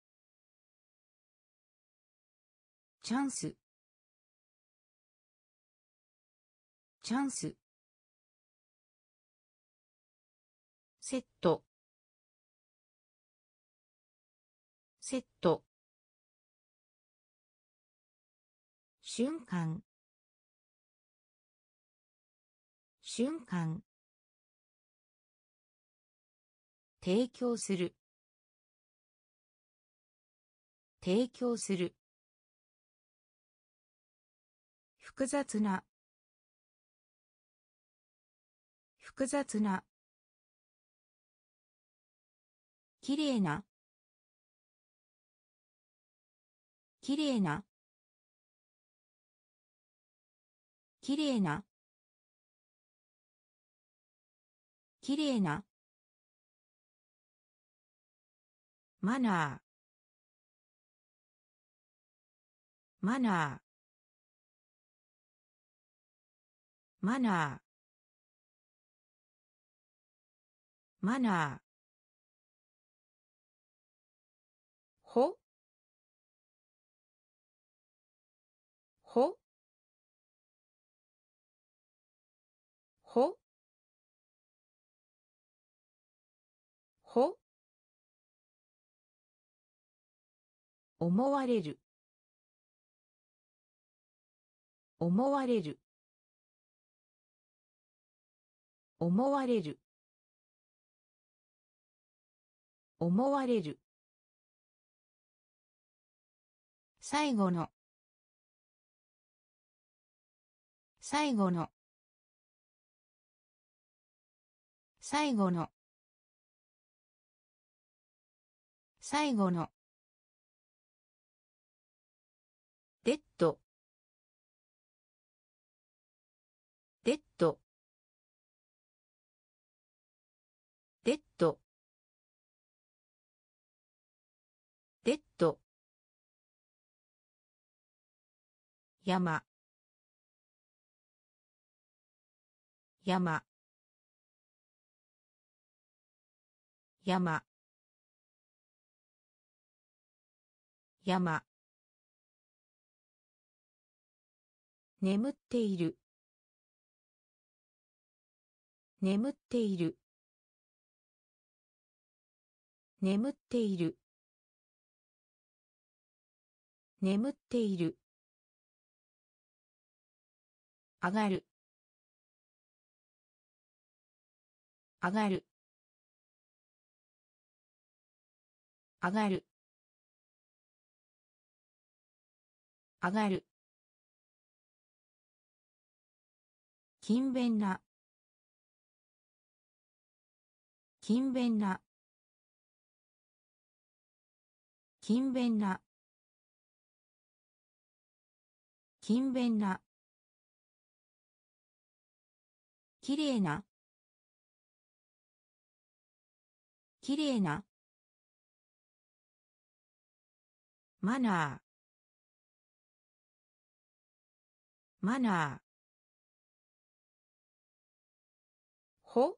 チャンスチャンスセットセット瞬間瞬間提供する提供する複雑な複雑なきれいなきれいなきれいなきれいなマナーマナーマナーマナーほほほほ思われる思われる思われる思われる最後の最後の最後の最後のデッドデッドデッドデッド山山山山眠っている眠っている眠っている眠っている。上がる。上がる。上がる。上がる。勤勉な。勤勉な。勤勉な。勤勉な。きれいな。きれいな。マナー。マナー。ほ。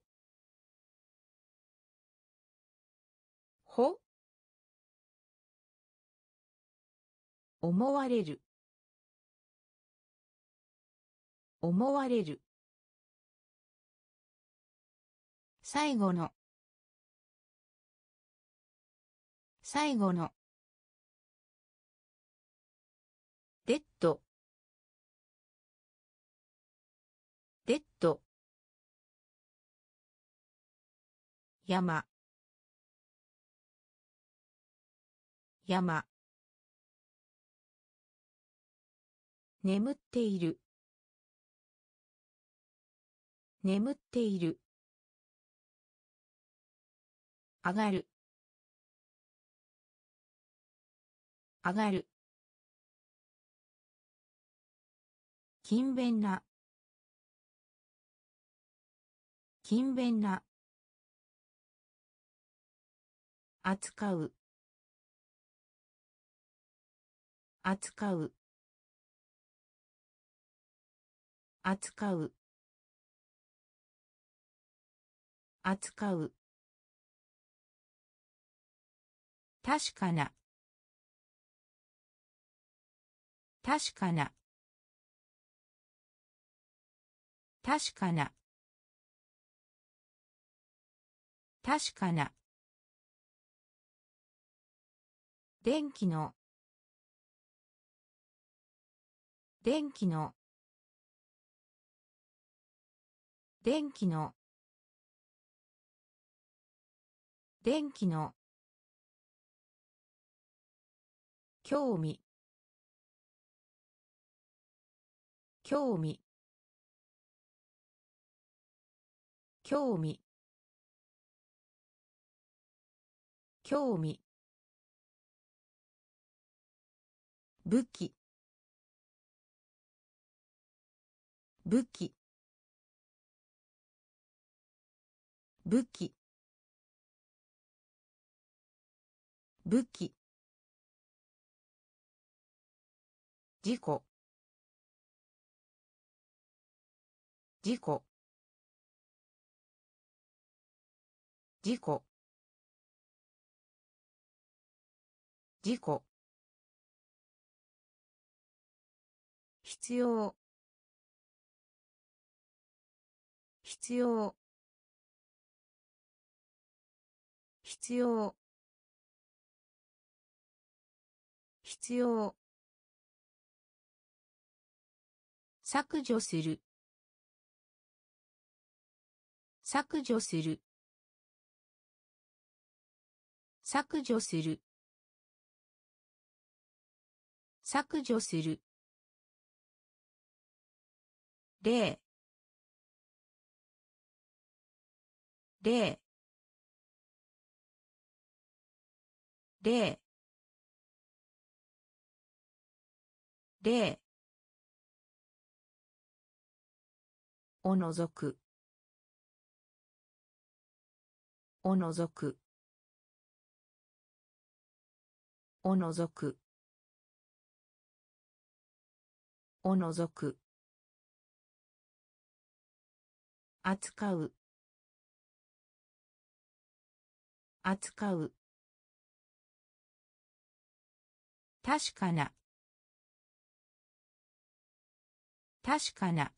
ほ。思われる。思われる。最後の。最後の。デッド。デッド。山。山。眠っている。眠っている。上がる。上がる。勤勉な。勤勉な。扱う。扱う。扱う。扱う。確かな。確かな。確かな。確かな。電気の。電気の。電気の。電気の。興味。興味。興味。興味。武器。武器。武器。武器。事故。事故。事故。事故。必要。必要。必要。必要。削除する。削除する。削除する。削除する。例。例。例。例。おのぞく。おのぞく。おのぞく。おのぞく。扱う。扱う。確かな。確かな。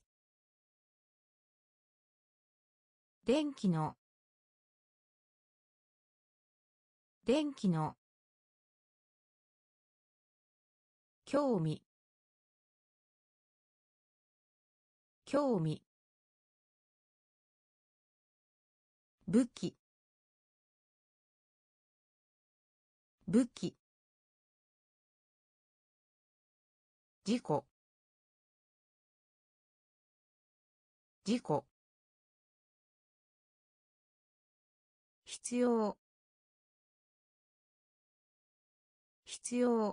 電気の。電気の。 興味興味武器武器事故事故必要必要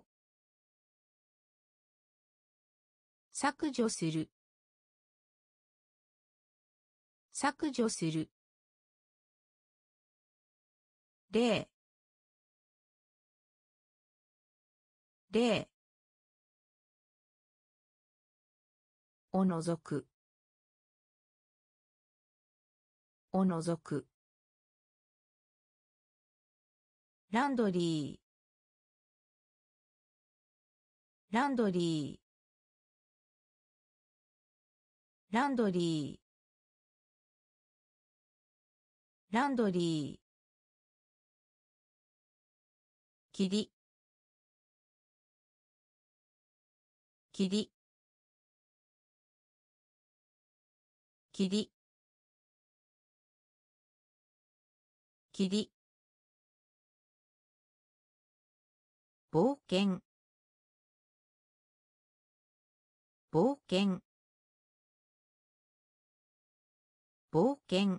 削除する削除する例例おのぞくおのぞくランドリーランドリーランドリーランドリー霧霧霧霧冒険冒険冒険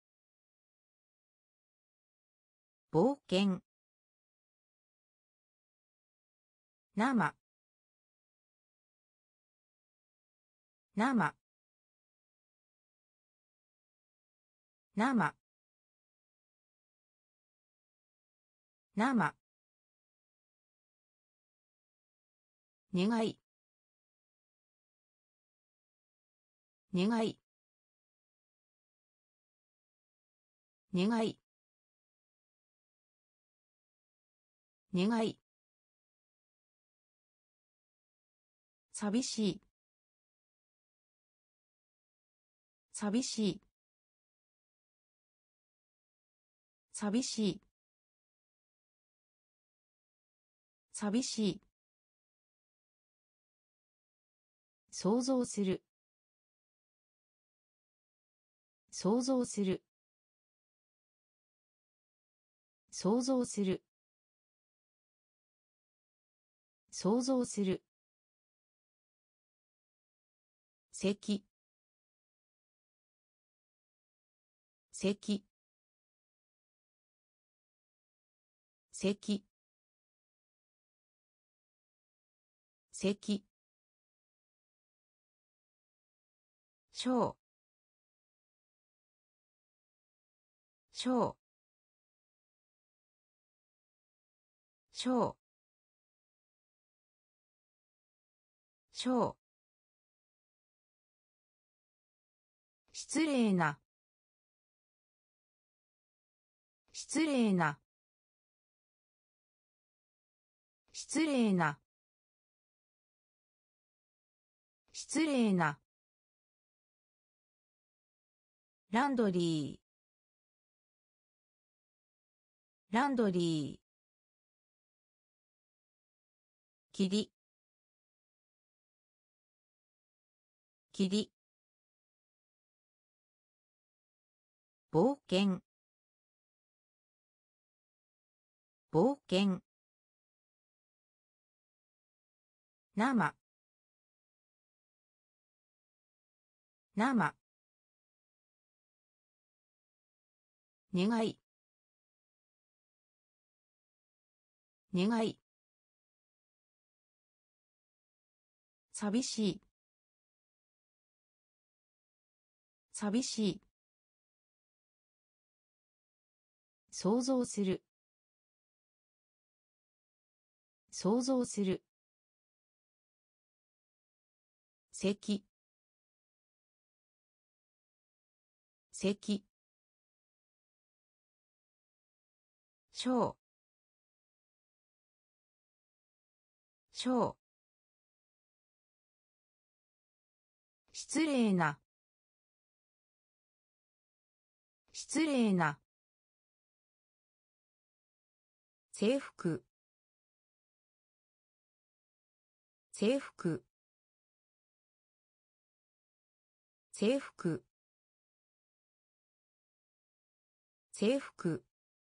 冒険生生生生願い願い願い願い寂しい寂しい寂しい寂しい想像する想像する想像する想像する咳咳咳咳小小小小失礼な失礼な失礼な失礼なランドリーランドリー霧霧冒険冒険生生願い願い寂しい寂しい想像する想像する咳咳小小失礼な失礼な制服制服制服制服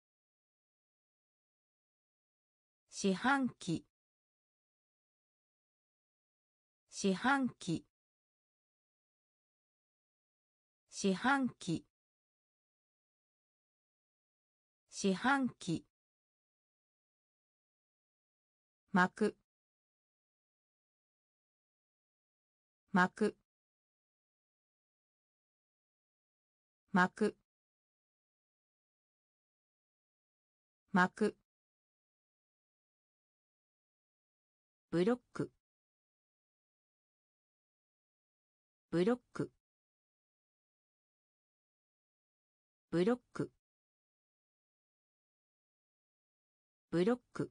四半期四半期四半期四半期巻く巻く巻く巻くブロックブロックブロックブロック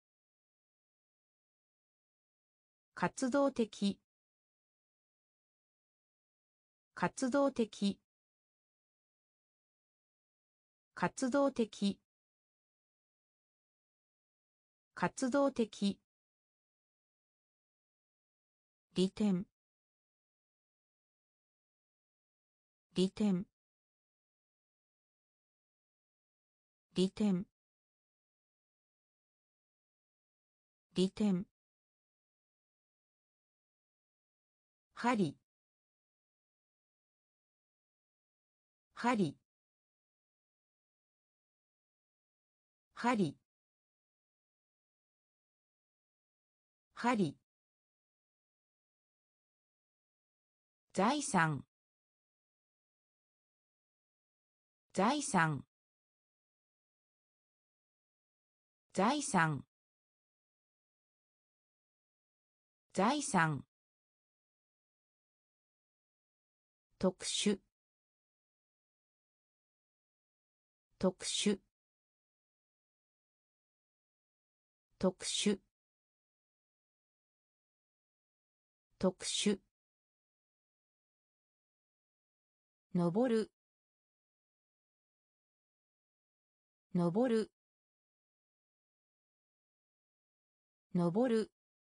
活動的活動的活動的活動的利点利点利点利点針針針針財産財産財産財産特殊特殊特殊特殊登る登る登る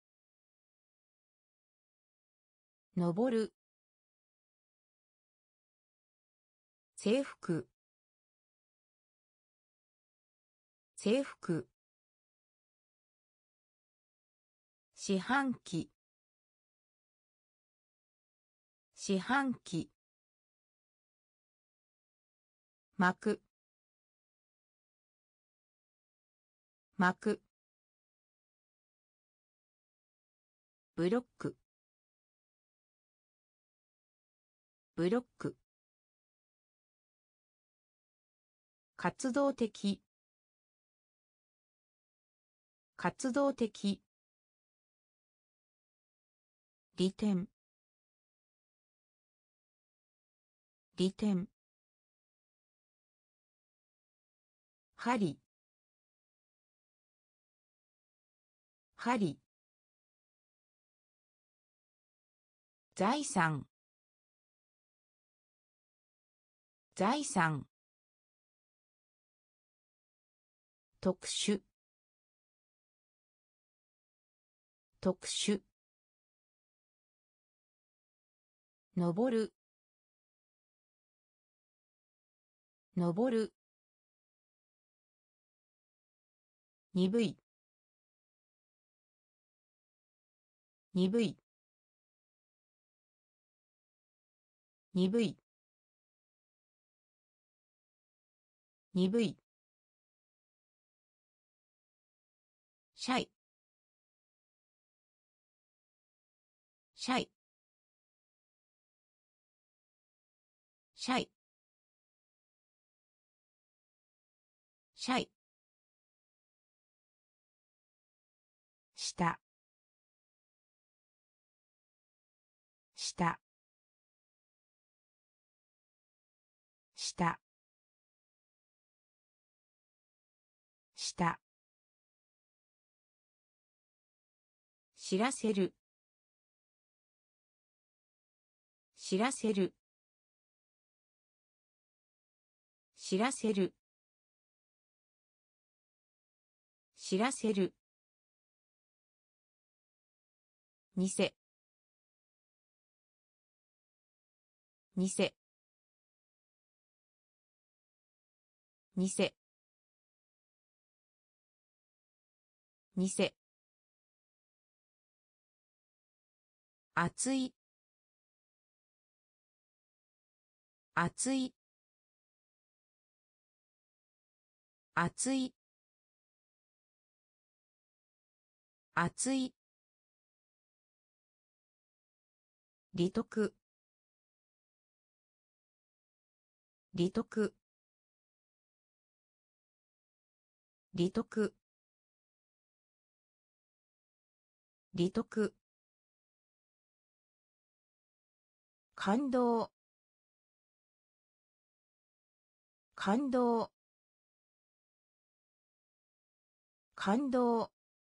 登る制服制服四半期四半期巻く巻くブロックブロック活動的活動的利点利点針針財産財産特殊特殊登る登る鈍い鈍い鈍い鈍いシャイシャイシャイシャイ下下下下知らせる知らせる知らせる知らせる偽偽偽偽熱い熱い熱い熱い利得利得利得利得感動感動感動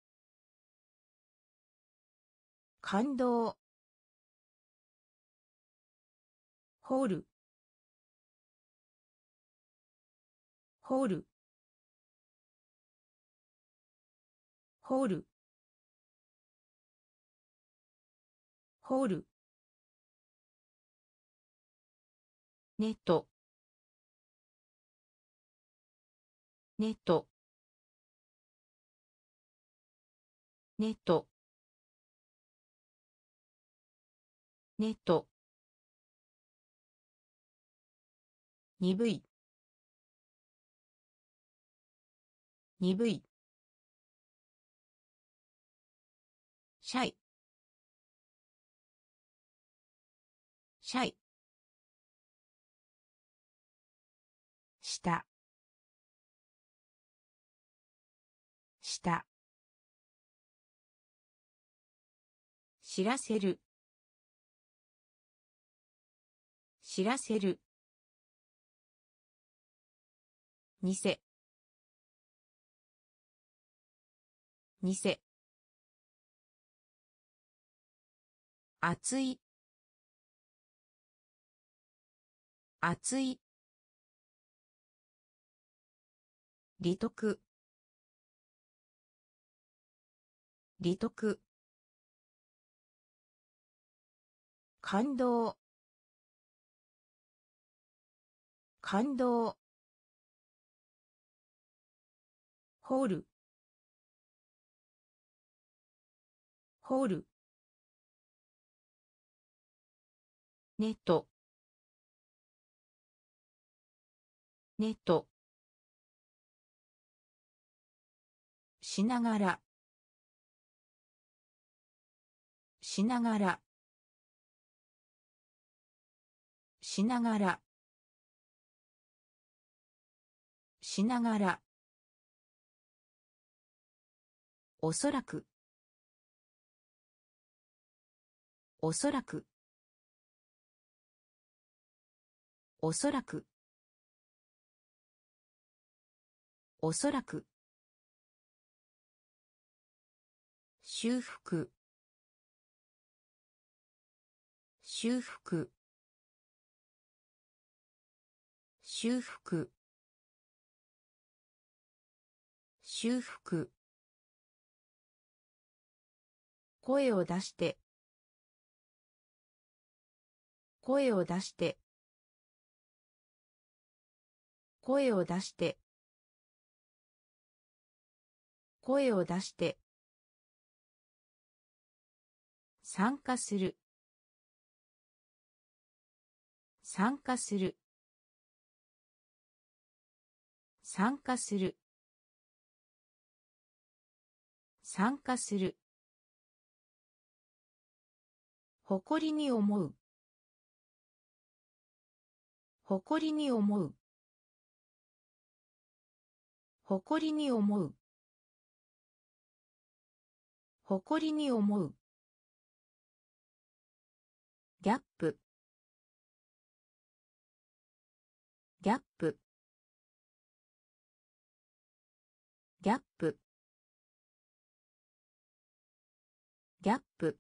感動ホールホールホールホールネットネットネットネット鈍い鈍いシャイシャイ下下知らせる知らせる偽偽熱い熱い利得利得感動感動ホールホールネットネットしながらしながらしながらしながらおそらくおそらくおそらくおそらく修復修復修復修復声を出して声を出して声を出して声を出して参加する参加する参加する参加する誇りに思う誇りに思う誇りに思う誇りに思うギャップギャップギャップギャップ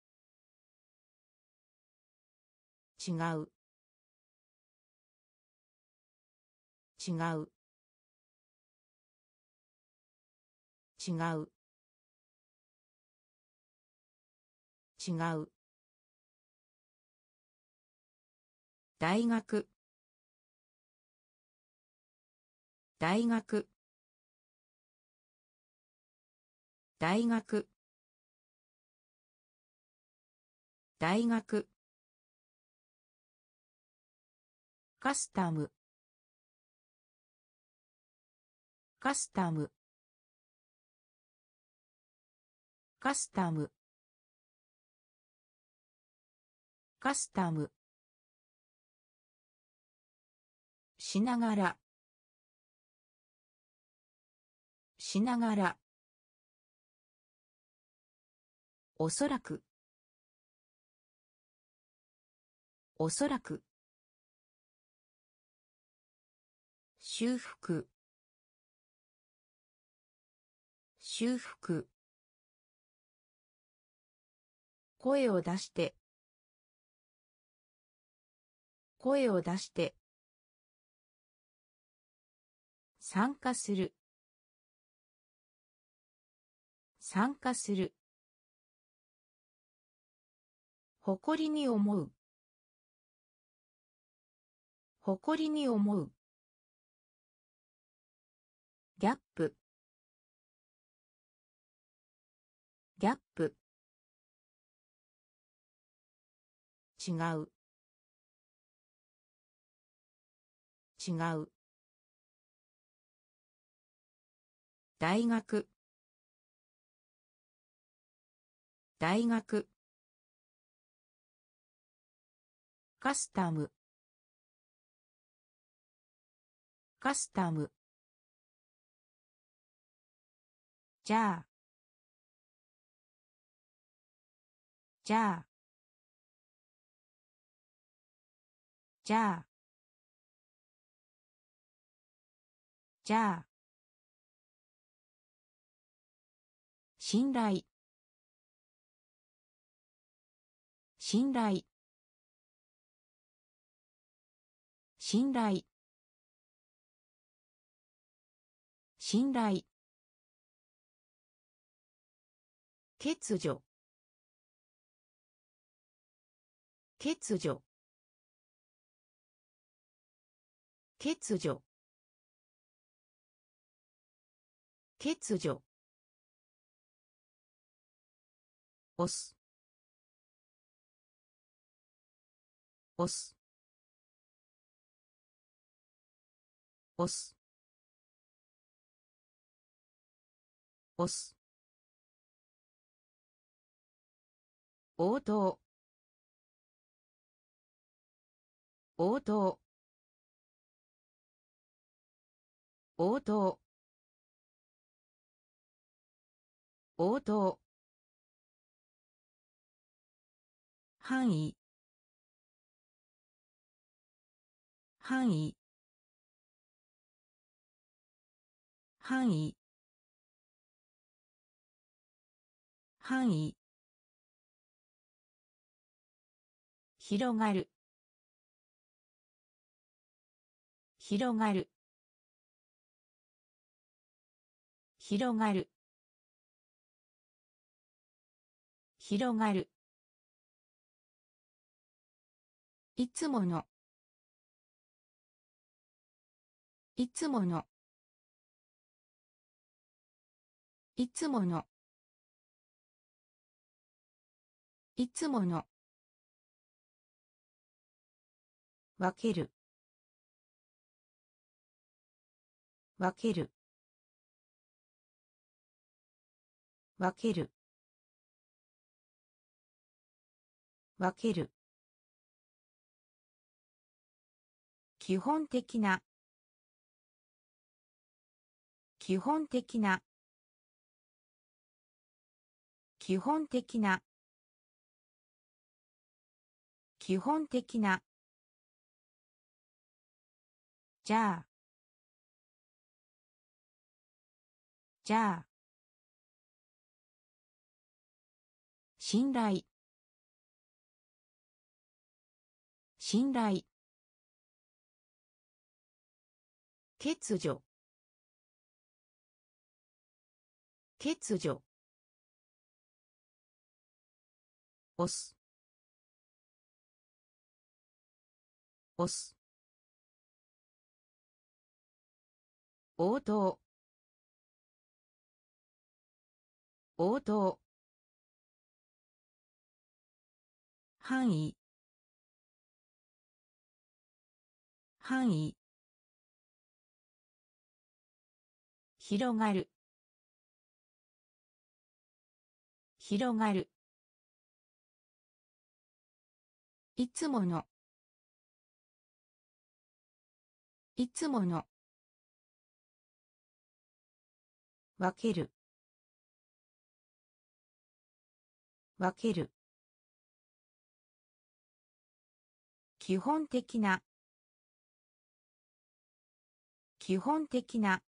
違う違う違う違う。大学。大学。大学。大学。カスタム。カスタム。カスタム。カスタム。しながら。しながら。おそらく。おそらく。修復。修復。声を出して。声を出して。参加する。参加する。誇りに思う。誇りに思う。ギャップ。ギャップ。違う。違う。大学。大学。カスタム。カスタム。じゃあ。じゃあ。じゃあ。じゃあ。信頼。信頼。信頼。信頼。欠如。欠如。欠如。欠如。押す。押す。押す。押す。応答。応答。応答。応答。範囲。範囲。範囲。範囲。広がる。広がる。広がる。広がる。いつもの。いつもの。いつもの。いつもの。分ける。分ける。分ける。分ける。基本的な。基本的な。基本的な。基本的な。じゃあ。じゃあ。信頼。信頼。欠如。欠如。 押す押す応答応答範囲範囲広がる広がるいつものいつもの分ける分ける基本的な基本的な